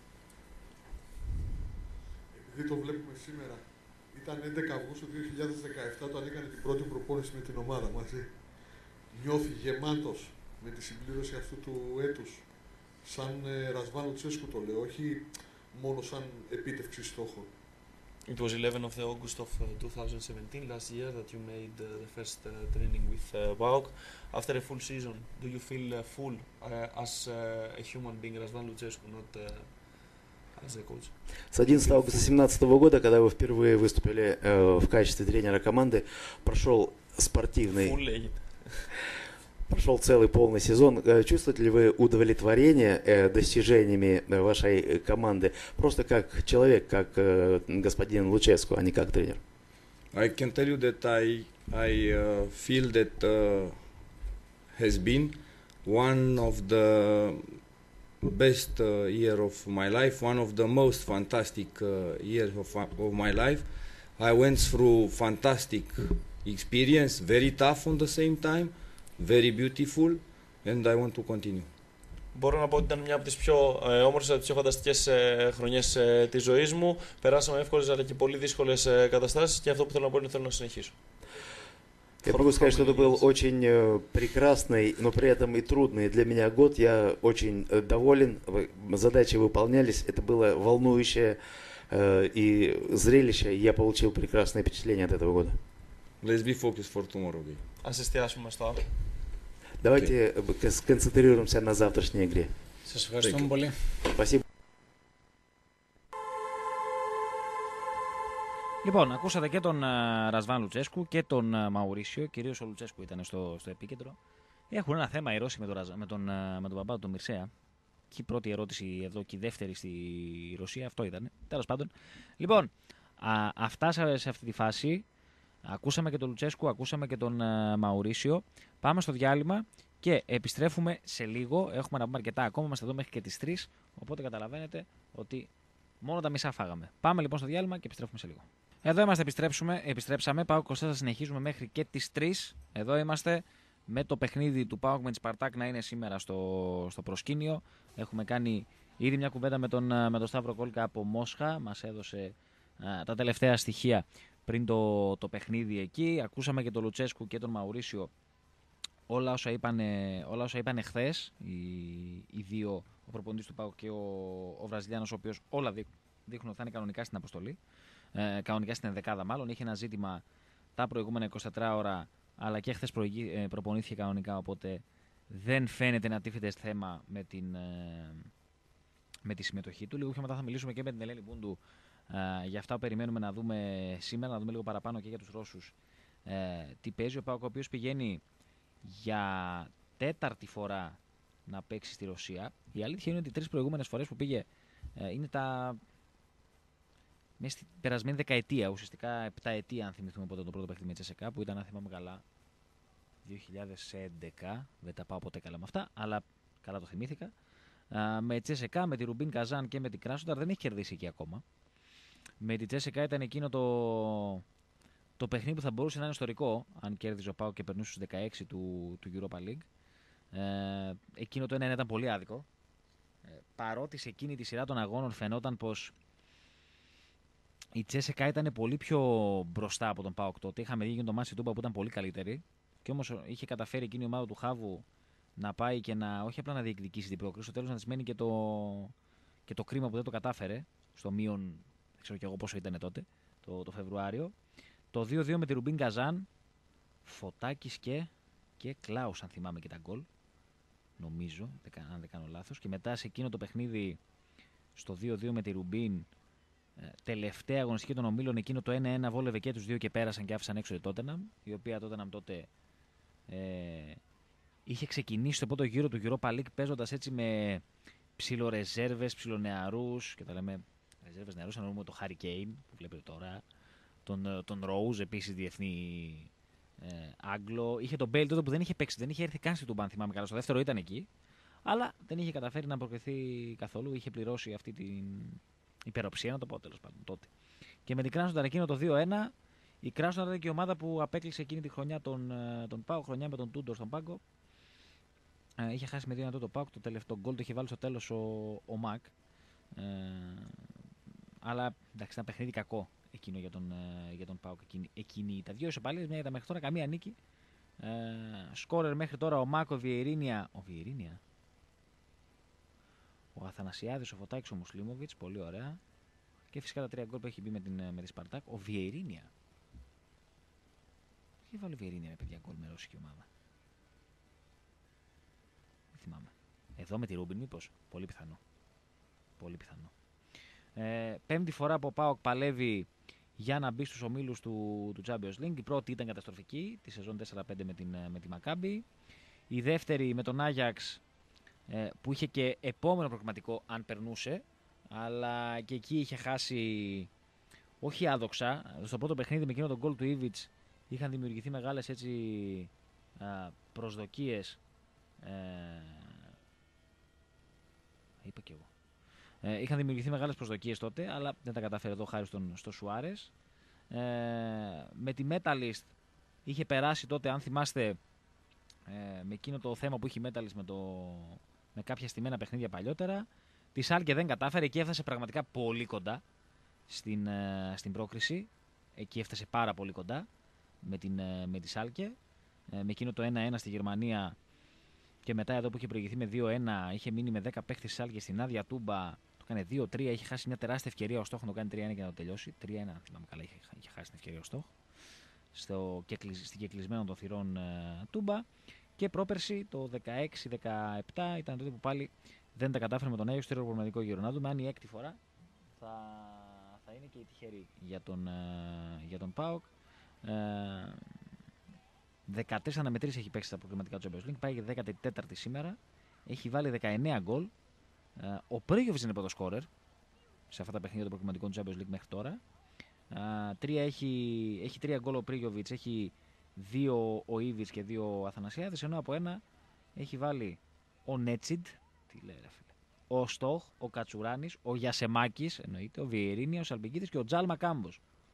Επειδή το βλέπουμε σήμερα, ήταν έντεκα Αυγούστου δύο χιλιάδες δεκαεπτά όταν έκανε την πρώτη προπόνηση με την ομάδα μαζί. Νιώθει γεμάτος με τη συμπλήρωση αυτού του έτους, σαν ε, Ρασβάν Λουτσέσκου το λέω, όχι μόνο σαν επίτευξη στόχων. It was eleventh of the August of uh, twenty seventeen, last year, that you made uh, the first uh, training with uh, PAOK. After a full season, do you feel uh, full uh, as uh, a human being, Razvan Lucescu, not uh, as a coach? С одиннадцатого августа две тысячи семнадцатого года, когда вы впервые выступили э, в качестве тренера команды, прошел спортивный... Full Прошел целый полный сезон. Чувствуете ли вы удовлетворение э, достижениями вашей команды просто как человек, как э, господин Луческу, а не как тренер? I can tell you that I I uh, feel that uh, has been one of the best uh, year of my life, one of the most fantastic uh, years of of my life. I went through fantastic experience, very tough on the same time. Very beautiful, and I want to continue. Μπορώ να πω ότι ήταν μια από τις πιο ε, όμορφες, από τις πιο φανταστικές ε, χρονιές ε, της ζωής μου. Περάσαμε εύκολες αλλά και πολύ δύσκολες ε, καταστάσεις και αυτό που θέλω να πω είναι ότι θέλω να συνεχίσω. Я могу сказать, что это был очень э, прекрасный, но при этом и трудный для меня год. Я очень э, доволен, задачи выполнялись, это было волнующее э, и зрелище. Я получил прекрасное впечатление от этого года. Let's be focused for tomorrow. Ας εστιάσουμε στο αύριο. Давайте сконцентрируемся на завтрашней игре. Σας ευχαριστούμε πολύ. Спасибо. Λοιπόν, ακούσατε και τον Ρασβάν Λουτσέσκου και τον Μαουρίσιο, κυρίως ο Λουτσέσκου ήταν στο, στο επίκεντρο. Έχουν ένα θέμα οι Ρώσοι με τον, με τον, με τον παπά του, τον Μιρσέα. Και η πρώτη ερώτηση εδώ και η δεύτερη στη Ρωσία, αυτό ήταν. Τέλος πάντων. Λοιπόν, α, αυτά σε αυτή τη φάση. Ακούσαμε και τον Λουτσέσκου, ακούσαμε και τον uh, Μαουρίσιο. Πάμε στο διάλειμμα και επιστρέφουμε σε λίγο. Έχουμε να πούμε αρκετά ακόμα, είμαστε εδώ μέχρι και τις τρεις. Οπότε καταλαβαίνετε ότι μόνο τα μισά φάγαμε. Πάμε λοιπόν στο διάλειμμα και επιστρέφουμε σε λίγο. Εδώ είμαστε, επιστρέψουμε, επιστρέψαμε. ΠΑΟΚ είκοσι τέσσερα συνεχίζουμε μέχρι και τις τρεις. Εδώ είμαστε με το παιχνίδι του ΠΑΟΚ με τη Σπαρτάκ να είναι σήμερα στο, στο προσκήνιο. Έχουμε κάνει ήδη μια κουβέντα με τον, με τον Σταύρο Κόλκα από Μόσχα. Μας έδωσε α, τα τελευταία στοιχεία πριν το, το παιχνίδι εκεί. Ακούσαμε και τον Λουτσέσκου και τον Μαουρίσιο. Όλα όσα είπαν, όλα όσα είπαν χθες οι, οι δύο, ο προπονητής του ΠΑΟΚ και ο, ο Βραζιλιάνος, ο οποίος όλα δείχνουν ότι θα είναι κανονικά στην αποστολή. Ε, κανονικά στην ενδεκάδα μάλλον. Είχε ένα ζήτημα τα προηγούμενα είκοσι τέσσερις ώρα, αλλά και χθες ε, προπονήθηκε κανονικά, οπότε δεν φαίνεται να τίθεται θέμα με, την, ε, με τη συμμετοχή του. Λίγο πιο μετά θα μιλήσουμε και με την Ελένη Μπούντου ε, για αυτά που περιμένουμε να δούμε σήμερα, να δούμε λίγο παραπάνω και για τους Ρώσους ε, τι παίζει. Ο ΠΑΟΚ, ο οποίος πηγαίνει για τέταρτη φορά να παίξει στη Ρωσία. Η αλήθεια είναι ότι οι τρεις προηγούμενες φορές που πήγε ε, είναι τα... μέσα στην περασμένη δεκαετία, ουσιαστικά επταετία, αν θυμηθούμε πότε το πρώτο παιχνίδι με Τσέσσεκα, που ήταν, αν θυμάμαι καλά, δύο χιλιάδες έντεκα. Δεν τα πάω ποτέ καλά με αυτά, αλλά καλά το θυμήθηκα. Α, με Τσέσσεκα, με τη Ρουμπίν Καζάν και με την Κράσνονταρ δεν έχει κερδίσει εκεί ακόμα. Με τη Τσέσσεκα ήταν εκείνο το, το παιχνίδι που θα μπορούσε να είναι ιστορικό, αν κέρδιζε ο ΠΑΟΚ και περνούσε στους δεκαέξι του, του Europa League. Ε, εκείνο το ένα ένα ήταν πολύ άδικο. Ε, παρότι σε εκείνη τη σειρά των αγώνων φαινόταν πως η Τσέσσεκα ήταν πολύ πιο μπροστά από τον ΠΑΟΚ τότε. Είχαμε δει και τον Μάση Τούμπα που ήταν πολύ καλύτερη. Και όμως είχε καταφέρει εκείνη η ομάδα του Χάβου να πάει και να όχι απλά να διεκδικήσει την πρόκριση, στο τέλος να της μένει και το, και το κρίμα που δεν το κατάφερε. Στο μείον, δεν ξέρω κι εγώ πόσο ήταν τότε, το, το Φεβρουάριο. Το δύο δύο με τη Ρουμπίν Καζάν. Φωτάκης και, και Κλάους, αν θυμάμαι και τα γκολ. Νομίζω, αν δεν κάνω λάθος. Και μετά σε εκείνο το παιχνίδι, στο δύο δύο με τη Ρουμπίν. Τελευταία αγωνιστική των ομίλων, εκείνο το ένα ένα βόλευε και τους δύο και πέρασαν και άφησαν έξω η Τότεναμ, η οποία Τότεναμ τότε ε, είχε ξεκινήσει το πρώτο γύρο του Europa League παίζοντας έτσι με ψιλορεζέρβες, ψιλονεαρούς, και τα λέμε ρεζέρβες νεαρούς, αναλύουμε το Harry Kane που βλέπετε τώρα, τον, τον Rose επίσης διεθνή ε, Άγγλο, είχε τον Bale τότε που δεν είχε παίξει, δεν είχε έρθει καν στη Τούμπα, αν θυμάμαι καλά, στο δεύτερο ήταν εκεί, αλλά δεν είχε καταφέρει να προκριθεί καθόλου, είχε πληρώσει αυτή την υπεροψία, να το πω τέλος πάντων τότε. Και με την Κράσνονταρ εκείνο το δύο ένα, η Κράσνονταρ ήταν και η ομάδα που απέκλεισε εκείνη τη χρονιά τον, τον ΠΑΟΚ, χρονιά με τον Τούντορ στον πάγκο. Ε, είχε χάσει με δύο ένα το ΠΑΟΚ, το τελευταίο γκολ το είχε βάλει στο τέλος ο, ο Μακ. Ε, αλλά εντάξει, ήταν παιχνίδι κακό εκείνο για τον, για τον ΠΑΟΚ εκείνη, εκείνη. Τα δύο ισοπαλίες, μια ήταν μέχρι τώρα, καμία νίκη. Ε, σκόρερ μέχρι τώρα ο Μακ, ο Βιερίνια. Ο Βιερίνια. Ο Αθανασιάδης, ο Φωτάκης, ο Μουσλίμοβιτς, πολύ ωραία. Και φυσικά τα τρία γκολ που έχει μπει με, την, με τη Σπαρτάκ. Ο Βιερίνια. Τι βάλει ο Βιερίνια με παιδιά γκολ με ρώσικη ομάδα. Δεν θυμάμαι. Εδώ με τη Ρούμπιν μήπως. Πολύ πιθανό. Πολύ πιθανό. Ε, πέμπτη φορά που ο ΠΑΟΚ παλεύει για να μπει στους ομίλους του, του Champions League. Η πρώτη ήταν καταστροφική, τη σεζόν τέσσερα πέντε με, την, με τη Μακάμπι. Η δεύτερη με τον Άγιαξ, που είχε και επόμενο προγραμματικό αν περνούσε, αλλά και εκεί είχε χάσει, όχι άδοξα. Στο πρώτο παιχνίδι με εκείνο τον γκολ του Ήβιτς είχαν δημιουργηθεί μεγάλες έτσι προσδοκίες, ε, είπα και εγώ, ε, είχαν δημιουργηθεί μεγάλες προσδοκίες τότε, αλλά δεν τα καταφέρει εδώ χάρη στον, στο Σουάρες. Ε, με τη Metalist είχε περάσει τότε, αν θυμάστε, ε, με εκείνο το θέμα που είχε η Metalist με το... με κάποια στημένα παιχνίδια παλιότερα. Τη Σάλκε δεν κατάφερε, εκεί έφτασε πραγματικά πολύ κοντά στην, ε, στην πρόκριση. Εκεί έφτασε πάρα πολύ κοντά με, την, ε, με τη Σάλκε. Ε, με εκείνο το ένα ένα στη Γερμανία και μετά εδώ που είχε προηγηθεί με δύο ένα, είχε μείνει με δέκα παίχτες τη Σάλκε στην άδεια Τούμπα. Το έκανε δύο τρία, είχε χάσει μια τεράστια ευκαιρία ο Στόχ να το κάνει τρία ένα και να το τελειώσει. τρία ένα, θυμάμαι καλά, είχε, είχε χάσει την ευκαιρία ο Στόχ. Στο, στην κεκλεισμένο των θυρών ε, Τούμπα. Και πρόπερση το δεκαέξι δεκαεπτά ήταν τότε που πάλι δεν τα κατάφερε με τον Άγιο στο προγραμματικό γύρο. Να δούμε αν η έκτη φορά θα, θα είναι και η τυχερή για τον, για τον ΠΑΟΚ. Ε, δεκατρείς αναμετρήσεις έχει παίξει στα προγραμματικά του Champions League. Πάει για δέκατη τέταρτη σήμερα. Έχει βάλει δεκαεννέα γκολ. Ε, ο Πρίγιοβιτς είναι πρώτο σκόρερ σε αυτά τα παιχνίδια των προγραμματικών του Champions League μέχρι τώρα. Ε, τρία έχει, έχει τρία γκολ ο Πρίγιοβιτς, έχει δύο ο Ήβιτς και δύο ο Αθανασιάδης, ενώ από ένα έχει βάλει ο Νέτσιντ, τι λέει ρε φίλε, ο Στόχ, ο Κατσουράνης, ο Γιασεμάκης, εννοείται, ο Βιερίνια, ο Σαλμπικίδης και ο Τζάλμα Κάμπος.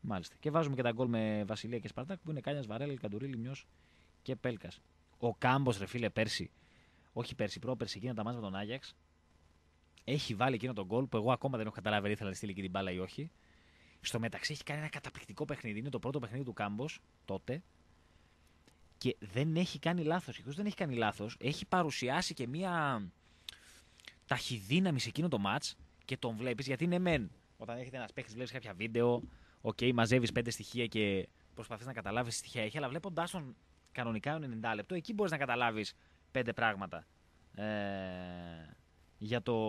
Μάλιστα. Και βάζουμε και τα γκολ με Βασιλεία και Σπαρτάκ που είναι Κάνιας, Βαρέλα, Καντουρί, Μιός και Πέλκας. Ο Κάμπος, ρε φίλε, πέρσι, όχι πέρσι, πρόπερσι, εκείνα τα μάτια με τον Άγιαξ, έχει βάλει εκείνο τον γκολ που εγώ ακόμα δεν έχω καταλάβει αν ήθελα να στείλει και την μπάλα ή όχι. Στο μεταξύ έχει κάνει ένα καταπληκτικό παιχνίδι. Είναι το πρώτο παιχνίδι του Κάμπος τότε. Και δεν έχει κάνει λάθος. Και δεν έχει κάνει λάθος, έχει παρουσιάσει και μία ταχυδύναμη σε εκείνο το μάτς και τον βλέπεις. Γιατί είναι μεν, όταν έχετε ένας παίχτης, βλέπεις κάποια βίντεο, οκ, okay, μαζεύεις πέντε στοιχεία και προσπαθείς να καταλάβεις τι στοιχεία έχει, αλλά βλέποντάς τον κανονικά ενενήντα λεπτό, εκεί μπορείς να καταλάβεις πέντε πράγματα ε, για, το,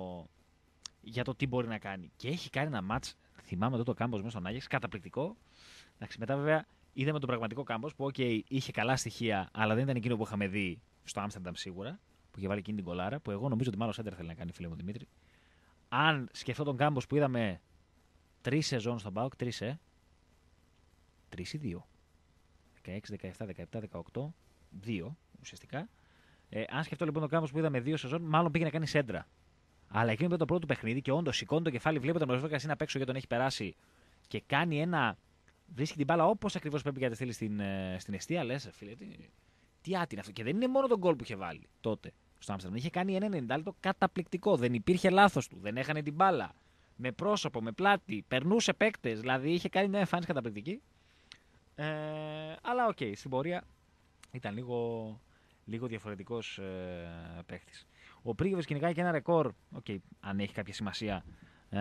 για το τι μπορεί να κάνει. Και έχει κάνει ένα μάτς, θυμάμαι τότε το Κάμπος μέσα στον Άγιαξ, καταπληκτικό. Εντάξει, μετά βέβαια είδαμε τον πραγματικό Κάμπος που okay, είχε καλά στοιχεία, αλλά δεν ήταν εκείνο που είχαμε δει στο Άμστερνταμ σίγουρα, που είχε βάλει εκείνη την κολάρα, που εγώ νομίζω ότι μάλλον σέντερ θέλει να κάνει, φίλε μου Δημήτρη. Αν σκεφτώ τον Κάμπος που είδαμε τρεις σεζόν στον ΠΑΟΚ, τρεις ε, τρεις ή δύο, δεκαέξι, δεκαεπτά, δεκαεπτά, δεκαοκτώ, δύο ουσιαστικά. Ε, αν σκεφτώ λοιπόν τον Κάμπος που είδαμε δύο σεζόν, μάλλον πήγε να κάνει σέντρα. Αλλά εκείνο ήταν το πρώτο παιχνίδι και όντως σηκώνει το κεφάλι, βλέπει τον Μεσβέκα είναι απ' έξω γιατί τον έχει περάσει και κάνει ένα. Βρίσκει την μπάλα όπως ακριβώς πρέπει να τη στείλει στην, στην εστία. Λες, φίλε, τι, τι άτι είναι αυτό. Και δεν είναι μόνο τον γκολ που είχε βάλει τότε στο Άμστερνταμ. Είχε κάνει ένα ενενήντα λεπτό καταπληκτικό. Δεν υπήρχε λάθος του. Δεν έχανε την μπάλα. Με πρόσωπο, με πλάτη. Περνούσε παίκτες. Δηλαδή είχε κάνει μια εμφάνιση καταπληκτική. Ε, αλλά οκ, okay, στην πορεία ήταν λίγο, λίγο διαφορετικός ε, παίκτης. Ο Πρίγκεβιτς κυνηγάει και ένα ρεκόρ. Okay, αν έχει κάποια σημασία. Ε,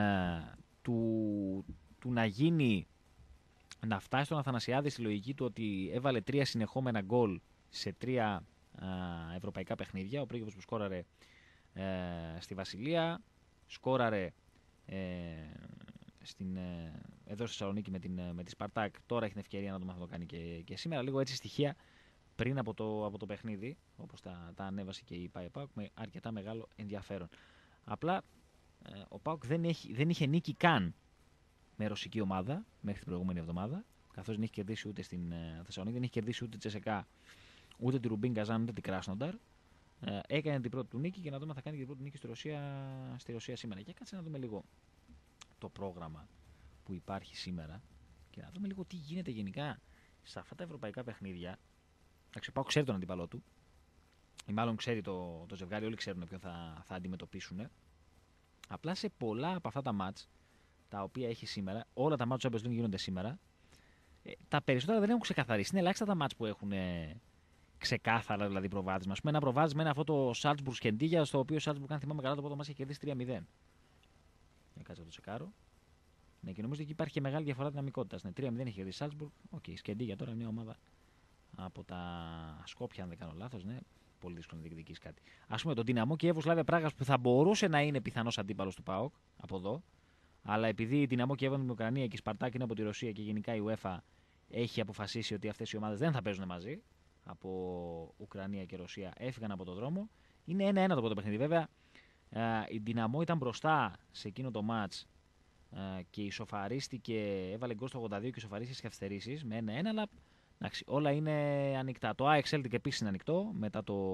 του, του να γίνει. Να φτάσει στον Αθανασιάδη στη λογική του ότι έβαλε τρία συνεχόμενα γκολ σε τρία α, ευρωπαϊκά παιχνίδια. Ο Πρίγκεβιτς που σκόραρε ε, στη Βασιλεία, σκόραρε ε, στην, ε, εδώ στη Θεσσαλονίκη με, την, με τη Σπαρτάκ. Τώρα έχει την ευκαιρία να το μάθει να το κάνει και, και σήμερα. Λίγο έτσι στοιχεία πριν από το, από το παιχνίδι, όπως τα, τα ανέβασε και η ΠΑΕ-ΠΑΟΚ, με αρκετά μεγάλο ενδιαφέρον. Απλά ε, ο ΠΑΟΚ δεν, έχει, δεν είχε νίκη καν με ρωσική ομάδα μέχρι την προηγούμενη εβδομάδα, καθώς δεν έχει κερδίσει ούτε στην ε, Θεσσαλονίκη, δεν έχει κερδίσει ούτε Τσεσεκά, ούτε την Ρουμπίν Καζάν, ούτε την Κράσνονταρ. Ε, έκανε την πρώτη του νίκη και να δούμε αν θα κάνει και την πρώτη νίκη στη Ρωσία, στη Ρωσία σήμερα. Και κάτσε να δούμε λίγο το πρόγραμμα που υπάρχει σήμερα και να δούμε λίγο τι γίνεται γενικά σε αυτά τα ευρωπαϊκά παιχνίδια. Εντάξει, ο ΠΑΟΚ ξέρει τον αντίπαλό του, ή μάλλον ξέρει το, το ζευγάρι, όλοι ξέρουν ποιον θα, θα αντιμετωπίσουν. Απλά σε πολλά από αυτά τα μάτς τα οποία έχει σήμερα, όλα τα μάτς του Champions League γίνονται σήμερα, ε, τα περισσότερα δεν έχουν ξεκαθαρίσει. Είναι ελάχιστα τα μάτς που έχουν ε, ξεκάθαρα δηλαδή προβάδισμα. Ένα προβάδισμα είναι αυτό το Salzburg Σκεντίγια, στο οποίο ο Salzburg, αν θυμάμαι καλά, το πρώτο μάτς είχε κερδίσει τρία μηδέν. Για κάτσε να το τσεκάρω. Ναι, και νομίζω ότι εκεί υπάρχει και μεγάλη διαφορά δυναμικότητα. Ναι, τρία μηδέν είχε κερδίσει Salzburg. Οκ, okay, Σκεντίγια τώρα είναι μια ομάδα από τα Σκόπια, αν δεν κάνω λάθος. Ναι, πολύ δύσκολο να διεκδικήσει κάτι. Ας πούμε τον Δυναμό Κιέβου Σλάβια Πράγας που θα μπορούσε να είναι πιθανός αντίπαλος του ΠΑΟΚ από εδώ. Αλλά επειδή η Δυναμό Κιέβου είναι από την Ουκρανία και η Σπαρτάκ είναι από τη Ρωσία και γενικά η UEFA έχει αποφασίσει ότι αυτές οι ομάδες δεν θα παίζουν μαζί, από Ουκρανία και Ρωσία έφυγαν από τον δρόμο. Είναι ένα ένα το πρώτο παιχνίδι. Βέβαια η Δυναμό ήταν μπροστά σε εκείνο το μάτς και ισοφαρίστηκε, έβαλε γκολ στο ογδόντα δύο και ισοφαρίστηκε στις καθυστερήσεις με ένα ένα, αλλά εντάξει, όλα είναι ανοιχτά. Το ΑΕΚ Celtic επίσης είναι ανοιχτό μετά το,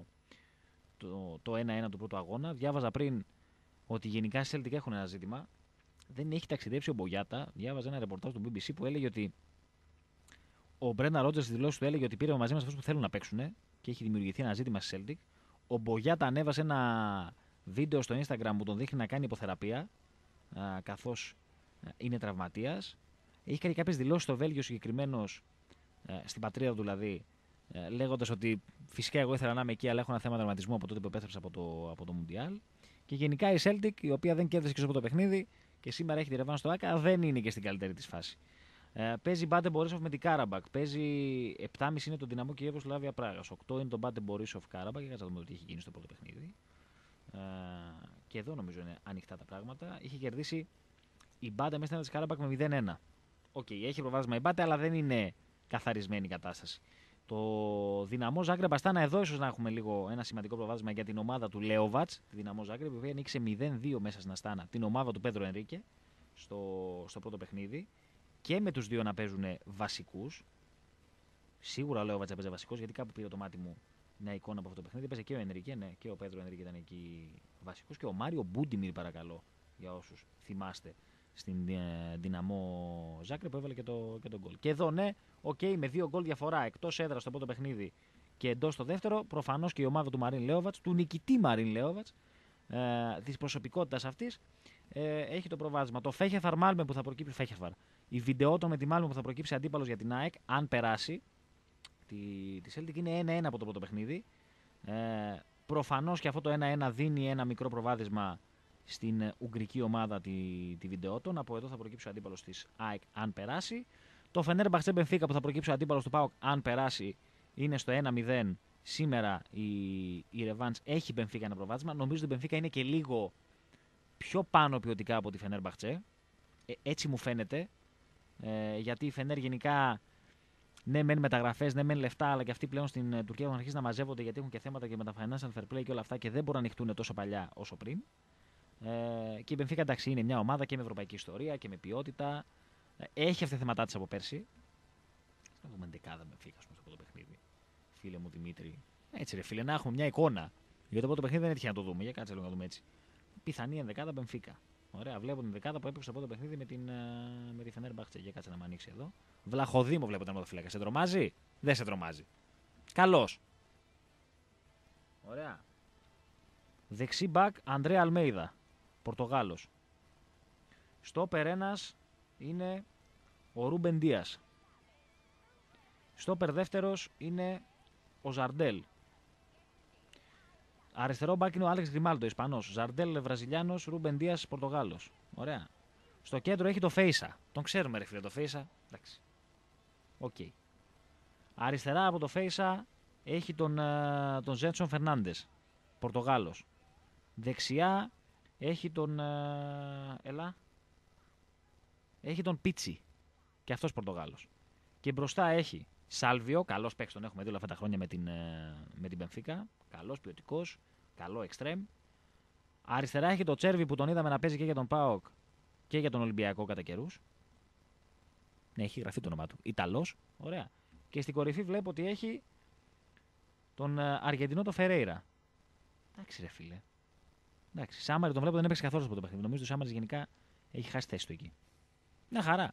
το, το ένα ένα του πρώτου αγώνα. Διάβαζα πριν ότι γενικά οι Celtic έχουν ένα ζήτημα. Δεν έχει ταξιδέψει ο Μπογιάτα. Διάβαζα ένα ρεπορτάζ του μπι μπι σι που έλεγε ότι ο Μπρένταν Ρότζερς στη δηλώση του έλεγε ότι πήραμε μαζί μας αυτούς που θέλουν να παίξουν και έχει δημιουργηθεί ένα ζήτημα στη Celtic. Ο Μπογιάτα ανέβασε ένα βίντεο στο Instagram που τον δείχνει να κάνει υποθεραπεία καθώς είναι τραυματίας. Έχει κάνει κάποιες δηλώσεις στο Βέλγιο συγκεκριμένος, στην πατρίδα του δηλαδή, λέγοντας ότι φυσικά εγώ ήθελα να είμαι εκεί, αλλά έχω ένα θέμα τραυματισμού από τότε που επέστρεψα από το, από το Μουντιάλ. Και γενικά η Celtic, η οποία δεν κέρδισε και στο πρώτο παιχνίδι και σήμερα έχει τη ρεβάνς στο ΆΚΑ, δεν είναι και στην καλύτερη της φάση. Ε, παίζει Μπάντε Μπορίσοφ με την Κάραμπακ. Παίζει επτά και μισή είναι τον Δυναμό Κιέβου Σλάβια Πράγας. οκτώ είναι τον Μπάντε Μπορίσοφ Κάραμπακ. Και κάτσε να δούμε τι έχει γίνει στο πρώτο παιχνίδι. Ε, και εδώ νομίζω είναι ανοιχτά τα πράγματα. Είχε κερδίσει η Μπάντε μέσα στην τη Κάραμπακ με μηδέν ένα. Οκ, okay, έχει προβάδισμα η Μπάντε, αλλά δεν είναι καθαρισμένη η κατάσταση. Το Δυναμό Ζάγκρεπ Αστάνα, εδώ ίσως να έχουμε λίγο ένα σημαντικό προβάδισμα για την ομάδα του Λέοβατς. Τη Δυναμό Ζάγκρεπ, η οποία νίκησε μηδέν δύο μέσα στην Αστάνα την ομάδα του Πέδρο Ενρίκε στο, στο πρώτο παιχνίδι. Και με τους δύο να παίζουν βασικούς. Σίγουρα ο Λέοβατς έπαιζε βασικός, γιατί κάπου πήρε το μάτι μου μια εικόνα από αυτό το παιχνίδι. Έπαιζε και ο Ενρίκε, ναι, και ο Πέδρο Ενρίκε ήταν εκεί βασικός. Και ο Μάριο Μπούντιμιρ, παρακαλώ, για όσους θυμάστε, στην ε, Δυναμό Ζάκρεπ που έβαλε και το, και το γκολ. Και εδώ ναι, οκ, okay, με δύο γκολ διαφορά εκτός έδρας στο πρώτο παιχνίδι και εντός στο δεύτερο, προφανώς και η ομάδα του Μαρίν Λέοβατς, του νικητή Μαρίν Λέοβατς, ε, της προσωπικότητας αυτής, ε, έχει το προβάδισμα. Το Φέχεφαρ Μάλμε που θα προκύψει, Φέχεφαρ, η βιντεότο με τη Μάλμε που θα προκύψει αντίπαλος για την ΑΕΚ, αν περάσει, τη, τη Celtic είναι ένα ένα από το πρώτο παιχνίδι. Ε, προφανώς και αυτό το ένα ένα δίνει ένα μικρό προβάδισμα στην ουγγρική ομάδα τη, τη βιντεότον. Από εδώ θα προκύψει ο αντίπαλος της ΑΕΚ αν περάσει. Το Φενέρμπαχτσε Μπενφίκα που θα προκύψει ο αντίπαλος του ΠΑΟΚ αν περάσει είναι στο ένα μηδέν. Σήμερα η, η Ρεβάνς έχει Μπενφίκα ένα προβάδισμα. Νομίζω ότι η Μπενφίκα είναι και λίγο πιο πάνω ποιοτικά από τη Φενέρμπαχτσε. Ε, έτσι μου φαίνεται. Ε, γιατί η Φενέρ γενικά ναι, μεν μεταγραφές, ναι, μεν λεφτά, αλλά και αυτοί πλέον στην Τουρκία έχουν αρχίσει να μαζεύονται γιατί έχουν και θέματα και με τα financial fair play και όλα αυτά και δεν μπορούν να ανοιχτούν τόσο παλιά όσο πριν. Ε, και η Μπενφίκα εντάξει είναι μια ομάδα και με ευρωπαϊκή ιστορία και με ποιότητα. Ε, έχει αυτά τα θέματα της από πέρσι. Να δούμε δεκάδα Μπενφίκα στο πρώτο παιχνίδι. Φίλε μου Δημήτρη. Έτσι ρε φίλε, να έχουμε μια εικόνα. Για το πρώτο παιχνίδι δεν έτυχε να το δούμε. Για κάτσε λίγο να δούμε έτσι. Πιθανή ενδεκάδα Μπενφίκα. Ωραία, βλέπω την δεκάδα που έπαιξε στο πρώτο παιχνίδι με, την, με τη Φενέρμπαχτσε. Για κάτσε να με ανοίξει εδώ. Βλαχοδήμο βλέπω τον τερματοφύλακα. Σε τρομάζει? Δεν σε τρομάζει. Καλός. Ωραία. Δεξί μπακ Ανδρέα Αλμέιδα. Πορτογάλος. Στόπερ ένας είναι ο Ρούμπεν Δίας. Στόπερ δεύτερος είναι ο Ζαρντέλ. Αριστερό μπακ είναι ο Άλεξ Γκριμάλντο, Ισπανός. Ζαρντέλ Βραζιλιάνος, Ρούμπεν Δίας Πορτογάλος. Ωραία. Στο κέντρο έχει το Φέισα. Τον ξέρουμε ρε φίλε το Φέισα. Εντάξει. Οκ. Okay. Αριστερά από το Φέισα έχει τον, τον Ζένσον Φερνάντες. Πορτογάλος. Δεξιά έχει τον... Ελά. Έχει τον Πίτσι. Και αυτός Πορτογάλος. Και μπροστά έχει Σάλβιο. Καλός παίκτης, τον έχουμε δει όλα αυτά τα χρόνια με την, με την Μπενφίκα. Καλός, ποιοτικός. Καλό εξτρέμ. Αριστερά έχει το Τσέρβι που τον είδαμε να παίζει και για τον ΠΑΟΚ και για τον Ολυμπιακό κατά καιρούς. Ναι, έχει γραφεί το όνομά του. Ιταλός. Ωραία. Και στην κορυφή βλέπω ότι έχει τον Αργεντινό το Φερέιρα. Εντάξει, ρε φίλε. Εντάξει. Σάμαρη τον βλέπω δεν έπαιξε καθόλου από το παιχνίδι. Νομίζω ότι ο Σάμαρη γενικά έχει χάσει θέση του εκεί. Μια χαρά.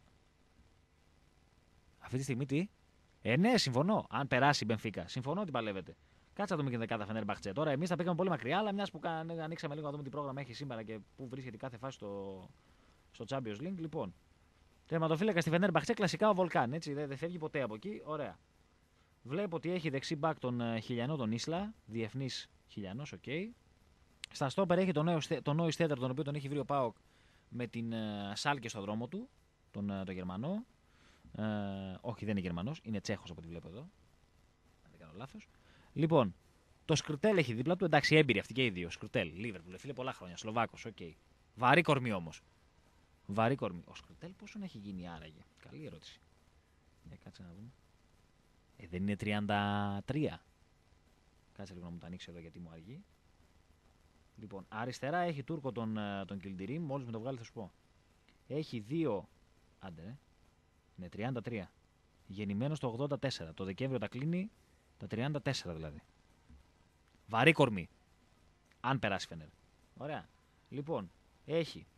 Αυτή τη στιγμή τι. Ε, ναι, συμφωνώ. Αν περάσει η Μπενφίκα. Συμφωνώ ότι παλεύεται. Κάτσε να δούμε και δεκάδα Φενέρμπαχτσε. Τώρα εμείς θα πήγαμε πολύ μακριά, αλλά μια που ανοίξαμε λίγο να δούμε τι πρόγραμμα έχει σήμερα και πού βρίσκεται κάθε φάση στο, στο Champions League. Λοιπόν, τερματοφύλακα στη Φενέρμπαχτσε, κλασικά ο Βολκάν. Έτσι, δεν δε φεύγει ποτέ από εκεί. Ωραία. Βλέπω ότι έχει δεξί μπακ τον uh, Χιλιανό τον Ίσλα, διεθνής Χιλιανός, οκ. Okay. Στα στόπερ έχει τον Νόι Στέτερ, τον οποίο τον έχει βρει ο ΠΑΟΚ με την uh, Σάλκε στο δρόμο του, τον, uh, τον Γερμανό. Uh, όχι, δεν είναι Γερμανός, είναι Τσέχος από ό,τι βλέπω εδώ. Αν δεν κάνω λάθος. Λοιπόν, το Σκρτέλ έχει δίπλα του, εντάξει, έμπειροι αυτοί και οι δύο. Σκρτέλ, Λίβερπουλ, φίλε πολλά χρόνια, Σλοβάκος, οκ. Okay. Βαρύ κορμί όμως. Βαρύ κορμί. Ο Σκρτέλ πόσο να έχει γίνει άραγε? Καλή ερώτηση. Για κάτσε να δούμε. Ε, δεν είναι τριάντα τρία. Κάτσε λίγο να μου το ανοίξει εδώ γιατί μου αργεί. Λοιπόν, αριστερά έχει Τούρκο τον, τον Κιλντιρίμ, μόλις με το βγάλει θα σου πω. Έχει δύο. Άντε, ε. Είναι τριάντα τρία. Γεννημένος το ογδόντα τέσσερα. Το Δεκέμβριο τα κλείνει τα τριάντα τέσσερα δηλαδή. Βαρύ κορμί. Αν περάσει Φενέρ. Ωραία. Λοιπόν, έχει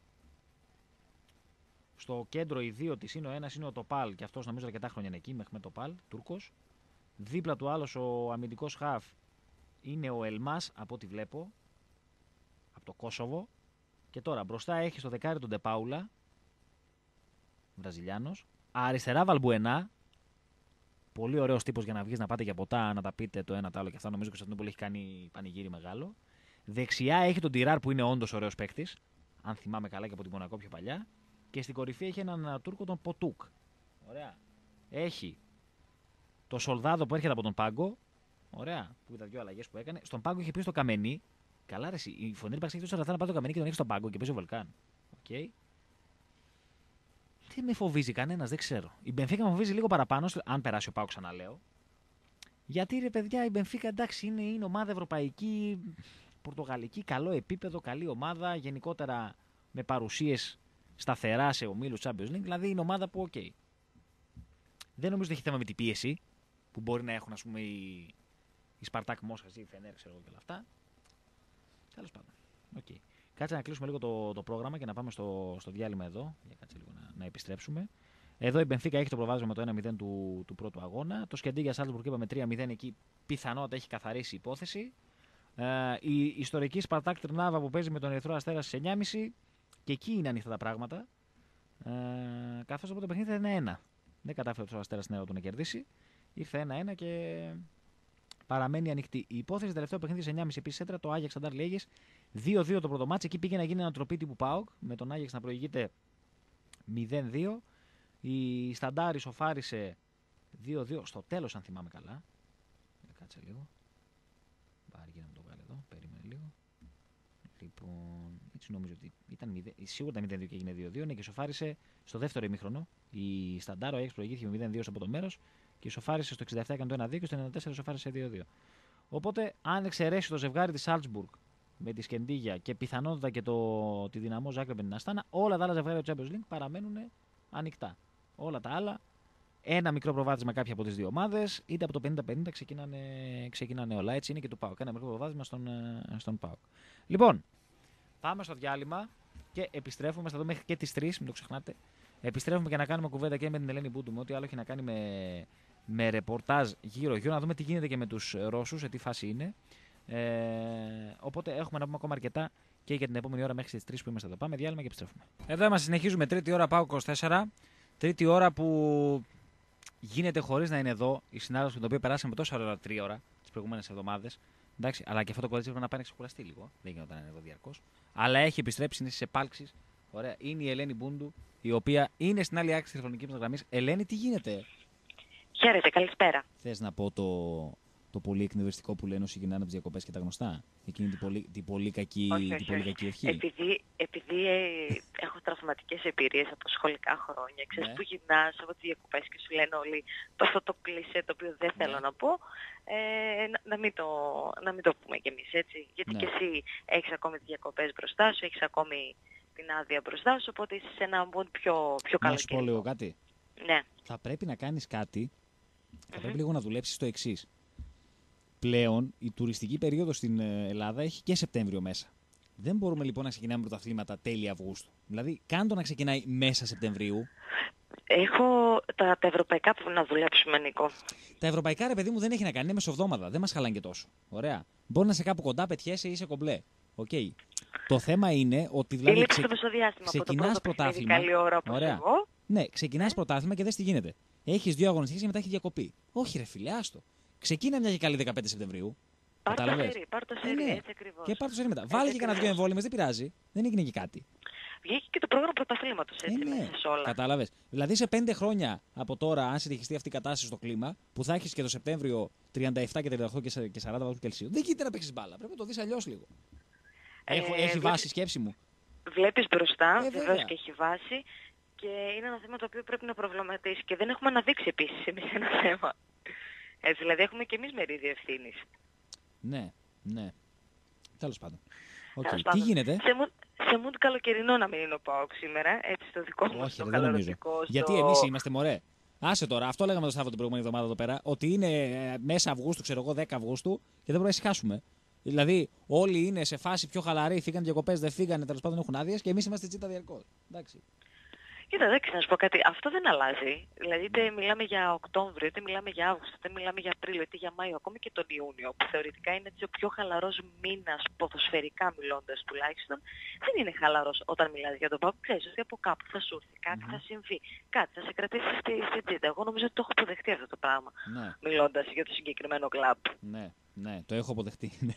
στο κέντρο οι δύο της είναι ο ένας είναι ο Τοπάλ και αυτός νομίζω αρκετά χρόνια είναι εκεί μέχρι με Τοπάλ, Τούρκος. Δίπλα του άλλος ο αμυντικός χαφ είναι ο Ελμάς από ό,τι βλέπω. Από το Κόσοβο. Και τώρα μπροστά έχει στο δεκάρι τον Ντεπάουλα. Βραζιλιάνος. Αριστερά Βαλμπουενά. Πολύ ωραίος τύπος για να βγεις να πάτε για ποτά, να τα πείτε το ένα το άλλο και αυτά. Νομίζω ότι στην Κωνσταντινούπολη έχει κάνει πανηγύρι μεγάλο. Δεξιά έχει τον Τιράρ που είναι όντως ωραίος παίκτης. Αν θυμάμαι καλά και από την Μονακό πιο παλιά. Και στην κορυφή έχει έναν Τούρκο τον Ποτούκ. Ωραία. Έχει το Σολδάδο που έρχεται από τον Πάγκο. Ωραία. Που ήταν δύο αλλαγές που έκανε. Στον Πάγκο είχε πει στο Καμενί. Καλά, ρε, η Φωνήρ έχει τόσο λεφτά να πάρει το Καμενί και τον έχει στον Πάγκο και παίζει ο Βολκάν. Okay. Δεν με φοβίζει κανένας, δεν ξέρω. Η Μπενφίκα με φοβίζει λίγο παραπάνω, αν περάσει ο Πάο, ξαναλέω. Γιατί ρε παιδιά, η Μπενφίκα εντάξει είναι, είναι ομάδα ευρωπαϊκή, πορτογαλική, καλό επίπεδο, καλή ομάδα, γενικότερα με παρουσίες σταθερά σε ομίλους Champions League, δηλαδή είναι ομάδα που οκ. Okay. Δεν νομίζω ότι έχει θέμα με την πίεση που μπορεί να έχουν ας πούμε η, η Σπαρτάκ Μόσχας ή η Φενέρ, ξέρω εγώ και όλα αυτά. Τέλος πάντων. Okay. Κάτσε να κλείσουμε λίγο το, το πρόγραμμα και να πάμε στο, στο διάλειμμα εδώ. Για κάτσε λίγο να, να επιστρέψουμε. Εδώ η Μπενφίκα έχει το προβάδισμα με το ένα μηδέν του, του πρώτου αγώνα. Το Σκεντίγια Σάλτσμπουργκ είπαμε τρία μηδέν, εκεί πιθανότατα έχει καθαρίσει η υπόθεση. Ε, η ιστορική Σπαρτάκ Τρνάβα που παίζει με τον Ερυθρό Αστέρα στις εννιά και μισή και εκεί είναι ανοιχτά τα πράγματα. Ε, καθώς από το παιχνίδι ήταν ένα ένα. Δεν κατάφερε ο Αστέρας στην έδρα του να κερδίσει. Ήρθε ένα ένα και παραμένει ανοιχτή η υπόθεση. Τελευταίο παιχνίδι στις εννιά και μισή επίσης έτρα το Άγιαξ Αντάρ Λέγες. δύο δύο το πρώτο μάτς. Εκεί πήγε να γίνει ανατροπή τύπου ΠΑΟΚ με τον Άγιαξ να προηγείται μηδέν δύο. Η Σταντάρ ισοφάρισε δύο δύο στο τέλος, αν θυμάμαι καλά. Κάτσε λίγο. Πάρει και να μου το βγάλει εδώ. Περίμενε λίγο. Λοιπόν, έτσι νομίζω ότι ήταν μηδέν, σίγουρα ήταν μηδέν δύο και έγινε δύο δύο. Ναι, και ισοφάρισε στο δεύτερο ημίχρονο. Η Σταντάρ, ο Άγιαξ προηγήθηκε με μηδέν δύο από το μέρος και ισοφάρισε στο εξήντα επτά, έκανε το ένα δύο και στο ενενήντα τέσσερα ισοφάρισε δύο δύο. Οπότε, αν εξαιρέσει το ζευγάρι της Σάλτσμπουργκ με τη Σκεντίγια και πιθανότατα και το, τη Δυναμό Ζάγκρεπ με την Αστάνα, όλα τα άλλα ζευγάρια του Champions League παραμένουν ανοιχτά. Όλα τα άλλα, ένα μικρό προβάδισμα κάποια από τις δύο ομάδες, είτε από το πενήντα πενήντα ξεκινάνε, ξεκινάνε όλα. Έτσι είναι και του ΠΑΟΚ. Ένα μικρό προβάδισμα στον, στον ΠΑΟΚ. Λοιπόν, πάμε στο διάλειμμα και επιστρέφουμε. Θα δούμε μέχρι και τις τρεις, μην το ξεχνάτε. Επιστρέφουμε και να κάνουμε κουβέντα και με την Ελένη Μπούντου, με ό,τι άλλο έχει να κάνει με, με ρεπορτάζ γύρω-γύρω, να δούμε τι γίνεται και με τους Ρώσους, σε τι φάση είναι. Ε, οπότε έχουμε να πούμε ακόμα αρκετά και για την επόμενη ώρα μέχρι τις τρεις που είμαστε εδώ. Πάμε διάλειμμα και επιστρέφουμε. Εδώ είμαστε, συνεχίζουμε. Τρίτη ώρα ΠΑΟΚ είκοσι τέσσερα. Τρίτη ώρα που γίνεται χωρίς να είναι εδώ η συνάδελφος με τον οποίο περάσαμε τόσα ώρα, τρία ώρα τις προηγούμενες εβδομάδες. Εντάξει, αλλά και αυτό το κορίτσι πρέπει να πάει να ξεκουραστεί λίγο. Δεν γινόταν να είναι εδώ διαρκώς. Αλλά έχει επιστρέψει, είναι στις επάλξεις. Ωραία. Είναι η Ελένη Μπούντου, η οποία είναι στην άλλη άκρη της τηλεφωνικής μας γραμμής. Ελένη, τι γίνεται? Χαίρετε, καλησπέρα. Θες να πω το, το πολύ εκνευριστικό που λένε όσοι γυρνάνε από τις διακοπές και τα γνωστά? Εκείνη την πολύ, την πολύ, κακή, όχι, την όχι, πολύ όχι. κακή ευχή. Επειδή, επειδή ε, έχω τραυματικές εμπειρίες από σχολικά χρόνια, ξέρεις, Ναι. που γυρνάς από τις διακοπές και σου λένε όλοι το αυτό το κλισέ το οποίο δεν θέλω Ναι. να πω, ε, να, να, μην το, να μην το πούμε κι εμείς, έτσι. Γιατί Ναι. και εσύ έχεις ακόμη τις διακοπές μπροστά σου, έχεις ακόμη την άδεια μπροστά σου, οπότε είσαι σε ένα mood πιο, πιο καλό. Να σου πω λίγο κάτι. Ναι. Θα πρέπει να κάνεις κάτι, θα πρέπει λίγο να δουλέψεις το εξής. Πλέον η τουριστική περίοδος στην ε, Ελλάδα έχει και Σεπτέμβριο μέσα. Δεν μπορούμε λοιπόν να ξεκινάμε πρωταθλήματα τέλη Αυγούστου. Δηλαδή, κάντο να ξεκινάει μέσα Σεπτεμβρίου. Έχω τα, τα ευρωπαϊκά που να δουλέψουμε, Νίκο. Τα ευρωπαϊκά, ρε παιδί μου, δεν έχει να κάνει, είναι μεσοβδόμαδα. Δεν μας χαλάνε και τόσο. Ωραία. Μπορεί να είσαι κάπου κοντά, πετιέσαι ή είσαι κομπλέ. Οκ. Okay. Το θέμα είναι ότι δηλαδή. Ή Ξε... στο μεσοδιάστημα από το ξεκινάς πρώτο παιχνίδι, πρωτάθλημα. καλή ώρα όπως Ωραία. εγώ. Ναι, ξεκινάς πρωτάθλημα και δες τι γίνεται. Έχεις δύο αγωνιστικές και μετά έχει διακοπή. Όχι, ρε φίλε, άστο. Ξεκίνα μια και καλή δεκαπέντε Σεπτεμβρίου. Πάρ' το Κατάλαβες? σερί, πάρ' το Ε, σερί, ναι. έτσι ακριβώς. Και πάρ' το σερί μετά. Βάλε και κανένα δύο εμβόλυμες, δεν πειράζει. Δεν έγινε και κάτι. Βγήκε και το πρόγραμμα πρωταθλήματος, έτσι, Ε, ναι. μέσα σε όλα. Κατάλαβες. Δηλαδή σε πέντε χρόνια από τώρα, αν συνεχιστεί αυτή η κατάσταση στο κλίμα, που θα έχεις και το Σεπτέμβριο τριάντα επτά και τριάντα οκτώ και σαράντα βαθμούς Κελσίου, δεν γίνεται να παίξεις μπάλα. Πρέπει να το δεις αλλιώς λίγο. Ε, Έχω, έχει βλέπεις- βάση η σκέψη μου. Βλέπεις μπροστά, Ε, βεβαίως βέβαια. και έχει βάση, και είναι ένα θέμα το οποίο πρέπει να προβληματίσει. Και δεν έχουμε αναδείξει επίσης εμείς ένα θέμα. Έτσι, δηλαδή έχουμε και εμείς μερίδιο ευθύνης. Ναι, ναι. Τέλος πάντων. Οκ. Τέλος Τι πάντων. γίνεται? Σε mood, σε mood καλοκαιρινό να μην είναι ο ΠΑΟΚ σήμερα, έτσι στο δικό μας Όχι, το ρε, δεν νομίζω. καλωρωτικό. Γιατί στο- εμείς είμαστε μωρέ. Άσε τώρα, αυτό λέγαμε το Σάββατο την προηγούμενη εβδομάδα εδώ πέρα, ότι είναι ε, μέσα Αυγούστου, ξέρω εγώ, δέκα Αυγούστου και δεν πρέπει να ησυχάσουμε. Δηλαδή, όλοι είναι σε φάση πιο χαλαροί, φύγανε διακοπές, δεν φύγανε, τέλος πάντων έχουν άδειες και εμείς είμαστε τσίτα διαρκώς. Εντάξει. Κοίτα, εντάξει, να σου πω κάτι. Αυτό δεν αλλάζει. Δηλαδή, είτε μιλάμε για Οκτώβριο, είτε μιλάμε για Αύγουστο, είτε μιλάμε για Απρίλιο, είτε για Μάιο, ακόμη και τον Ιούνιο, που θεωρητικά είναι έτσι ο πιο χαλαρός μήνας, ποδοσφαιρικά μιλώντας τουλάχιστον, δεν είναι χαλαρός όταν μιλάς για τον ΠΑΟΚ. Ξέρεις ότι από κάπου θα σου έρθει, κάτι θα συμβεί, κάτι θα σε κρατήσει στη, στη τσίτα. Εγώ νομίζω ότι το έχω αποδεχτεί αυτό το πράγμα, Ναι, μιλώντας για το συγκεκριμένο κλαμπ. ναι, ναι, το έχω αποδεχτεί. ναι.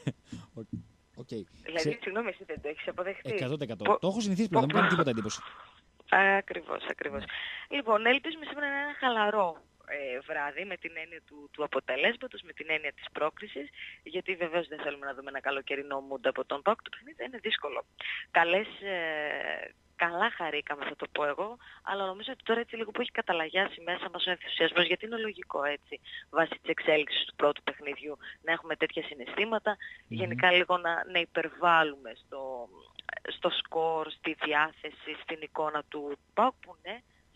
Οκ. Δηλαδή, Ξε- συγγνώμη, εσύ δεν το έχεις αποδεχτεί. εκατό τοις εκατό. Πο- Το έχω συνηθίσει πλέον, δεν μου κάνει τίποτα εντύπωση. Ακριβώς, ακριβώς. Λοιπόν, ελπίζουμε σήμερα να είναι ένα χαλαρό ε, βράδυ με την έννοια του, του αποτελέσματος, με την έννοια της πρόκρισης, γιατί βεβαίως δεν θέλουμε να δούμε ένα καλοκαιρινό μούντα από τον ΠΑΟΚ. Το παιχνίδι είναι δύσκολο. Καλές, ε, καλά χαρήκαμε, θα το πω εγώ, αλλά νομίζω ότι τώρα έτσι λίγο που έχει καταλαγιάσει μέσα μας ο ενθουσιασμός, γιατί είναι λογικό έτσι, βάσει της εξέλιξης του πρώτου παιχνιδιού, να έχουμε τέτοια συναισθήματα, γενικά λίγο να, να υπερβάλλουμε στο, στο σκορ, στη διάθεση, στην εικόνα του ΠΑΟΚ, που ναι,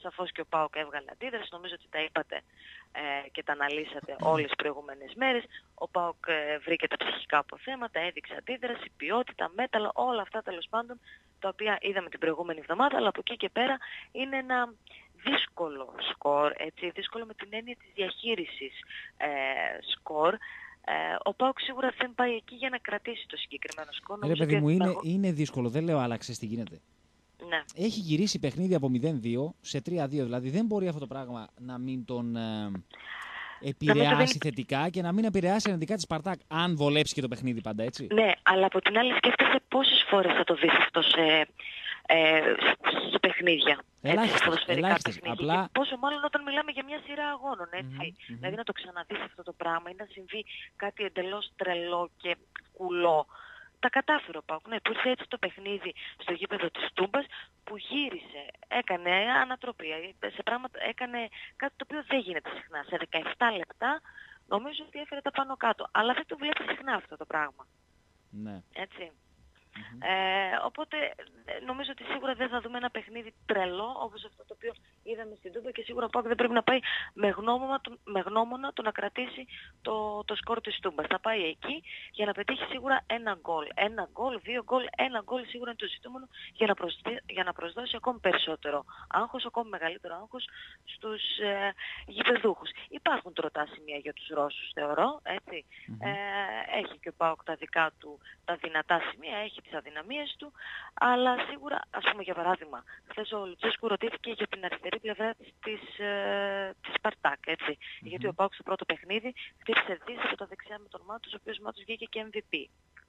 Σαφώς και ο ΠΑΟΚ έβγαλε αντίδραση, νομίζω ότι τα είπατε ε, και τα αναλύσατε όλες τις προηγούμενες μέρες. Ο ΠΑΟΚ ε, βρήκε τα ψυχικά αποθέματα, έδειξε αντίδραση, ποιότητα, μέταλλα, όλα αυτά τέλος πάντων, τα οποία είδαμε την προηγούμενη εβδομάδα, αλλά από εκεί και πέρα είναι ένα δύσκολο σκορ, έτσι, δύσκολο με την έννοια της διαχείρισης ε, σκορ. Ε, ο ΠΑΟΚ σίγουρα δεν πάει εκεί για να κρατήσει το συγκεκριμένο σκορ. Ρε παιδί μου, είναι, είναι δύσκολο, δεν λέω άλλαξε τι γίνεται. Ναι. Έχει γυρίσει παιχνίδι από μηδέν δύο σε τρία δύο, δηλαδή δεν μπορεί αυτό το πράγμα να μην τον ε, επηρεάσει δεν... θετικά και να μην επηρεάσει αρνητικά τη Σπαρτάκ, αν βολέψει και το παιχνίδι πάντα, έτσι. Ναι, αλλά από την άλλη σκέφτεσαι πόσες φορές θα το δεις αυτό σε, ε, σε παιχνίδια. Ελάχιστες, ελάχιστες. Απλά... Και πόσο μάλλον όταν μιλάμε για μια σειρά αγώνων, έτσι. Mm-hmm, mm-hmm. Δηλαδή να το ξαναδείς αυτό το πράγμα ή να συμβεί κάτι εντελώς τρελό και κουλό. Τα κατάφερε ο ΠΑΟΚ. Ναι, που ήρθε έτσι το παιχνίδι στο γήπεδο της Τούμπας που γύρισε, έκανε ανατροπία, σε πράγματα, έκανε κάτι το οποίο δεν γίνεται συχνά. Σε δεκαεπτά λεπτά νομίζω ότι έφερε τα πάνω κάτω. Αλλά δεν το βλέπει συχνά αυτό το πράγμα. Ναι. Έτσι. Mm-hmm. Ε, οπότε νομίζω ότι σίγουρα δεν θα δούμε ένα παιχνίδι τρελό όπως αυτό το οποίο είδαμε στην Τούμπα και σίγουρα ο ΠΑΟΚ δεν πρέπει να πάει με γνώμονα, με γνώμονα το να κρατήσει το, το σκορ της Τούμπας. Θα πάει εκεί για να πετύχει σίγουρα ένα γκολ. Ένα γκολ, δύο γκολ, ένα γκολ σίγουρα είναι το ζητούμενο για να, προσδί, για να προσδώσει ακόμη περισσότερο άγχος, ακόμη μεγαλύτερο άγχος στους ε, γηπεδούχους. Υπάρχουν τροτά σημεία για τους Ρώσους θεωρώ, έτσι. Mm-hmm. Ε, έχει και ο ΠΑΟΚ τα δικά του τα δυνατά σημεία, έχει τις αδυναμίες του, αλλά σίγουρα, ας πούμε για παράδειγμα, χθες ο Λουτσέσκου ρωτήθηκε για την αριστερή πλευρά της, της, ε, της Σπαρτάκ, έτσι. Mm-hmm. Γιατί ο ΠΑΟΚ στο πρώτο παιχνίδι χτύπησε δις από τα δεξιά με τον Μάτος, ο οποίος Μάτος βγήκε και εμ βι πι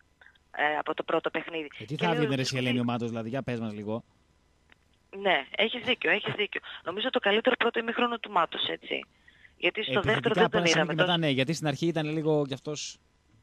ε, από το πρώτο παιχνίδι. Ε, τι θα έβγαινε ρε εσύ Ελένη ο Μάτος, δηλαδή, για πες μας λίγο. Ναι, έχεις δίκιο, έχεις δίκιο. Νομίζω το καλύτερο πρώτο ημίχρονο του Μάτος, έτσι. Γιατί στο δεύτερο δεν τον είδαμε. Και μετά, ναι, γιατί στην αρχή ήταν λίγο κι αυτός...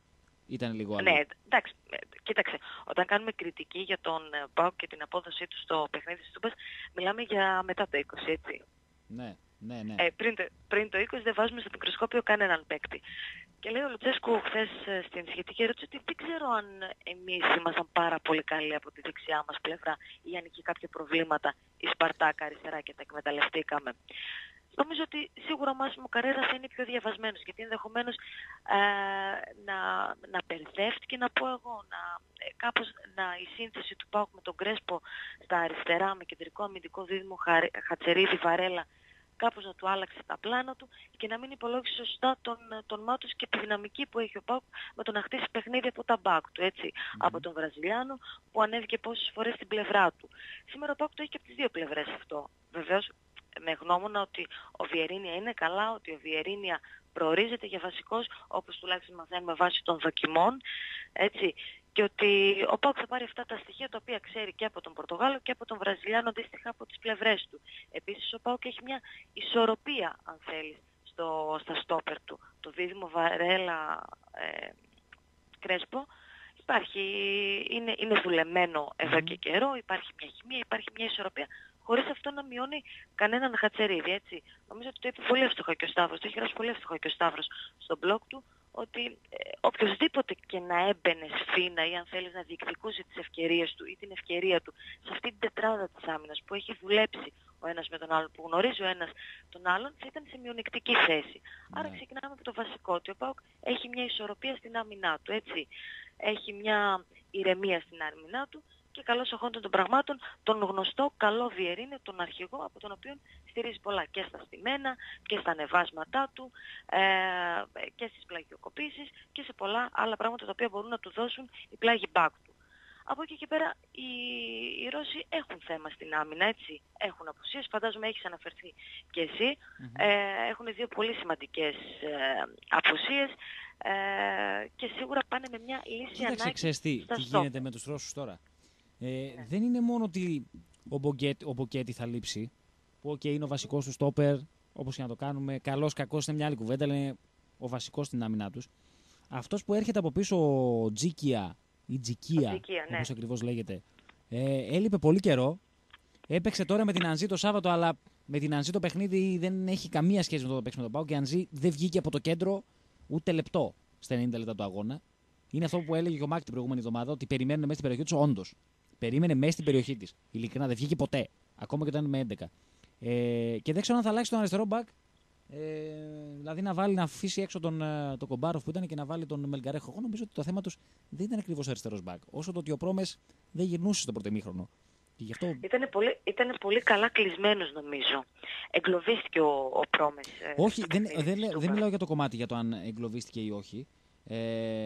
Ήταν λίγο άλλο. Ναι, εντάξει, κοίταξε, όταν κάνουμε κριτική για τον ΠΑΟΚ και την απόδοσή του στο παιχνίδι της Τούμπας, μιλάμε για μετά το είκοσι, έτσι. Ναι, ναι, ναι. Ε, πριν, το, πριν το είκοσι δεν βάζουμε στο μικροσκόπιο κανέναν παίκτη. Και λέει ο Λουτσέσκου χθες στην σχετική ερώτηση ότι δεν ξέρω αν εμείς ήμασταν πάρα πολύ καλοί από τη δεξιά μας πλευρά ή αν είχε κάποια προβλήματα η Σπαρτάκ αριστερά και τα εκμεταλλευτήκαμε. Νομίζω ότι σίγουρα ο Μάσιμο Καρέρα θα είναι πιο διαβασμένος, γιατί ενδεχομένως ε, να, να μπερδεύτηκε, να πω εγώ, να, ε, κάπως να, η σύνθεση του ΠΑΟΚ με τον Κρέσπο στα αριστερά, με κεντρικό αμυντικό δίδυμο Χατσερίδη Βαρέλα, κάπως να του άλλαξε τα πλάνα του και να μην υπολόγισε σωστά τον, τον Μάτος και τη δυναμική που έχει ο ΠΑΟΚ με το να χτίσει παιχνίδι από τα μπακ του, έτσι, mm-hmm. από τον Βραζιλιάνο που ανέβηκε πόσες φορές στην πλευρά του. Σήμερα ο ΠΑΟΚ το έχει και από τις δύο πλευρές αυτό. Βεβαίως, με γνώμονα ότι ο Βιερίνια είναι καλά, ότι ο Βιερίνια προορίζεται για βασικός, όπως τουλάχιστον μαθαίνουμε βάσει των δοκιμών, έτσι, και ότι ο ΠΑΟΚ θα πάρει αυτά τα στοιχεία τα οποία ξέρει και από τον Πορτογάλο και από τον Βραζιλιάνο αντίστοιχα από τις πλευρές του. Επίσης ο ΠΑΟΚ έχει μια ισορροπία, αν θέλεις, στο, στα στόπερ του. Το δίδυμο Βαρέλα ε, Κρέσπο υπάρχει, είναι, είναι δουλεμένο εδώ και καιρό, υπάρχει μια χημεία, υπάρχει μια ισορροπία, χωρίς αυτό να μειώνει κανέναν Χατσερίδη, έτσι. Νομίζω ότι το είπε πολύ εύστοχα και ο Σταύρος, το έχει γράψει πολύ εύστοχα και ο Σταύρος στο blog του, ότι ε, οποιοσδήποτε και να έμπαινε σφήνα ή αν θέλεις να διεκδικούσε τις ευκαιρίες του ή την ευκαιρία του σε αυτή την τετράδα της άμυνας που έχει δουλέψει ο ένας με τον άλλον, που γνωρίζει ο ένας τον άλλον, θα ήταν σε μειονεκτική θέση. Ναι. Άρα ξεκινάμε από το βασικό, ότι ο ΠΑΟΚ έχει μια ισορροπία στην άμυνά του, έτσι. Έχει μια ηρεμία στην άμυνά του και καλώς οχόντων των πραγμάτων τον γνωστό καλό Βιερίνια, τον αρχηγό από τον οποίο στηρίζει πολλά και στα στημένα και στα ανεβάσματά του ε, και στις πλαγιοκοπήσεις και σε πολλά άλλα πράγματα τα οποία μπορούν να του δώσουν οι πλάγοι μπακ του. Από εκεί και πέρα οι, οι Ρώσοι έχουν θέμα στην άμυνα, έτσι. Έχουν απουσίες, φαντάζομαι έχεις αναφερθεί και εσύ. Mm-hmm. Ε, έχουν δύο πολύ σημαντικές ε, απουσίες ε, και σίγουρα πάνε με μια λύση ανάγκη. Ξέρεις τι, τι γίνεται με τους Ρώσους τώρα. Ε, ναι. Δεν είναι μόνο ότι ο Μπογκέτη, ο Μποκέτη θα λείψει, που okay, είναι ο βασικός του στόπερ, όπως και να το κάνουμε, καλός κακός είναι μια άλλη κουβέντα, αλλά είναι ο βασικός στην άμυνά τους. Αυτός που έρχεται από πίσω, ο Τζίκια ή Τζικία, ναι. όπως ακριβώς λέγεται, ε, έλειπε πολύ καιρό, έπαιξε τώρα με την Ανζή το Σάββατο, αλλά με την Ανζή το παιχνίδι δεν έχει καμία σχέση με το να παίξει με τον ΠΑΟΚ και η Ανζή δεν βγήκε από το κέντρο ούτε λεπτό στα ενενήντα λεπτά του αγώνα. Είναι αυτό που έλεγε και ο Μάκη την προηγούμενη εβδομάδα, ότι περιμένουν μέσα στην περιοχή του, όντως. Περίμενε μέσα στην περιοχή της. Ειλικρινά δεν βγήκε ποτέ. Ακόμα και όταν είναι με έντεκα. Ε, και δεν ξέρω αν θα αλλάξει τον αριστερό μπακ. Ε, δηλαδή να βάλει να αφήσει έξω τον, τον Κομπάροφ που ήταν και να βάλει τον Μελγκαρέχο. Εγώ νομίζω ότι το θέμα τους δεν ήταν ακριβώς αριστερός μπακ. Όσο το ότι ο Πρόμες δεν γυρνούσε στο πρώτο ημίχρονο. Και γι' αυτό... Ήταν πολύ, ήτανε πολύ καλά κλεισμένος νομίζω. Εγκλωβίστηκε ο, ο Πρόμες. Όχι, δεν, δεν, δεν, δεν μιλάω για το κομμάτι για το αν εγκλωβίστηκε ή όχι. Ε,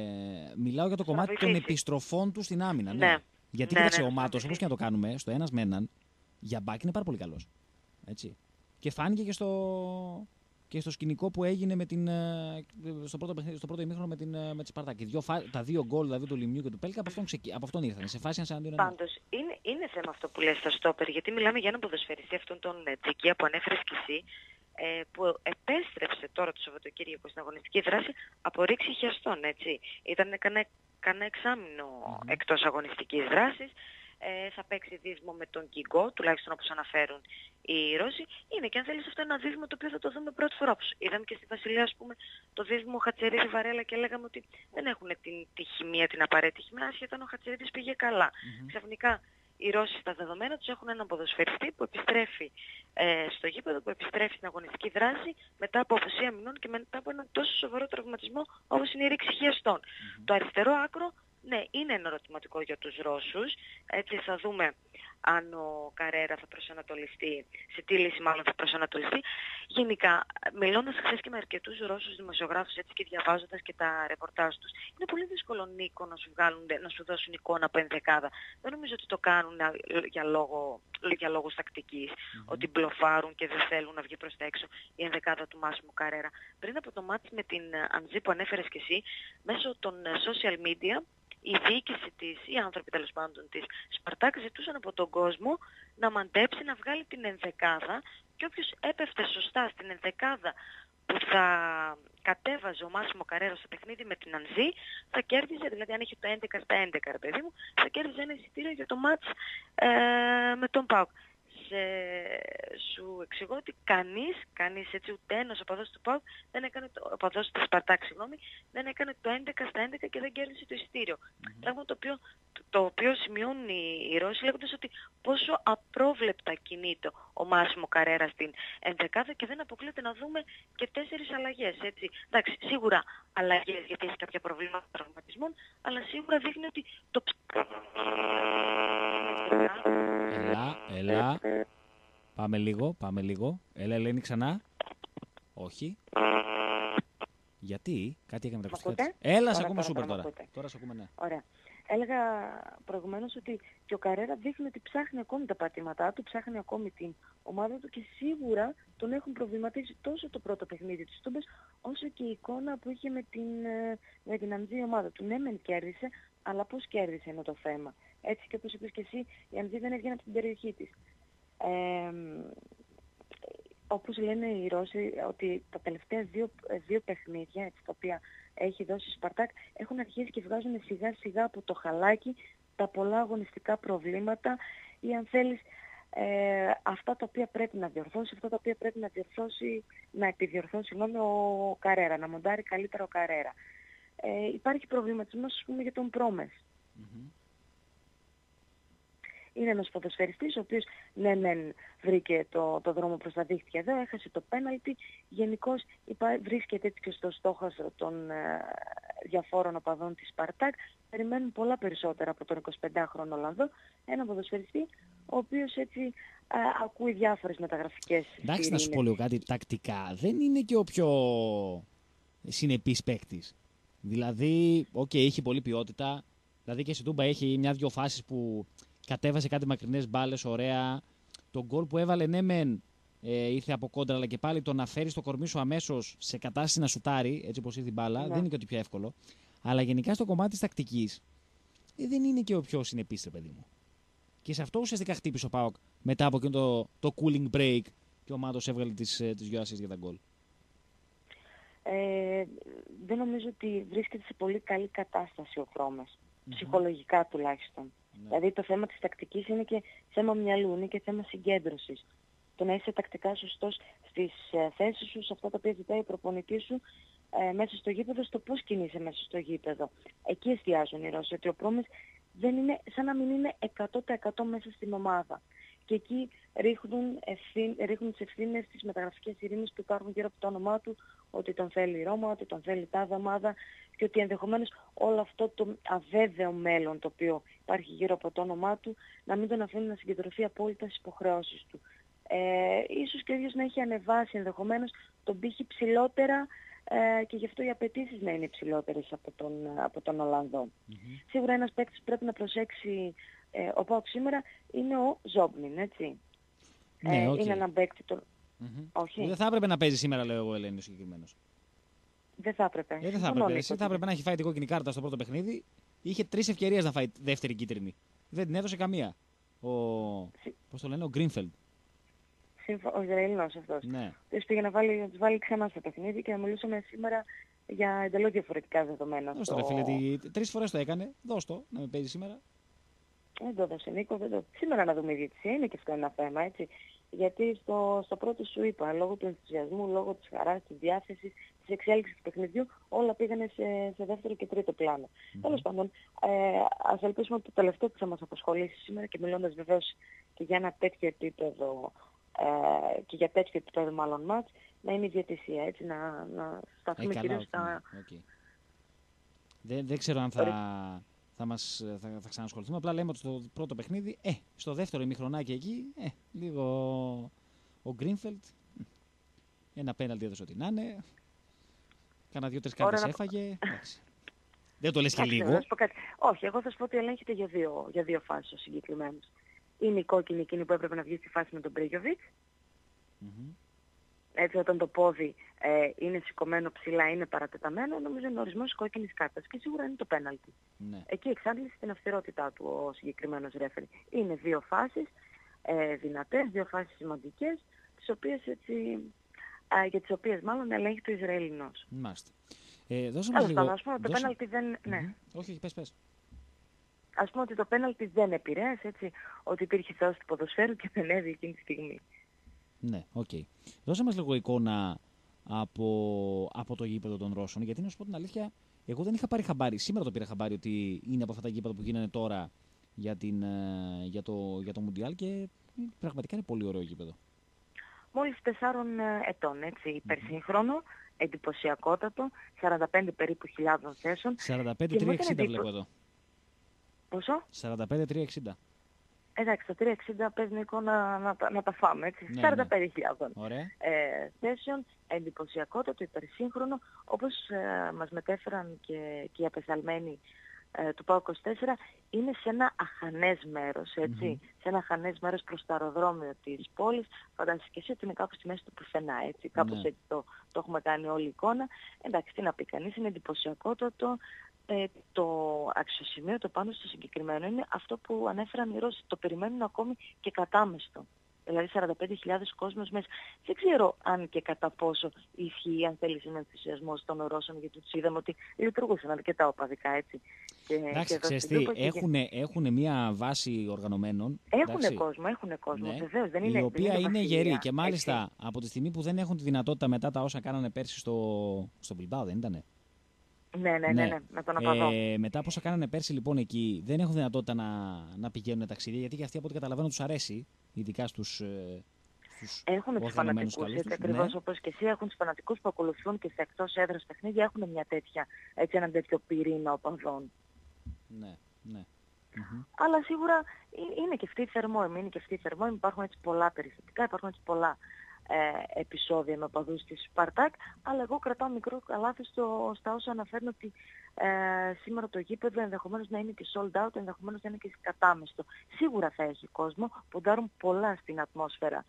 μιλάω για το κομμάτι των επιστροφών του στην άμυνα. Ναι. Ναι. Γιατί ναι, κοίταξε, ναι, ο Μάτος, όπως και να το κάνουμε, στο ένας με έναν, για μπακ είναι πάρα πολύ καλός. Έτσι. Και φάνηκε και στο, και στο σκηνικό που έγινε με την, στο, πρώτο, στο πρώτο ημίχρονο με, την, με τη Σπαρτάκη. Δυο, τα δύο γκολ δηλαδή του Λιμιού και του Πέλκα από αυτόν, ξεκι... από αυτόν ήρθαν. Σε φάση εναντίον ενός. Πάντως είναι, είναι θέμα αυτό που λες στα στόπερ, γιατί μιλάμε για έναν ποδοσφαιριστή αυτόν τον Τζικία που ανέφερες κι εσύ, ε, που επέστρεψε τώρα το Σαββατοκύριακο στην αγωνιστική δράση από ρήξη χιαστών, έτσι. Ήταν κανένα εξάμηνο mm-hmm. εκτός αγωνιστικής δράσης. Ε, θα παίξει δίδυμο με τον Κιγκό, τουλάχιστον όπως αναφέρουν οι Ρώσοι. Είναι και αν θέλεις αυτό ένα δίδυμο το οποίο θα το δούμε πρώτη φορά. Όπως είδαμε και στη Βασιλεία, ας πούμε, το δίδυμο Χατσερίδη Βαρέλα και λέγαμε ότι δεν έχουν την, τη χημεία, την απαραίτητη χημεία, άσχετα ο Χατσερίδης πήγε καλά. Mm-hmm. Ξαφνικά οι Ρώσοι στα δεδομένα τους έχουν έναν ποδοσφαιριστή που επιστρέφει ε, στο γήπεδο, που επιστρέφει στην αγωνιστική δράση μετά από απουσία μηνών και μετά από έναν τόσο σοβαρό τραυματισμό όπως είναι η ρήξη χιαστών. Mm-hmm. Το αριστερό άκρο, ναι, είναι ένα ερωτηματικό για τους Ρώσους. Έτσι θα δούμε αν ο Καρέρα θα προσανατολιστεί, σε τι λύση μάλλον θα προσανατολιστεί. Γενικά, μιλώντας χθες και με αρκετούς Ρώσους δημοσιογράφους έτσι και διαβάζοντας και τα ρεπορτάζ τους, είναι πολύ δύσκολο, Νίκο, να σου, βγάλουν, να σου δώσουν εικόνα από ενδεκάδα. Δεν νομίζω ότι το κάνουν για, λόγο, για λόγους τακτικής, mm-hmm. ότι μπλοφάρουν και δεν θέλουν να βγει προς τα έξω η ενδεκάδα του Μάσιμου Καρέρα. Πριν από το μάτς με την Αντζή που ανέφερες και εσύ, μέσω των social media, η διοίκηση της, οι άνθρωποι τέλος πάντων της Σπαρτάκ ζητούσαν από τον κόσμο να μαντέψει, να βγάλει την ενδεκάδα και όποιος έπεφτε σωστά στην ενδεκάδα που θα κατέβαζε ο Μάσιμο Καρέρα στο παιχνίδι με την Ανζή, θα κέρδιζε, δηλαδή αν είχε το έντεκα στα έντεκα, ρε παιδί μου, θα κέρδιζε ένα εισιτήριο για το μάτς ε, με τον ΠΑΟΚ. Σε, σου εξηγώ ότι κανείς, κανείς έτσι ούτε ένας οπαδός του ΠΑΟΚ δεν έκανε το, οπαδός της Σπαρτάκ, συγγνώμη, δεν έκανε το έντεκα στα έντεκα και δεν κέρδισε το εισιτήριο. Mm-hmm. Πράγμα το οποίο, το, το οποίο σημειώνουν οι, οι Ρώσοι λέγοντας ότι πόσο απρόβλεπτα κινείται ο Μάσιμο Καρέρα στην ενδεκάδα και δεν αποκλείεται να δούμε και τέσσερις αλλαγές, έτσι. Εντάξει, σίγουρα αλλαγές γιατί έχει κάποια προβλήματα τραυματισμών, αλλά σίγουρα δείχνει ότι το Έλα, έλα. Πάμε λίγο, πάμε λίγο. Έλα, Ελένη, ξανά. Όχι. Γιατί, κάτι έκανε με τα ακουστικά. Έλα, σε ακούμε σούπερ τώρα. Τώρα σε ακούμε, ναι. Ωραία. Έλεγα προηγουμένως ότι και ο Καρέρα δείχνει ότι ψάχνει ακόμη τα πατήματά του, ψάχνει ακόμη την ομάδα του και σίγουρα τον έχουν προβληματίσει τόσο το πρώτο παιχνίδι της Τούμπες όσο και η εικόνα που είχε με την, με την Αντζή ομάδα του. Ναι, μεν κέρδισε, αλλά πώς κέρδισε είναι το θέμα. Έτσι και όπως είπες και εσύ, η Αντζή δεν έβγαινε από την περιοχή της. Ε, όπως λένε οι Ρώσοι, ότι τα τελευταία δύο, δύο παιχνίδια, έτσι, τα οποία έχει δώσει η Σπαρτάκ, έχουν αρχίσει και βγάζουν σιγά σιγά από το χαλάκι τα πολλά αγωνιστικά προβλήματα ή αν θέλεις ε, αυτά τα οποία πρέπει να διορθώσει, αυτά τα οποία πρέπει να διορθώσει, να επιδιορθώσει συγγνώμη, ο Καρέρα, να μοντάρει καλύτερα ο Καρέρα. Ε, υπάρχει προβληματισμός, ας πούμε, για τον Πρόμες. Mm-hmm. Είναι ένας ποδοσφαιριστής ο οποίος ναι μεν βρήκε το, το δρόμο προς τα δίχτυα εδώ, έχασε το πέναλτι, γενικώς υπά, βρίσκεται έτσι και στο στόχαστρο των ε, διαφόρων οπαδών της Σπαρτάκ. Περιμένουν πολλά περισσότερα από τον εικοσιπεντάχρονο Ολλανδό, ένα ποδοσφαιριστή ο οποίος έτσι ε, ακούει διάφορες μεταγραφικές Εντάξει, σειρήνες. Να σου πω λίγο κάτι τακτικά. Δεν είναι και ο πιο συνεπής παίκτης. Δηλαδή, οκ, okay, έχει πολλή ποιότητα. Δηλαδή και σε Τούμπα έχει μια-δυο φάσεις που κατέβασε κάτι μακρινές μπάλες, ωραία. Το γκολ που έβαλε, ναι, μεν ε, ήρθε από κόντρα, αλλά και πάλι το να φέρει το κορμί σου αμέσως σε κατάσταση να σουτάρει, έτσι όπως ήρθε η μπάλα, ναι. Δεν είναι και ότι πιο εύκολο. Αλλά γενικά στο κομμάτι της τακτικής ε, δεν είναι και ο πιο συνεπής, ρε παιδί μου. Και σε αυτό ουσιαστικά χτύπησε ο ΠΑΟΚ μετά από εκείνο το, το cooling break και ο Μάτος έβγαλε τις, τις δυο ασίστ για τα γκολ. Ε, δεν νομίζω ότι βρίσκεται σε πολύ καλή κατάσταση ο Πρόμες, mm-hmm. ψυχολογικά τουλάχιστον. Ναι. Δηλαδή το θέμα της τακτικής είναι και θέμα μυαλού, είναι και θέμα συγκέντρωσης. Το να είσαι τακτικά σωστός στις ε, θέσεις σου, σε αυτά τα οποία ζητάει ο προπονητής σου ε, μέσα στο γήπεδο, στο πώς κινείσαι μέσα στο γήπεδο. Εκεί εστιάζουν οι Ρώσοι, ότι ο Πρόμες δεν είναι, σαν να μην είναι εκατό τοις εκατό μέσα στην ομάδα. και εκεί ρίχνουν, ευθύν, ρίχνουν τις ευθύνες στις μεταγραφικές ειρήνες που υπάρχουν γύρω από το όνομά του, ότι τον θέλει η Ρώμα, ότι τον θέλει τάδε ομάδα και ότι ενδεχομένως όλο αυτό το αβέβαιο μέλλον το οποίο υπάρχει γύρω από το όνομά του να μην τον αφήνει να συγκεντρωθεί απόλυτα στις υποχρεώσεις του. Ε, ίσως και ο ίδιος να έχει ανεβάσει ενδεχομένως τον πύχη ψηλότερα ε, και γι' αυτό οι απαιτήσεις να είναι υψηλότερες από τον, από τον Ολλανδό. Mm-hmm. Σίγουρα ένας παίκτης πρέπει να προσέξει ε, ο ΠΑΟΚ σήμερα είναι ο Ζόμπλιν, έτσι. Ναι, ε, okay. Είναι ένα παίκτη το... Mm-hmm. Όχι. Δεν θα έπρεπε να παίζει σήμερα, λέω εγώ, Ελένη, ο συγκεκριμένος. Δεν θα έπρεπε. Ε, δεν θα έπρεπε. Εσύ θα έπρεπε να έχει φάει την κόκκινη κάρτα στο πρώτο παιχνίδι. Είχε τρεις ευκαιρίες να φάει δεύτερη κίτρινη. Δεν την έδωσε καμία. Ο... Συ... Πώς το λένε, ο Γκρίνφελντ. Ο Ισραηλινός αυτός. Ναι. Τους πήγε να, βάλει, να τους βάλει ξανά στο παιχνίδι και να μιλούσαμε σήμερα για εντελώς διαφορετικά δεδομένα. Δώσ' το ρε φίλε, τι... τρεις φορές το έκανε. Δώσ' το να με παίζει σήμερα. Δεν το έδωσε Νίκο, δεν το... Σήμερα να δούμε η διαιτησία, είναι και αυτό ένα θέμα, έτσι. Γιατί στο, στο πρώτο σου είπα, λόγω του ενθουσιασμού, λόγω της χαράς, της διάθεσης, της εξέλιξης του παιχνιδιού, όλα πήγανε σε, σε δεύτερο και τρίτο πλάνο. Mm-hmm. Τέλος πάντων, ε, ας ελπίσουμε ότι το τελευταίο που θα μας απασχολήσει σήμερα και μιλώντας βεβαίως και για ένα τέτοιο επίπεδο, ε, και για τέτοιο επίπεδο μάλλον μάτς, να είναι η διαιτησία, έτσι, να, να σταθούμε ε, κυρίως στα... Okay. Δεν, δεν ξέρω αν θα... Θα, μας, θα, θα ξανασχοληθούμε. Απλά λέμε ότι στο πρώτο παιχνίδι, ε, στο δεύτερο ημιχρονάκι εκεί, ε, λίγο ο Γκρίνφελντ, ένα πέναλτι έδωσε ό,τι να είναι, κάνα δύο-τρεις κάρτες έφαγε. Εντάξει. Δεν το λες και λίγο. Να όχι, εγώ θα σου πω ότι ελέγχεται για δύο, για δύο φάσεις ο συγκεκριμένος. Είναι η κόκκινη εκείνη που έπρεπε να βγει στη φάση με τον Μπρίγιοβιτς. Mm-hmm. Έτσι όταν το πόδι ε, είναι σηκωμένο ψηλά, είναι παρατεταμένο, νομίζω είναι ορισμός κόκκινης κάρτας και σίγουρα είναι το πέναλτι. Ναι. Εκεί εξάντλησε την αυστηρότητά του ο συγκεκριμένος ρέφερι. Είναι δύο φάσεις ε, δυνατές, δύο φάσεις σημαντικές, τις οποίες έτσι, ε, για τις οποίες μάλλον ελέγχει το Ισραηλινός. Μάλιστα. Ε, δώσε μας λίγο... Ας πούμε ότι το δώσε... πέναλτι δεν... Mm-hmm. Ναι. Όχι, πες, πες. Ας πούμε ότι το πέναλτι δεν επηρέασε, έτσι, ότι υπήρχε θεός του ποδοσφαίρου και πενεύει εκείνη τη στιγμή. Ναι, οκ. Okay. Δώσε μας λίγο εικόνα από, από το γήπεδο των Ρώσων, γιατί να σου πω την αλήθεια, εγώ δεν είχα πάρει χαμπάρι. Σήμερα το πήρα χαμπάρι ότι είναι από αυτά τα γήπεδα που γίνανε τώρα για, την, για, το, για το Μουντιάλ και πραγματικά είναι πολύ ωραίο γήπεδο. Μόλις τεσσάρων ετών, έτσι, υπερσύγχρονο, εντυπωσιακότατο, σαράντα πέντε περίπου χιλιάδων θέσεων. σαράντα πέντε τρία εξήντα εντυπω... βλέπω εδώ. Πόσο? σαράντα πέντε τρία εξήντα. Εντάξει, το τρία εξήντα παίζει Νίκο να, να, να τα φάμε, έτσι, ναι, σαράντα πέντε χιλιάδων ναι. ε, θέσεων, εντυπωσιακότατο, υπερσύγχρονο, όπως ε, μας μετέφεραν και, και οι απεσταλμένοι ε, του ΠΑΟΚ είκοσι τέσσερα, είναι σε ένα αχανές μέρος, έτσι, mm-hmm. σε ένα αχανές μέρος προς το αεροδρόμιο της πόλης. Φαντάζεσαι και εσύ ότι είναι κάπου στη μέση του πουθενά, έτσι, κάπως mm-hmm. έτσι το, το έχουμε κάνει όλη η εικόνα. Εντάξει, τι να πει κανείς, είναι εντυπωσιακότατο. Ε, το αξιοσημείο το πάνω στο συγκεκριμένο είναι αυτό που ανέφεραν οι Ρώσοι. Το περιμένουν ακόμη και κατάμεστο. Δηλαδή σαράντα πέντε χιλιάδες κόσμος μέσα. Δεν ξέρω αν και κατά πόσο ισχύει, αν θέλει είναι ενθουσιασμός των Ρώσων, γιατί τους είδαμε ότι λειτουργούσαν αρκετά οπαδικά, έτσι. Εντάξει, ξέρεις τι, έχουν μια βάση οργανωμένων. Έχουν κόσμο, έχουν κόσμο, ναι, βεβαίως. Δεν είναι, η οποία δεν είναι, είναι βασιλεία, γερή και μάλιστα έτσι. Από τη στιγμή που δεν έχουν τη δυνατότητα μετά τα όσα κάνανε πέρσι στο, στο Μπιλμπάο, δεν ήτανε. Ναι, ναι, ναι, ναι, με τον Απαδό. Ε, μετά από όσα κάνανε πέρσι λοιπόν εκεί, δεν έχουν δυνατότητα να, να πηγαίνουν ταξίδια, γιατί και αυτοί από ό,τι καταλαβαίνω τους αρέσει, ειδικά στους, ε, στους έχουν τους φανατικούς, έτσι, ακριβώς ναι. όπως και εσύ, έχουν τους φανατικούς που ακολουθούν και σε εκτός έδρας παιχνίδια, έχουν μια τέτοια, έτσι, έναν τέτοιο πυρήνα οπαδών. Ναι, ναι. Mm-hmm. Αλλά σίγουρα είναι και αυτή η θερμόημη, είναι και αυτή η θερμόημη, υπάρχουν έτσι πολλά περιστατικά, υπάρχουν έτσι πολλά Ε, επεισόδια με οπαδούς της Σπαρτάκ, αλλά εγώ κρατάω μικρό καλάθι στο, στα όσα αναφέρουν ότι ε, σήμερα το γήπεδο ενδεχομένως να είναι και sold out, ενδεχομένως να είναι και κατάμεστο. Σίγουρα θα έχει κόσμο, ποντάρουν πολλά στην ατμόσφαιρα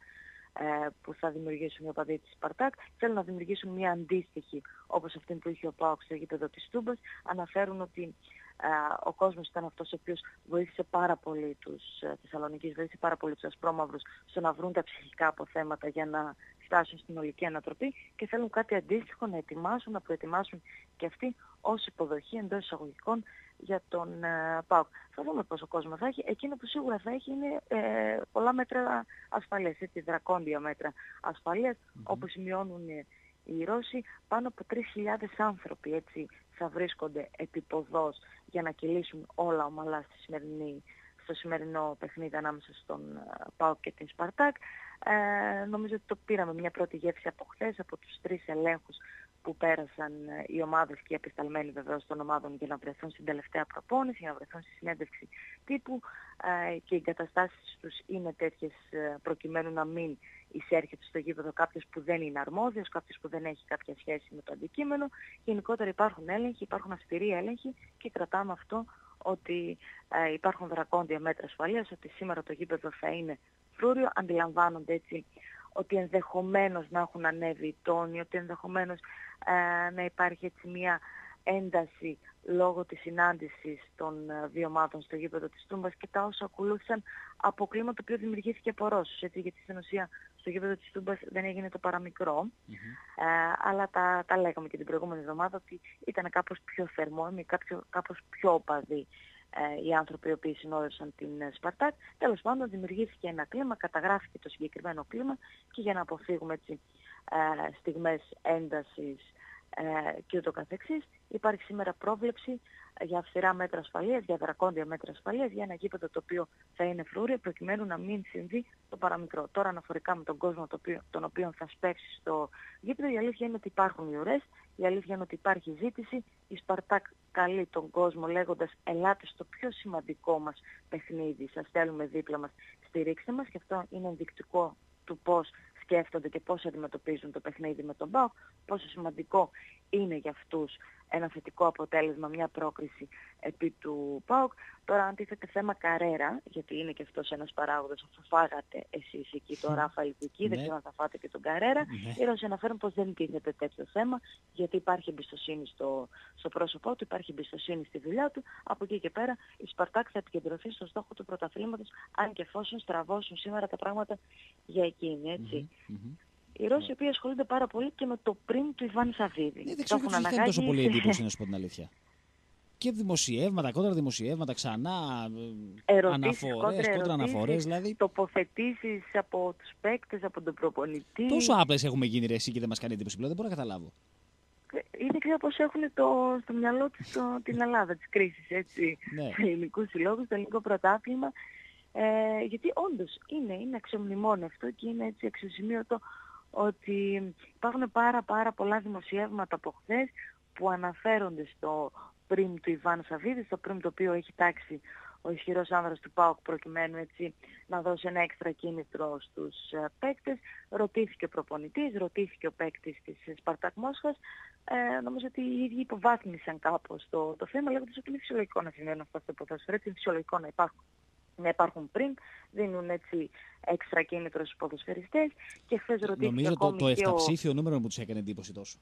ε, που θα δημιουργήσουν οι οπαδοί της Σπαρτάκ. Θέλουν να δημιουργήσουν μια αντίστοιχη όπως αυτή που είχε ο ΠΑΟΚ στο γήπεδο της Τούμπας. Αναφέρουν ότι Uh, ο κόσμος ήταν αυτός ο οποίος βοήθησε πάρα πολύ τους uh, Θεσσαλονίκης, βοήθησε πάρα πολύ τους ασπρόμαυρους στο να βρουν τα ψυχικά αποθέματα για να φτάσουν στην ολική ανατροπή και θέλουν κάτι αντίστοιχο να ετοιμάσουν, να προετοιμάσουν και αυτοί ως υποδοχή εντός εισαγωγικών για τον uh, ΠΑΟΚ. Θα δούμε πόσο κόσμο θα έχει. Εκείνο που σίγουρα θα έχει είναι ε, πολλά μέτρα ασφαλείας, έτσι, δρακόντια μέτρα ασφαλείας, mm-hmm. όπως σημειώνουν οι Ρώσοι, πάνω από τρεις χιλιάδες άνθρωποι, έτσι, θα βρίσκονται επιποδός για να κυλήσουν όλα ομαλά στη σημερινή στο σημερινό παιχνίδι ανάμεσα στον ΠΑΟΚ και την Σπαρτάκ. Ε, νομίζω ότι το πήραμε μια πρώτη γεύση από χθες, από τους τρεις ελέγχους που πέρασαν οι ομάδες και οι επισταλμένοι βεβαίως των ομάδων για να βρεθούν στην τελευταία προπόνηση, για να βρεθούν στη συνέντευξη τύπου ε, και οι εγκαταστάσεις τους είναι τέτοιες προκειμένου να μην εισέρχεται στο γήπεδο κάποιος που δεν είναι αρμόδιος, κάποιος που δεν έχει κάποια σχέση με το αντικείμενο. Γενικότερα υπάρχουν έλεγχοι, υπάρχουν αυστηροί έλεγχοι και κρατάμε αυτό ότι ε, υπάρχουν δρακόντια μέτρα ασφαλείας, ότι σήμερα το γήπεδο θα είναι φρούριο. Αντιλαμβάνονται έτσι ότι ενδεχομένως να έχουν ανέβει οι τόνοι, ότι ενδεχομένως ε, να υπάρχει έτσι μια ένταση λόγω της συνάντησης των ε, δύο ομάδων στο γήπεδο της Τούμπας και τα όσα ακολούθησαν από κλίμα το οποίο δημιουργήθηκε από Ρώσους, έτσι, γιατί στην ουσία στο γήπεδο της Τούμπας δεν έγινε το παραμικρό, mm-hmm. ε, αλλά τα, τα λέγαμε και την προηγούμενη εβδομάδα ότι ήταν κάπως πιο θερμό, κάποιο, κάπως πιο οπαδοί ε, οι άνθρωποι οι οποίοι συνόδευσαν την ε, Σπαρτάκ. Τέλος πάντων δημιουργήθηκε ένα κλίμα, καταγράφηκε το συγκεκριμένο κλίμα και για να αποφύγουμε έτσι, ε, στιγμές έντασης ε, και ούτω καθεξής, υπάρχει σήμερα πρόβλεψη για αυστηρά μέτρα ασφαλείας, για δρακόντια μέτρα ασφαλείας, για ένα γήπεδο το οποίο θα είναι φρούριο προκειμένου να μην συμβεί το παραμικρό. Τώρα αναφορικά με τον κόσμο το οποίο, τον οποίο θα σπεύσει στο γήπεδο, η αλήθεια είναι ότι υπάρχουν οι ουρές, η αλήθεια είναι ότι υπάρχει ζήτηση. Η Σπαρτάκ καλεί τον κόσμο λέγοντας ελάτε στο πιο σημαντικό μας παιχνίδι, σας θέλουμε δίπλα μας, στηρίξτε μας, και αυτό είναι ενδεικτικό του πώς σκέφτονται και πώς αντιμετωπίζουν το παιχνίδι με τον ΠΑΟΚ, πόσο σημαντικό είναι για αυτούς ένα θετικό αποτέλεσμα, μια πρόκριση επί του ΠΑΟΚ. Τώρα αν τίθεται θέμα Καρέρα, γιατί είναι και αυτός ένας παράγοντας, αφού φάγατε εσείς εκεί το Ράφα Λιβική, δεν ξέρω αν θα φάτε και τον Καρέρα, οι Ρώσοι αναφέρουν πως δεν τίθεται τέτοιο θέμα, γιατί υπάρχει εμπιστοσύνη στο, στο πρόσωπό του, υπάρχει εμπιστοσύνη στη δουλειά του. Από εκεί και πέρα η Σπαρτάκ θα επικεντρωθεί στο στόχο του πρωταθλήματος, αν και εφόσον στραβώσουν σήμερα τα πράγματα για εκείνη, έτσι. Mm-hmm. Mm-hmm. Οι Ρώσοι οι οποίοι ασχολούνται πάρα πολύ και με το πριν του Ιβάν Σαββίδη. Ε, δεν ξέρω γιατί κάνει τόσο πολύ εντύπωση, να σου πω την αλήθεια. Και δημοσιεύματα, κόντρα δημοσιεύματα, ξανά αναφορές, κόντρα αναφορές, δηλαδή. Τοποθετήσεις από τους παίκτες, από τον προπονητή. Τόσο άπλες έχουμε γίνει ρε εσύ και δεν μας κάνει εντύπωση πλέον, δεν μπορώ να καταλάβω. Είναι κλειδιά πως έχουν το, στο μυαλό τους το, την Ελλάδα της κρίσης, έτσι, ναι. Ελληνικούς συλλόγους, το ελληνικό πρωτάθλημα. Ε, γιατί όντως είναι, είναι αξιομνημόνευτο και είναι έτσι αξιοσημείωτο ότι υπάρχουν πάρα πάρα πολλά δημοσιεύματα από χθες που αναφέρονται στο πριμ του Ιβάν Σαββίδη, στο πριμ το οποίο έχει τάξει ο ισχυρός άνδρας του ΠΑΟΚ προκειμένου έτσι να δώσει ένα έξτρα κίνητρο στους uh, παίκτες. Ρωτήθηκε ο προπονητής, ρωτήθηκε ο παίκτης της Σπαρτάκ Μόσχας. Ε, νομίζω ότι οι ίδιοι υποβάθμισαν κάπως το, το θέμα, λέγοντας ότι είναι φυσιολογικό να συμβαίνουν αυτά στο ποδόσφαιρο, έτσι είναι φυσιολογικό να υπάρχουν. Να υπάρχουν πριν, δίνουν έτσι έξτρα κίνητρο στους ποδοσφαιριστές και χθες ρωτήθηκε νομίζω ακόμη το, το και εφταψήφιο ο... νούμερο που τους έκανε εντύπωση τόσο.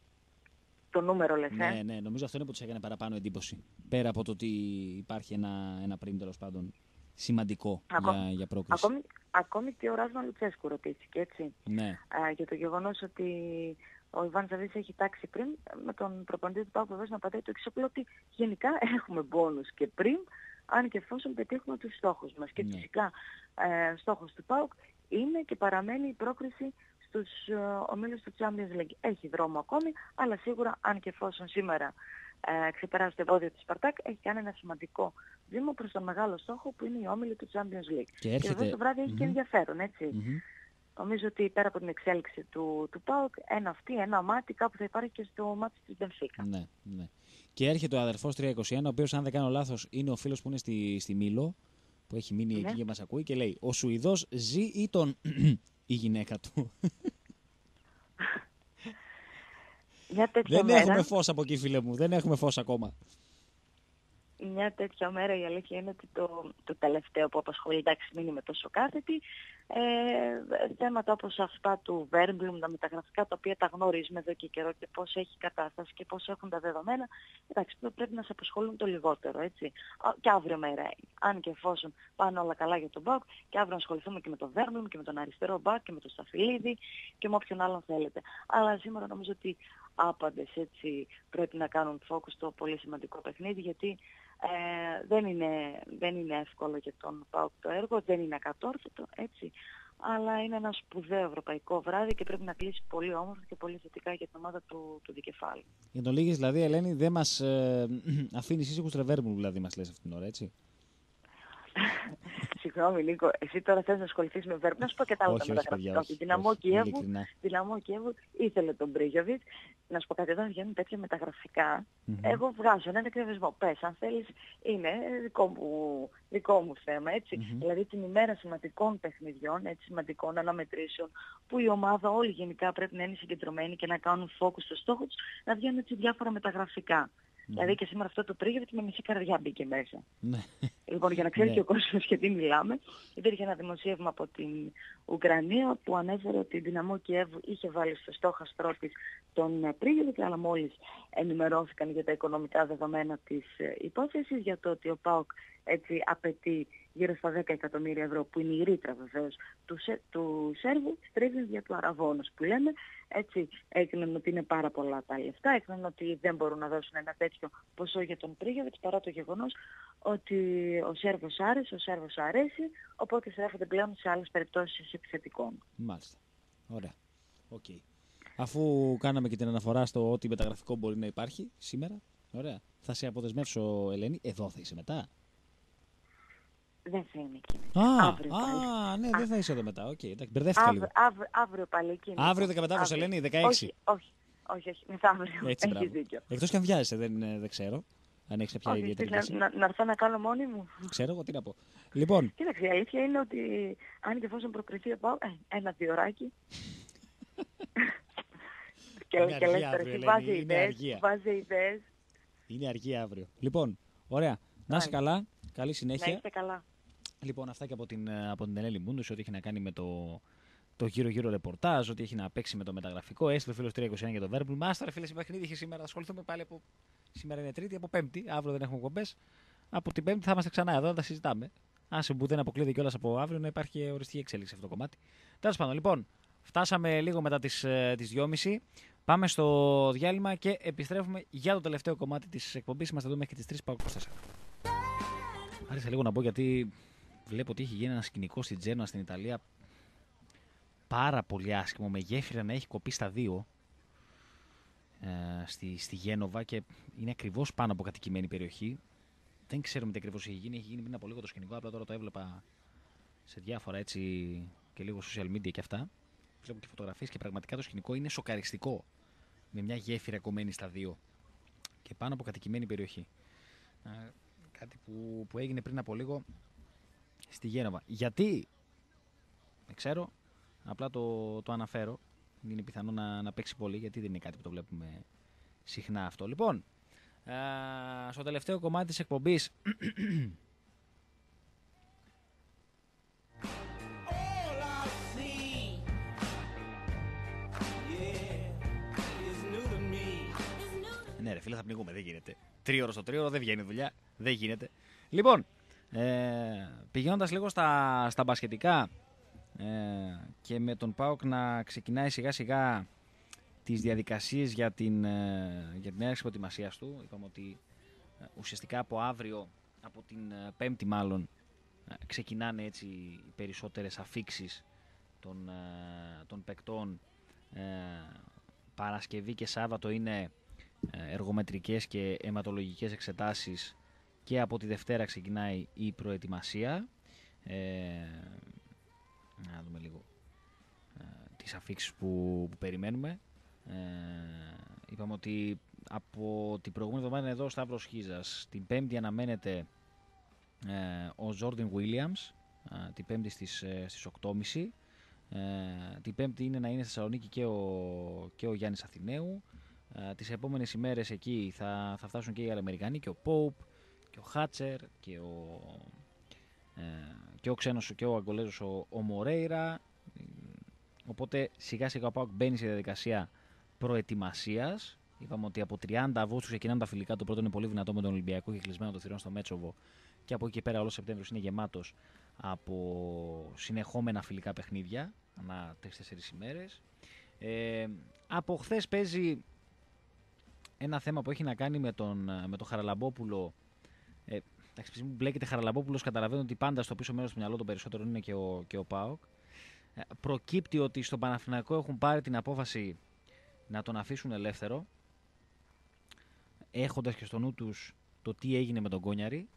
Το νούμερο λες, ναι, ε? Ναι, νομίζω αυτό είναι που τους έκανε παραπάνω εντύπωση. Πέρα από το ότι υπάρχει ένα, ένα πριν τέλος πάντων σημαντικό Ακό... για, για πρόκριση. Ακόμη, ακόμη και ο Ράσμα Λουτσέσκου ρωτήθηκε, έτσι. Ναι. Α, για το γεγονός ότι ο Ιβάν Σαββίδης έχει τάξει πριν με τον προπονητή του ΠΑΟΚ βεβαίως να πατάει το εξής, ότι γενικά έχουμε μπόνους και πριν, αν και εφόσον πετύχουμε τους στόχους μας. Και ναι. Φυσικά ε, στόχος του ΠΑΟΚ είναι και παραμένει η πρόκριση στους ε, ομίλους του Champions League. Έχει δρόμο ακόμη, αλλά σίγουρα αν και εφόσον σήμερα ε, ξεπεράσει το εμπόδιο της Σπαρτάκ, έχει κάνει ένα σημαντικό βήμα προς τον μεγάλο στόχο που είναι η όμιλη του Champions League. Και, έρχεται... και βέβαια το βράδυ έχει mm-hmm. και ενδιαφέρον, έτσι. Mm-hmm. Νομίζω ότι πέρα από την εξέλιξη του, του ΠΑΟΚ, ένα αυτή, ένα μάτι κάπου θα υπάρχει και στο μάτι της Μπενφίκα. Ναι, ναι. Και έρχεται ο αδερφός τριακόσια είκοσι ένα, ο οποίος αν δεν κάνω λάθος είναι ο φίλος που είναι στη, στη Μήλο, που έχει μείνει ναι. εκεί και μας ακούει και λέει «Ο Σουηδός ζει ή τον η γυναίκα του». Μια τέτοια δεν μέρα... έχουμε φως από εκεί φίλε μου, δεν έχουμε φως ακόμα. Μια τέτοια μέρα η αλήθεια είναι ότι το, το τελευταίο που απασχολεί, εντάξει μην είμαι τόσο κάθετη, ε, θέματα όπως αυτά του Βέρμπλουμ, τα μεταγραφικά τα οποία τα γνωρίζουμε εδώ και καιρό και πώς έχει κατάσταση και πώς έχουν τα δεδομένα, εντάξει πρέπει να σε απασχολούν το λιγότερο, έτσι. Και αύριο μέρα, αν και εφόσον πάνε όλα καλά για τον ΠΑΟΚ, και αύριο να ασχοληθούμε και με τον Βέρμπλουμ και με τον αριστερό μπακ και με τον Σταφυλίδη και με όποιον άλλον θέλετε. Αλλά σήμερα νομίζω ότι άπαντες έτσι πρέπει να κάνουν φόκους στο πολύ σημαντικό παιχνίδι, γιατί ε, δεν, είναι, δεν είναι εύκολο για τον ΠΑΟΚ το έργο, δεν είναι ακατόρθωτο, έτσι, αλλά είναι ένα σπουδαίο ευρωπαϊκό βράδυ και πρέπει να κλείσει πολύ όμορφα και πολύ θετικά για την ομάδα του, του Δικεφάλου. Για τον λίγης δηλαδή, Ελένη, δεν μας ε, αφήνει ήσυχους Τρεβέρμπουλ, δηλαδή μας λες αυτήν την ώρα, έτσι. Συγγνώμη, Νίκο, εσύ τώρα θες να ασχοληθείς με Βέρμπ, να σου πω και τα άλλα Όχι, όχι, μεταγραφικά. παιδιά, όχι, Η Δυναμό όχι, Κιέβου, ειλικρινά. Δυναμό Κιέβου ήθελε τον Μπρίγιοβιτς. Να σου πω κάτι, όταν βγαίνουν τέτοια μεταγραφικά, Μμμ. εγώ βγάζω έναν εκνευρισμό. Πες, αν θέλεις, είναι δικό μου, δικό μου θέμα, έτσι. Μμμ. Δηλαδή την ημέρα σημαντικών παιχνιδιών, έτσι, σημαντικών αναμετρήσεων, που η ομάδα όλη γενικά πρέπει να είναι συγκεντρωμένη και να κάνουν focus στο στόχο τους, να βγαίνουν έτσι διάφορα μεταγραφικά. Δηλαδή και σήμερα αυτό το Πρίγεβιτ με μισή καρδιά μπήκε μέσα. Ναι. Λοιπόν, για να ξέρει Ναι. και ο κόσμος γιατί μιλάμε, υπήρχε ένα δημοσίευμα από την Ουκρανία που ανέφερε ότι η Δυναμό Κιέβου είχε βάλει στο στόχαστρό της τον Πρίγεβιτ, αλλά μόλις ενημερώθηκαν για τα οικονομικά δεδομένα της ε, υπόθεσης, για το ότι ο ΠΑΟΚ έτσι απαιτεί γύρω στα δέκα εκατομμύρια ευρώ, που είναι η ρήτρα βεβαίως του, Σε, του Σέρβου, στρίβει για του Αραβόνος που λέμε. Έτσι έκριναν ότι είναι πάρα πολλά τα λεφτά, έκριναν ότι δεν μπορούν να δώσουν ένα τέτοιο ποσό για τον Πρίγεβιτς, παρά το γεγονός ότι ο Σέρβος άρεσε, ο Σέρβος αρέσει, οπότε στρέφονται πλέον σε άλλες περιπτώσεις επιθετικών. Μάλιστα. Ωραία. Okay. Αφού κάναμε και την αναφορά στο ότι μεταγραφικό μπορεί να υπάρχει σήμερα, ωραία. Θα σε αποδεσμεύσω, Ελένη. Εδώ θα είσαι μετά. Δεν θα είμαι εκεί. Α, αύριο α, πάλι. ναι, Α, δεν θα είσαι εδώ μετά. Οκ, okay, εντάξει, μπερδεύτηκα λίγο. Αύριο, αύριο, αύριο πάλι εκεί. Αύριο δεκαπεντά, Ελένη, δεκαέξι. Όχι, όχι, όχι, όχι μεθαύριο. Έτσι, Έχεις δίκιο. Εκτός και αν βιάζεσαι, δεν, δεν ξέρω. Αν έχεις κάποια Όχι, ιδιαίτερη να, λύση. να, να έρθω να κάνω μόνη μου. Ξέρω εγώ τι να πω. Λοιπόν. Κοίταξε, η αλήθεια είναι ότι αν και εφόσον προκριθεί πάω, ε, ένα-δύο ώρακι. και Είναι και αργή λες τώρα, αύριο, εσύ Ελένη, βάζει είναι ιδέες, αργία. βάζει ιδέες. Είναι αργή αύριο. Λοιπόν, ωραία. Να είσαι Μάλιστα. καλά. Καλή Να συνέχεια. είστε καλά. Λοιπόν, αυτά και από την, από την Ελένη Μούντος, ό,τι έχει να κάνει με το, το γύρω-γύρω ρεπορτάζ, ό,τι έχει να παίξει με το μεταγραφικό. Έστειλε ο φίλος τριακόσια είκοσι ένα για το Βέρμπλ. Μάστορε, φίλε, σε παιχνίδι είχε σήμερα. Θα ασχοληθούμε πάλι από. Σήμερα είναι Τρίτη, από Πέμπτη. Αύριο δεν έχουμε κομπές. Από την Πέμπτη θα είμαστε ξανά εδώ να τα συζητάμε. Άσε που δεν αποκλείεται κιόλας από αύριο να υπάρχει οριστική εξέλιξη αυτό το κομμάτι. Τέλος πάντων, λοιπόν, φτάσαμε λίγο μετά τις, τις δυόμιση. Πάμε στο διάλειμμα και επιστρέφουμε για το τελευταίο κομμάτι της εκπομπής. Είμαστε εδώ μέχρι τις τρεις, πάω είκοσι τέσσερα. Άρχισα λίγο να πω γιατί βλέπω ότι έχει γίνει ένα σκηνικό στην Τζένοα στην Ιταλία πάρα πολύ άσχημο, με γέφυρα να έχει κοπεί στα δύο ε, στη, στη Γένοβα και είναι ακριβώς πάνω από κατοικημένη περιοχή. Δεν ξέρουμε τι ακριβώς έχει γίνει. Έχει γίνει πριν από λίγο το σκηνικό, απλά τώρα το έβλεπα σε διάφορα έτσι και λίγο social media και αυτά. Βλέπω και φωτογραφίες και πραγματικά το σκηνικό είναι σοκαριστικό. Με μια γέφυρα κομμένη στα δύο και πάνω από κατοικημένη περιοχή. Ε, κάτι που, που έγινε πριν από λίγο στη Γένοβα. Γιατί, δεν ξέρω, απλά το, το αναφέρω. Είναι πιθανό να, να παίξει πολύ, γιατί δεν είναι κάτι που το βλέπουμε συχνά αυτό. Λοιπόν, ε, στο τελευταίο κομμάτι της εκπομπής ναι ρε φίλε, θα πνιγούμε, δεν γίνεται. Τρίωρο στο τρίωρο δεν βγαίνει δουλειά, δεν γίνεται. Λοιπόν, ε, πηγαίνοντας λίγο στα, στα μπασκετικά ε, και με τον ΠΑΟΚ να ξεκινάει σιγά σιγά τις διαδικασίες για την, ε, για την έναρξη προετοιμασίας του. Είπαμε ότι ε, ουσιαστικά από αύριο, από την ε, Πέμπτη μάλλον, ε, ξεκινάνε έτσι οι περισσότερες αφίξεις των, ε, των παικτών. Ε, Παρασκευή και Σάββατο είναι εργομετρικές και αιματολογικές εξετάσεις και από τη Δευτέρα ξεκινάει η προετοιμασία. Ε, να δούμε λίγο ε, τις αφίξεις που, που περιμένουμε. Ε, είπαμε ότι από την προηγούμενη εβδομάδα εδώ ο Σταύρος Χίζας. Την Πέμπτη αναμένεται ε, ο Τζόρντιν Βίλιαμς, ε, την Πέμπτη στις, ε, στις οκτώ και μισή. Ε, την Πέμπτη είναι να είναι στη Θεσσαλονίκη και ο, και ο Γιάννης Αθηναίου. Uh, τις επόμενες ημέρες εκεί θα, θα φτάσουν και οι Αμερικανοί, και ο Pope και ο Χάτσερ και ο, ε, και ο ξένος και ο Αγκολέζος ο, ο Μορέιρα. Οπότε σιγά σιγά ο ΠΑΟΚ μπαίνει σε διαδικασία προετοιμασίας. Είπαμε ότι από τριάντα Αυγούστου ξεκινάνε τα φιλικά. Το πρώτο είναι πολύ δυνατό με τον Ολυμπιακό και κλεισμένο το θηρόν στο Μέτσοβο, και από εκεί και πέρα όλο Σεπτέμβριος είναι γεμάτος από συνεχόμενα φιλικά παιχνίδια ανά τρεις-τέσσερις ημέρες. Ε, από χθες παίζει ένα θέμα που έχει να κάνει με τον, με τον Χαραλαμπόπουλο. Ε, εντάξει, μου μπλέκεται Χαραλαμπόπουλος, καταλαβαίνω ότι πάντα στο πίσω μέρος του μυαλό των περισσότερων είναι και ο, και ο ΠΑΟΚ. Ε, προκύπτει ότι στο Παναθηναϊκό έχουν πάρει την απόφαση να τον αφήσουν ελεύθερο, έχοντας και στο νου τους το τι έγινε με τον Κόνιαρη.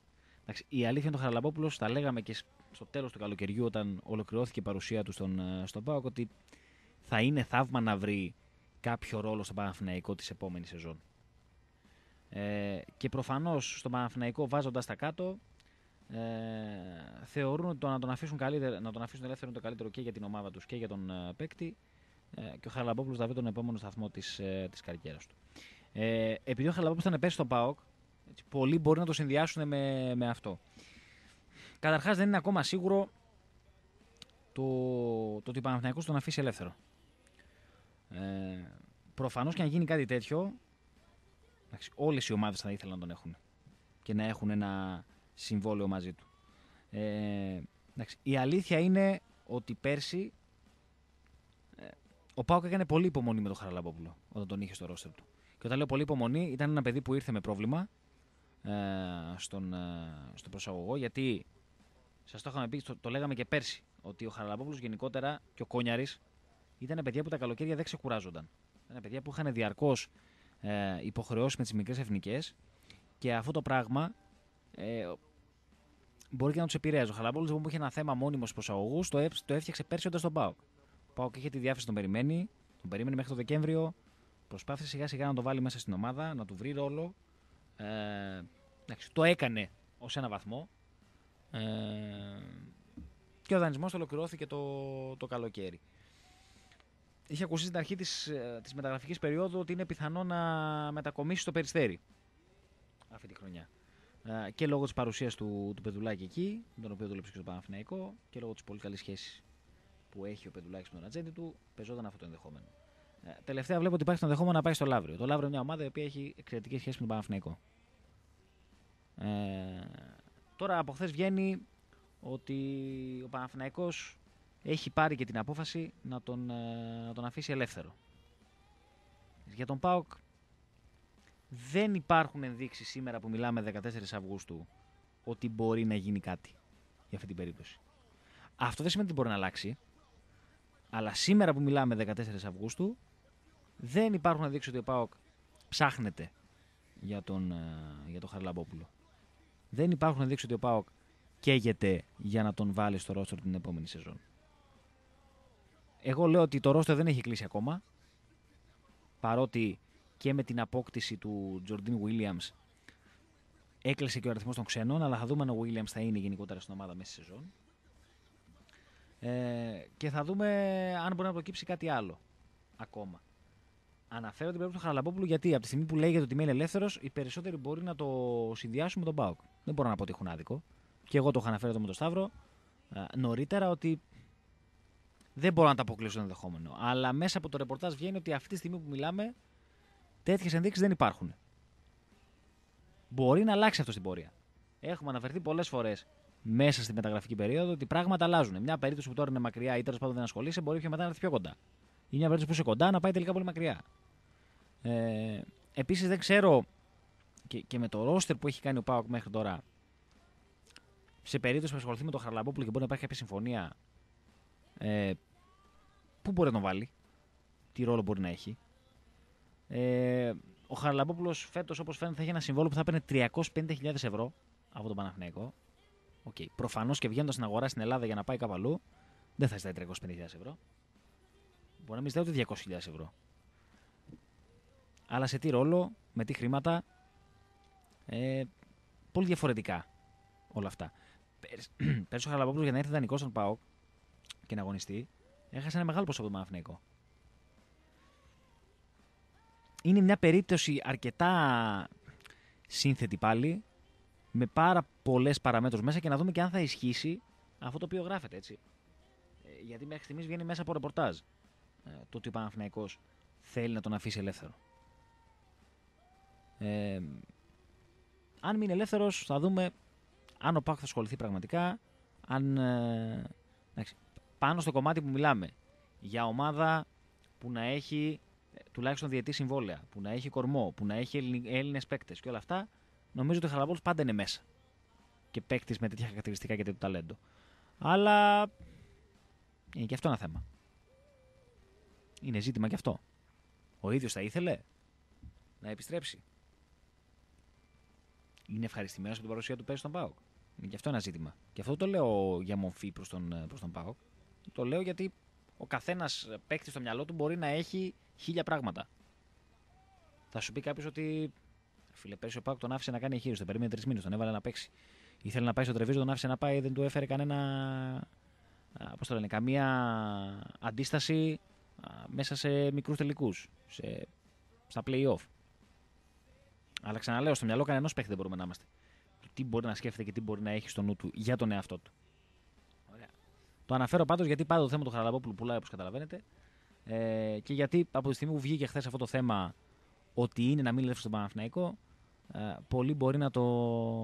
Η αλήθεια είναι το Χαραλαμπόπουλος, τα λέγαμε και στο τέλος του καλοκαιριού, όταν ολοκληρώθηκε η παρουσία του στον, στον ΠΑΟΚ, ότι θα είναι θαύμα να βρει κάποιο ρόλο στον Παναθηναϊκό της επόμενης σεζόν. Ε, και προφανώς στον Παναθηναϊκό, βάζοντας τα κάτω, ε, θεωρούν ότι το να τον αφήσουν, καλύτερα, να τον αφήσουν ελεύθερο είναι το καλύτερο και για την ομάδα τους και για τον ε, παίκτη, ε, και ο Χαραλαμπόπουλος θα βρει τον επόμενο σταθμό της, ε, της καριέρας του. Ε, επειδή ο Χαραλαμπόπουλος ήταν πέσει στον ΠΑΟΚ, έτσι, πολλοί μπορεί να το συνδυάσουν με, με αυτό. Καταρχάς δεν είναι ακόμα σίγουρο το, το ότι ο Παναθηναϊκός τον αφήσει ελεύθερο. Ε, προφανώς και αν γίνει κάτι τέτοιο, όλες οι ομάδες θα ήθελαν να τον έχουν και να έχουν ένα συμβόλαιο μαζί του. Ε, η αλήθεια είναι ότι πέρσι ε, ο ΠΑΟΚ έκανε πολύ υπομονή με τον Χαραλαμπόπουλο όταν τον είχε στο ρόστερ του. Και όταν λέω πολύ υπομονή, ήταν ένα παιδί που ήρθε με πρόβλημα ε, στον, ε, στο προσαγωγό, γιατί σας το είχαμε πει, το, το λέγαμε και πέρσι, ότι ο Χαραλαμπόπουλος γενικότερα και ο Κόνιαρης ήταν παιδιά που τα καλοκαίρια δεν ξεκουράζονταν. Ήταν παιδιά που είχαν διαρκώς ε, υποχρεώσεις με τις μικρές εθνικές, και αυτό το πράγμα ε, μπορεί και να τους επηρέαζε. Ο Χαραλαμπόπουλος που είχε ένα θέμα μόνιμο στους προσαγωγούς, το, το έφτιαξε πέρσι όταν στον ΠΑΟΚ. Ο ΠΑΟΚ είχε τη διάθεση, τον περιμένει, τον περίμενε μέχρι το Δεκέμβριο. Προσπάθησε σιγά σιγά να το βάλει μέσα στην ομάδα, να του βρει ρόλο. Ε, εντάξει, το έκανε ως ένα βαθμό. Ε, και ο δανεισμός το ολοκληρώθηκε το, το καλοκαίρι. Είχε ακουστεί στην αρχή της, της μεταγραφικής περίοδου ότι είναι πιθανό να μετακομίσει στο Περιστέρι αυτή τη χρονιά. Ε, και λόγω της παρουσίας του, του Πεδουλάκη εκεί, τον οποίο δούλεψε και στο Παναθηναϊκό, και λόγω της πολύ καλής σχέσης που έχει ο Πεδουλάκης με τον ατζέντη του, παίζονταν αυτό το ενδεχόμενο. Ε, τελευταία βλέπω ότι υπάρχει το ενδεχόμενο να πάει στο Λαύριο. Το Λαύριο είναι μια ομάδα η οποία έχει εξαιρετική σχέση με τον Παναθηναϊκό. Ε, τώρα από χθες βγαίνει ότι ο Παναθηναϊκός έχει πάρει και την απόφαση να τον, να τον αφήσει ελεύθερο. Για τον ΠΑΟΚ δεν υπάρχουν ενδείξεις σήμερα που μιλάμε δεκατέσσερις Αυγούστου ότι μπορεί να γίνει κάτι για αυτή την περίπτωση. Αυτό δεν σημαίνει ότι μπορεί να αλλάξει, αλλά σήμερα που μιλάμε δεκατέσσερις Αυγούστου δεν υπάρχουν ενδείξεις ότι ο ΠΑΟΚ ψάχνεται για τον, για τον Χαραλαμπόπουλο. Δεν υπάρχουν ενδείξεις ότι ο ΠΑΟΚ καίγεται για να τον βάλει στο ρόστερ την επόμενη σεζόν. Εγώ λέω ότι το ρόστερ δεν έχει κλείσει ακόμα, παρότι και με την απόκτηση του Τζορντίν Βίλιαμς έκλεισε και ο αριθμός των ξένων, αλλά θα δούμε αν ο Βίλιαμς θα είναι γενικότερα στην ομάδα μέσα στη σεζόν. Ε, και θα δούμε αν μπορεί να προκύψει κάτι άλλο ακόμα. Αναφέρω την περίπτωση του Χαραλαμπόπουλου γιατί από τη στιγμή που λέγεται ότι είναι ελεύθερος, οι περισσότεροι μπορεί να το συνδυάσουν με τον ΠΑΟΚ. Δεν μπορώ να πω ότι έχουν άδικο. Και εγώ το είχα αναφέρει εδώ με τον Σταύρο ε, νωρίτερα, ότι δεν μπορώ να τα αποκλείσω το ενδεχόμενο. Αλλά μέσα από το ρεπορτάζ βγαίνει ότι αυτή τη στιγμή που μιλάμε, τέτοιες ενδείξεις δεν υπάρχουν. Μπορεί να αλλάξει αυτό στην πορεία. Έχουμε αναφερθεί πολλές φορές μέσα στη μεταγραφική περίοδο ότι πράγματα αλλάζουν. Μια περίπτωση που τώρα είναι μακριά ή τέλος πάντων δεν ασχολείσαι, μπορεί πιο μετά να έρθει πιο κοντά. Ή μια περίπτωση που είσαι κοντά να πάει τελικά πολύ μακριά. Ε, Επίσης δεν ξέρω και, και με το ρόστερ που έχει κάνει ο ΠΑΟΚ μέχρι τώρα, σε περίπτωση που ασχοληθεί με τον Χαραλαμπόπουλο και μπορεί να υπάρχει κάποια συμφωνία, ε, πού μπορεί να τον βάλει, τι ρόλο μπορεί να έχει. Ε, ο Χαραλαμπόπουλος φέτος, όπως φαίνεται, θα έχει ένα συμβόλαιο που θα παίρνει τριακόσιες πενήντα χιλιάδες ευρώ από τον Παναθηναϊκό. Okay. Προφανώς και βγαίνοντας στην αγορά στην Ελλάδα για να πάει κάπου αλλού, δεν θα ζητάει τριακόσιες πενήντα χιλιάδες ευρώ. Μπορεί να μην ζητάει ούτε διακόσιες χιλιάδες ευρώ. Αλλά σε τι ρόλο, με τι χρήματα, ε, πολύ διαφορετικά όλα αυτά. Πέρσι ο Χαραλαμπόπουλος για να έρθει δανεικός στον ΠΑΟΚ και να αγωνιστεί, έχασε ένα μεγάλο ποσό από τον Παναθηναϊκό. Είναι μια περίπτωση αρκετά σύνθετη πάλι, με πάρα πολλές παραμέτρους μέσα, και να δούμε και αν θα ισχύσει αυτό το οποίο γράφεται, έτσι. Ε, γιατί μέχρι στιγμής βγαίνει μέσα από ρεπορτάζ ε, το ότι ο Παναθηναϊκός θέλει να τον αφήσει ελεύθερο. Ε, αν μείνει ελεύθερος, θα δούμε αν ο ΠΑΟΚ θα ασχοληθεί πραγματικά, αν, ε, εντάξει, πάνω στο κομμάτι που μιλάμε για ομάδα που να έχει τουλάχιστον διετή συμβόλαια, που να έχει κορμό, που να έχει Έλληνες παίκτες και όλα αυτά, νομίζω ότι ο Χαραλαμπόπουλος πάντα είναι μέσα. Και παίκτης με τέτοια χαρακτηριστικά και τέτοιο ταλέντο. Αλλά είναι και αυτό ένα θέμα. Είναι ζήτημα και αυτό. Ο ίδιος θα ήθελε να επιστρέψει. Είναι ευχαριστημένος από την παρουσία του πέρσι στον ΠΑΟΚ. Είναι και αυτό ένα ζήτημα. Και αυτό το λέω για μορφή προς τον, προς τον ΠΑΟΚ. Το λέω γιατί ο καθένας παίκτης στο μυαλό του μπορεί να έχει χίλια πράγματα. Θα σου πει κάποιος ότι φίλε, πέρυσι ο ΠΑΟΚ τον άφησε να κάνει εγχείρηση, τον περίμενε τρεις μήνες, τον έβαλε να παίξει. Ήθελε να πάει στο Τρεβίζο, τον άφησε να πάει, δεν του έφερε κανένα. Πώς το λένε, καμία αντίσταση μέσα σε μικρούς τελικούς, σε, στα play-off. Αλλά ξαναλέω, στο μυαλό κανενός παίκτη δεν μπορούμε να είμαστε. Τι μπορεί να σκέφτεται και τι μπορεί να έχει στο νου του για τον εαυτό του. Ωραία. Το αναφέρω πάντως γιατί πάντα το θέμα του Χαραλαμπόπουλου πουλάει, όπως καταλαβαίνετε. Ε, και γιατί από τη στιγμή που βγήκε χθες αυτό το θέμα ότι είναι να μην λεύσει στον Παναθηναϊκό, ε, πολλοί μπορεί να το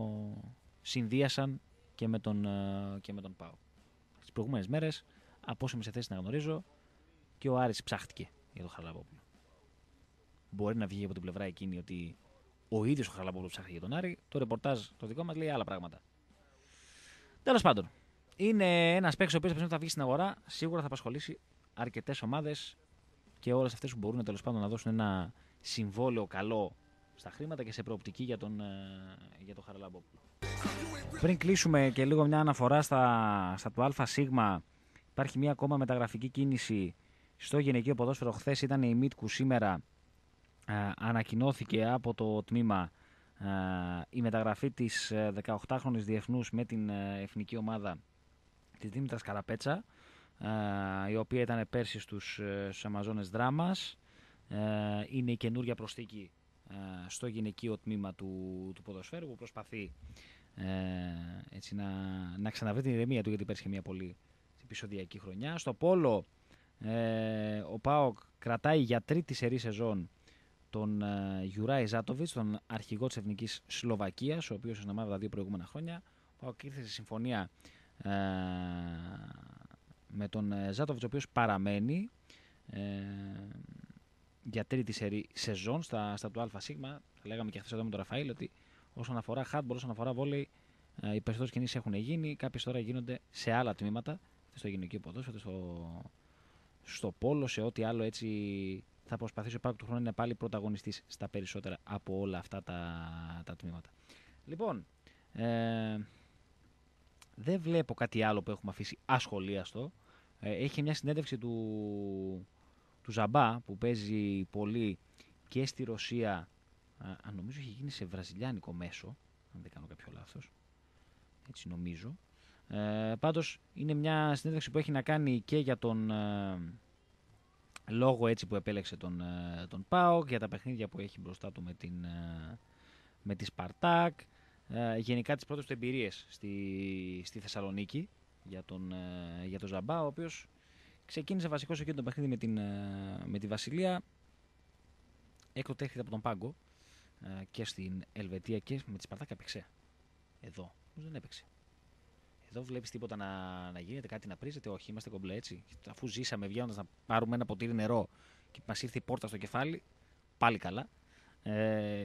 συνδύασαν και με τον, ε, και με τον ΠΑΟΚ. Τις προηγούμενες μέρες, από όσο είμαι σε θέση να γνωρίζω, και ο Άρης ψάχτηκε για τον Χαραλαμπόπουλο. Μπορεί να βγει από την πλευρά εκείνη ότι ο ίδιος ο Χαραλαμπόπουλος ψάχνει για τον Άρη. Το ρεπορτάζ το δικό μας λέει άλλα πράγματα. Τέλος πάντων, είναι ένας παίκτης ο οποίος θα βγει στην αγορά, σίγουρα θα απασχολήσει αρκετές ομάδες και όλες αυτές που μπορούν τέλος πάντων να δώσουν ένα συμβόλαιο καλό στα χρήματα και σε προοπτική για τον, για τον Χαραλαμπόπουλο. Πριν κλείσουμε και λίγο μια αναφορά στα, στα του ΑΣ, υπάρχει μια ακόμα μεταγραφική κίνηση στο γυναικείο ποδόσφαιρο. Χθες ήταν η Μίτκου, σήμερα Uh, ανακοινώθηκε από το τμήμα uh, η μεταγραφή της uh, δεκαοκτάχρονης διεθνούς με την uh, εθνική ομάδα της Δήμητρας Καραπέτσα, uh, η οποία ήταν πέρσι στους, uh, στους Αμαζόνες Δράμας. Uh, είναι η καινούρια προσθήκη uh, στο γυναικείο τμήμα του, του ποδοσφαίρου, που προσπαθεί uh, έτσι, να, να ξαναβρει την ηρεμία του, γιατί πέρσι είχε μια πολύ επεισοδιακή χρονιά. Στο πόλο uh, ο ΠΑΟΚ κρατάει για τρίτη σερί σεζόν τον Γιουράι Ζάτοβιτς, τον αρχηγό της Εθνικής Σλοβακίας, ο οποίος είναι ομάδα τα δύο προηγούμενα χρόνια. Ο ΠΑΟΚ ήρθε σε συμφωνία ε, με τον Ζάτοβιτς, ο οποίος παραμένει ε, για τρίτη σερί σεζόν στα, στα του ΑΣ. Θα λέγαμε και χθες εδώ με τον Ραφαήλ ότι όσον αφορά handball, όσον αφορά βόλεϊ, ε, οι περισσότερες κινήσεις έχουν γίνει. Κάποιες τώρα γίνονται σε άλλα τμήματα, στο γυναικείο ποδόσφαιρο, στο, στο πόλο, σε ό,τι άλλο έτσι. Θα προσπαθήσει ο ΠΑΟΚ του χρόνου να είναι πάλι πρωταγωνιστής στα περισσότερα από όλα αυτά τα, τα τμήματα. Λοιπόν, ε, δεν βλέπω κάτι άλλο που έχουμε αφήσει ασχολίαστο. Ε, έχει μια συνέντευξη του, του Ζαμπά που παίζει πολύ και στη Ρωσία. Αν νομίζω έχει γίνει σε βραζιλιάνικο μέσο, αν δεν κάνω κάποιο λάθος. Έτσι νομίζω. Ε, πάντως είναι μια συνέντευξη που έχει να κάνει και για τον... Ε, λόγω έτσι που επέλεξε τον, τον ΠΑΟΚ, για τα παιχνίδια που έχει μπροστά του με, την, με τη Σπαρτάκ, γενικά τις πρώτες του εμπειρίες στη, στη Θεσσαλονίκη για τον, για τον Ζαμπά, ο οποίος ξεκίνησε βασικός εκεί το παιχνίδι με, την, με τη Βασιλεία, έκτοτε έρχεται από τον πάγκο και στην Ελβετία και με τη Σπαρτάκ έπαιξε. Εδώ δεν έπαιξε. Εδώ βλέπεις τίποτα να, να γίνεται, κάτι να πρίζεται? Όχι, είμαστε κομπλέ έτσι. Αφού ζήσαμε βγαίνοντας να πάρουμε ένα ποτήρι νερό και μας ήρθε η πόρτα στο κεφάλι, πάλι καλά. Ε,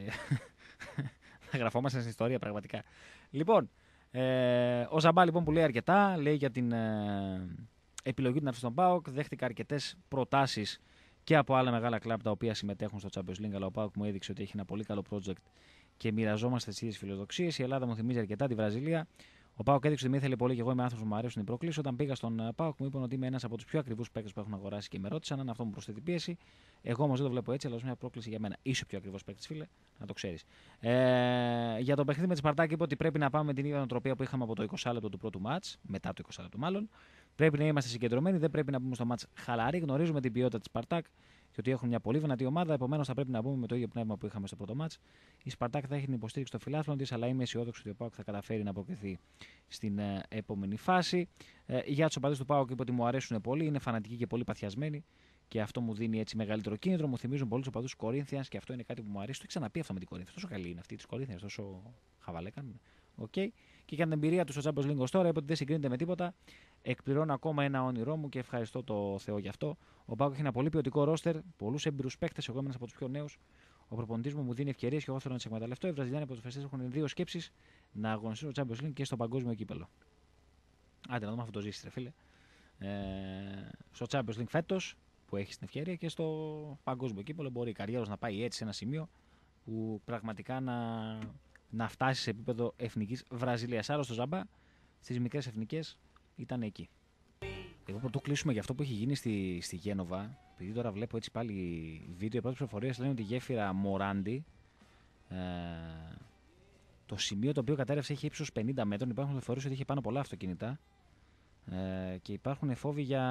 θα γραφόμαστε στην ιστορία πραγματικά. Λοιπόν, ε, ο Ζαμπά λοιπόν που λέει αρκετά, λέει για την ε, επιλογή του να έρθει στον ΠΑΟΚ, δέχτηκα αρκετές προτάσεις και από άλλα μεγάλα κλαμπ τα οποία συμμετέχουν στο Champions League, αλλά ο ΠΑΟΚ μου έδειξε ότι έχει ένα πολύ καλό project και μοιραζόμαστε τις ίδιες φιλοδοξίες. Η Ελλάδα μου θυμίζει αρκετά τη Βραζιλία. Ο ΠΑΟΚ έδειξε ότι με ήθελε πολύ και εγώ είμαι άνθρωπος που μου αρέσουν οι προκλήσεις. Όταν πήγα στον ΠΑΟΚ μου είπαν ότι είμαι ένας από τους πιο ακριβούς παίκτες που έχουν αγοράσει και με ρώτησαν αν αυτό μου προσθέτει πίεση. Εγώ όμως δεν το βλέπω έτσι, αλλά είναι μια πρόκληση για μένα. Είσαι ο πιο ακριβός παίκτης, φίλε, να το ξέρεις. Ε, για το παιχνίδι με τη Σπαρτάκ είπε ότι πρέπει να πάμε με την ίδια νοοτροπία που είχαμε από το είκοσι λεπτό του πρώτου μάτς, μετά το είκοσι λεπτό μάλλον. Πρέπει να είμαστε συγκεντρωμένοι, δεν πρέπει να μπούμε στο μάτς χαλαροί. Γνωρίζουμε την ποιότητα της Σπαρτάκ και ότι έχουν μια πολύ δυνατή ομάδα. Επομένως θα πρέπει να μπούμε με το ίδιο πνεύμα που είχαμε στο πρώτο μάτς. Η Σπαρτάκ θα έχει την υποστήριξη των φιλάθλων της, αλλά είμαι αισιόδοξο ότι ο ΠΑΟΚ θα καταφέρει να προκριθεί στην ε, επόμενη φάση. Ε, για τους οπαδούς του ΠΑΟΚ είπε ότι μου αρέσουν πολύ, είναι φανατικοί και πολύ παθιασμένοι και αυτό μου δίνει έτσι μεγαλύτερο κίνητρο. Μου θυμίζουν πολλούς οπαδούς του Κορίνθιανς και αυτό είναι κάτι που μου αρέσει. Το έχει ξαναπεί αυτό με την Κορίνθια. Τόσο καλή είναι αυτή τη Κορίνθιανς, τόσο χαβαλέ κάνουν. Okay. Και για την εμπειρία του στο Champions League τώρα είπε ότι δεν συγκρίνεται με τίποτα. Εκπληρώνω ακόμα ένα όνειρό μου και ευχαριστώ το Θεό γι' αυτό. Ο ΠΑΟΚ έχει ένα πολύ ποιοτικό ρόστερ, πολλούς έμπειρους παίκτες. Εγώ είμαι ένας από τους πιο νέους. Ο προπονητής μου μου δίνει ευκαιρίες και εγώ θέλω να τις εκμεταλλευτώ. Οι Βραζιλιάνοι ποδοσφαιριστές έχουν δύο σκέψεις: να αγωνιστούν στο Champions League και στο παγκόσμιο κύπελο. Άντε να δούμε αυτό το ζήσει, ρε φίλε. Ε, στο Champions League φέτος που έχει την ευκαιρία και στο παγκόσμιο κύπελο μπορεί η καριέρα να πάει έτσι σε ένα σημείο που πραγματικά να να φτάσει σε επίπεδο εθνικής Βραζιλίας. Άρα στο Ζάμπα, στις μικρές εθνικές, ήταν εκεί. Εγώ πρωτού κλείσουμε για αυτό που έχει γίνει στη, στη Γένοβα, επειδή τώρα βλέπω έτσι πάλι βίντεο, οι πρώτες πληροφορίες λένε ότι η γέφυρα Μοράντι, ε, το σημείο το οποίο κατέρευσε έχει ύψος πενήντα μέτρων, υπάρχουν πληροφορίες ότι είχε πάνω πολλά αυτοκίνητα ε, και υπάρχουν φόβοι για,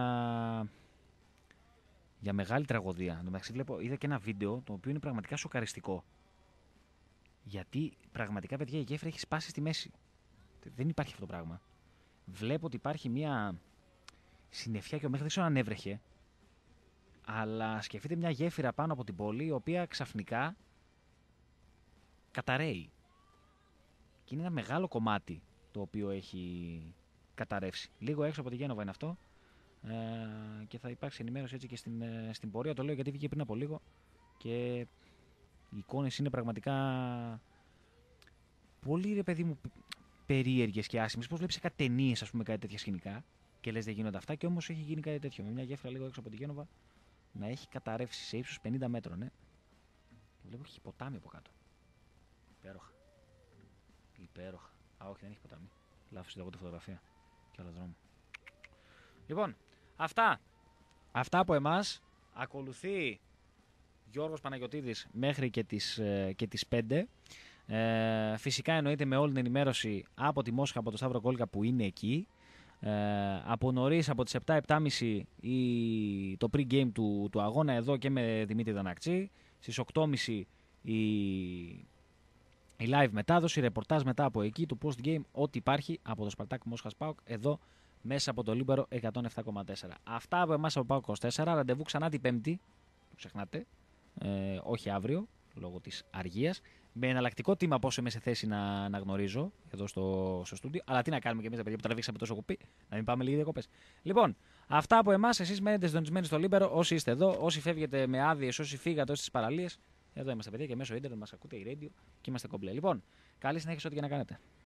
για μεγάλη τραγωδία. Εν τω μεταξύ βλέπω, είδα και ένα βίντεο το οποίο είναι πραγματικά σοκαριστικό. Γιατί πραγματικά, παιδιά, η γέφυρα έχει σπάσει στη μέση. Δεν υπάρχει αυτό το πράγμα. Βλέπω ότι υπάρχει μια συννεφιά και ο μέχρι δεν ξέρω αν έβρεχε. Αλλά σκεφτείτε μια γέφυρα πάνω από την πόλη η οποία ξαφνικά καταραίει. Και είναι ένα μεγάλο κομμάτι το οποίο έχει καταρρεύσει. Λίγο έξω από τη Γένοβα είναι αυτό. Ε, και θα υπάρξει ενημέρωση έτσι και στην, στην πορεία. Το λέω γιατί βγήκε πριν από λίγο. Και οι εικόνες είναι πραγματικά πολύ, ρε παιδί μου, περίεργες και άσχημες. Πώς βλέπεις σε κάτι ταινίες, ας πούμε, κάτι τέτοια σκηνικά και λες δεν γίνονται αυτά, και όμως έχει γίνει κάτι τέτοιο. Με μια γέφυρα λίγο έξω από τη Γένοβα να έχει καταρρεύσει σε ύψος πενήντα μέτρων. Ναι. Και βλέπω έχει ποτάμι από κάτω. Υπέροχα. Υπέροχα. Α, όχι, δεν έχει ποτάμι. Λάθος είδα εγώ τη φωτογραφία. Και άλλο δρόμο. Λοιπόν, αυτά. Αυτά από εμάς. Ακολουθεί Γιώργος Παναγιωτίδης μέχρι και τις, και τις πέντε. Ε, φυσικά εννοείται με όλη την ενημέρωση από τη Μόσχα, από το Σταύρο Κόλικα που είναι εκεί. Ε, από νωρίς, από τις επτά επτά και μισή η, το pre-game του, του αγώνα εδώ και με Δημήτρη Δανακτσή. Στις οκτώ και μισή η, η live μετάδοση, ρεπορτάζ μετά από εκεί, του post-game, ό,τι υπάρχει από το Σπαρτάκ Μόσχας ΠΑΟΚ εδώ μέσα από το Λίμπερο εκατόν επτά κόμμα τέσσερα. Αυτά από εμάς από ΠΑΟΚ είκοσι τέσσερα. Ραντεβού ξανά την Πέμπτη, το ξεχνάτε, ε, όχι αύριο λόγω της αργίας. Με εναλλακτικό τίμα πόσο είμαι σε θέση να, να γνωρίζω εδώ στο, στο στούντιο. Αλλά τι να κάνουμε και εμείς τα παιδιά που τραβήξαμε τόσο κουπί, να μην πάμε λίγοι διακοπές. Λοιπόν, αυτά από εμάς. Εσείς μένετε συντονισμένοι στο Λίμπερο. Όσοι είστε εδώ, όσοι φεύγετε με άδειες, όσοι φύγατε στις παραλίες, εδώ είμαστε παιδιά και μέσω ίντερνετ μας ακούτε η radio και είμαστε κομπλέ. Λοιπόν, καλή συνέχεια ό,τι και να κάνετε.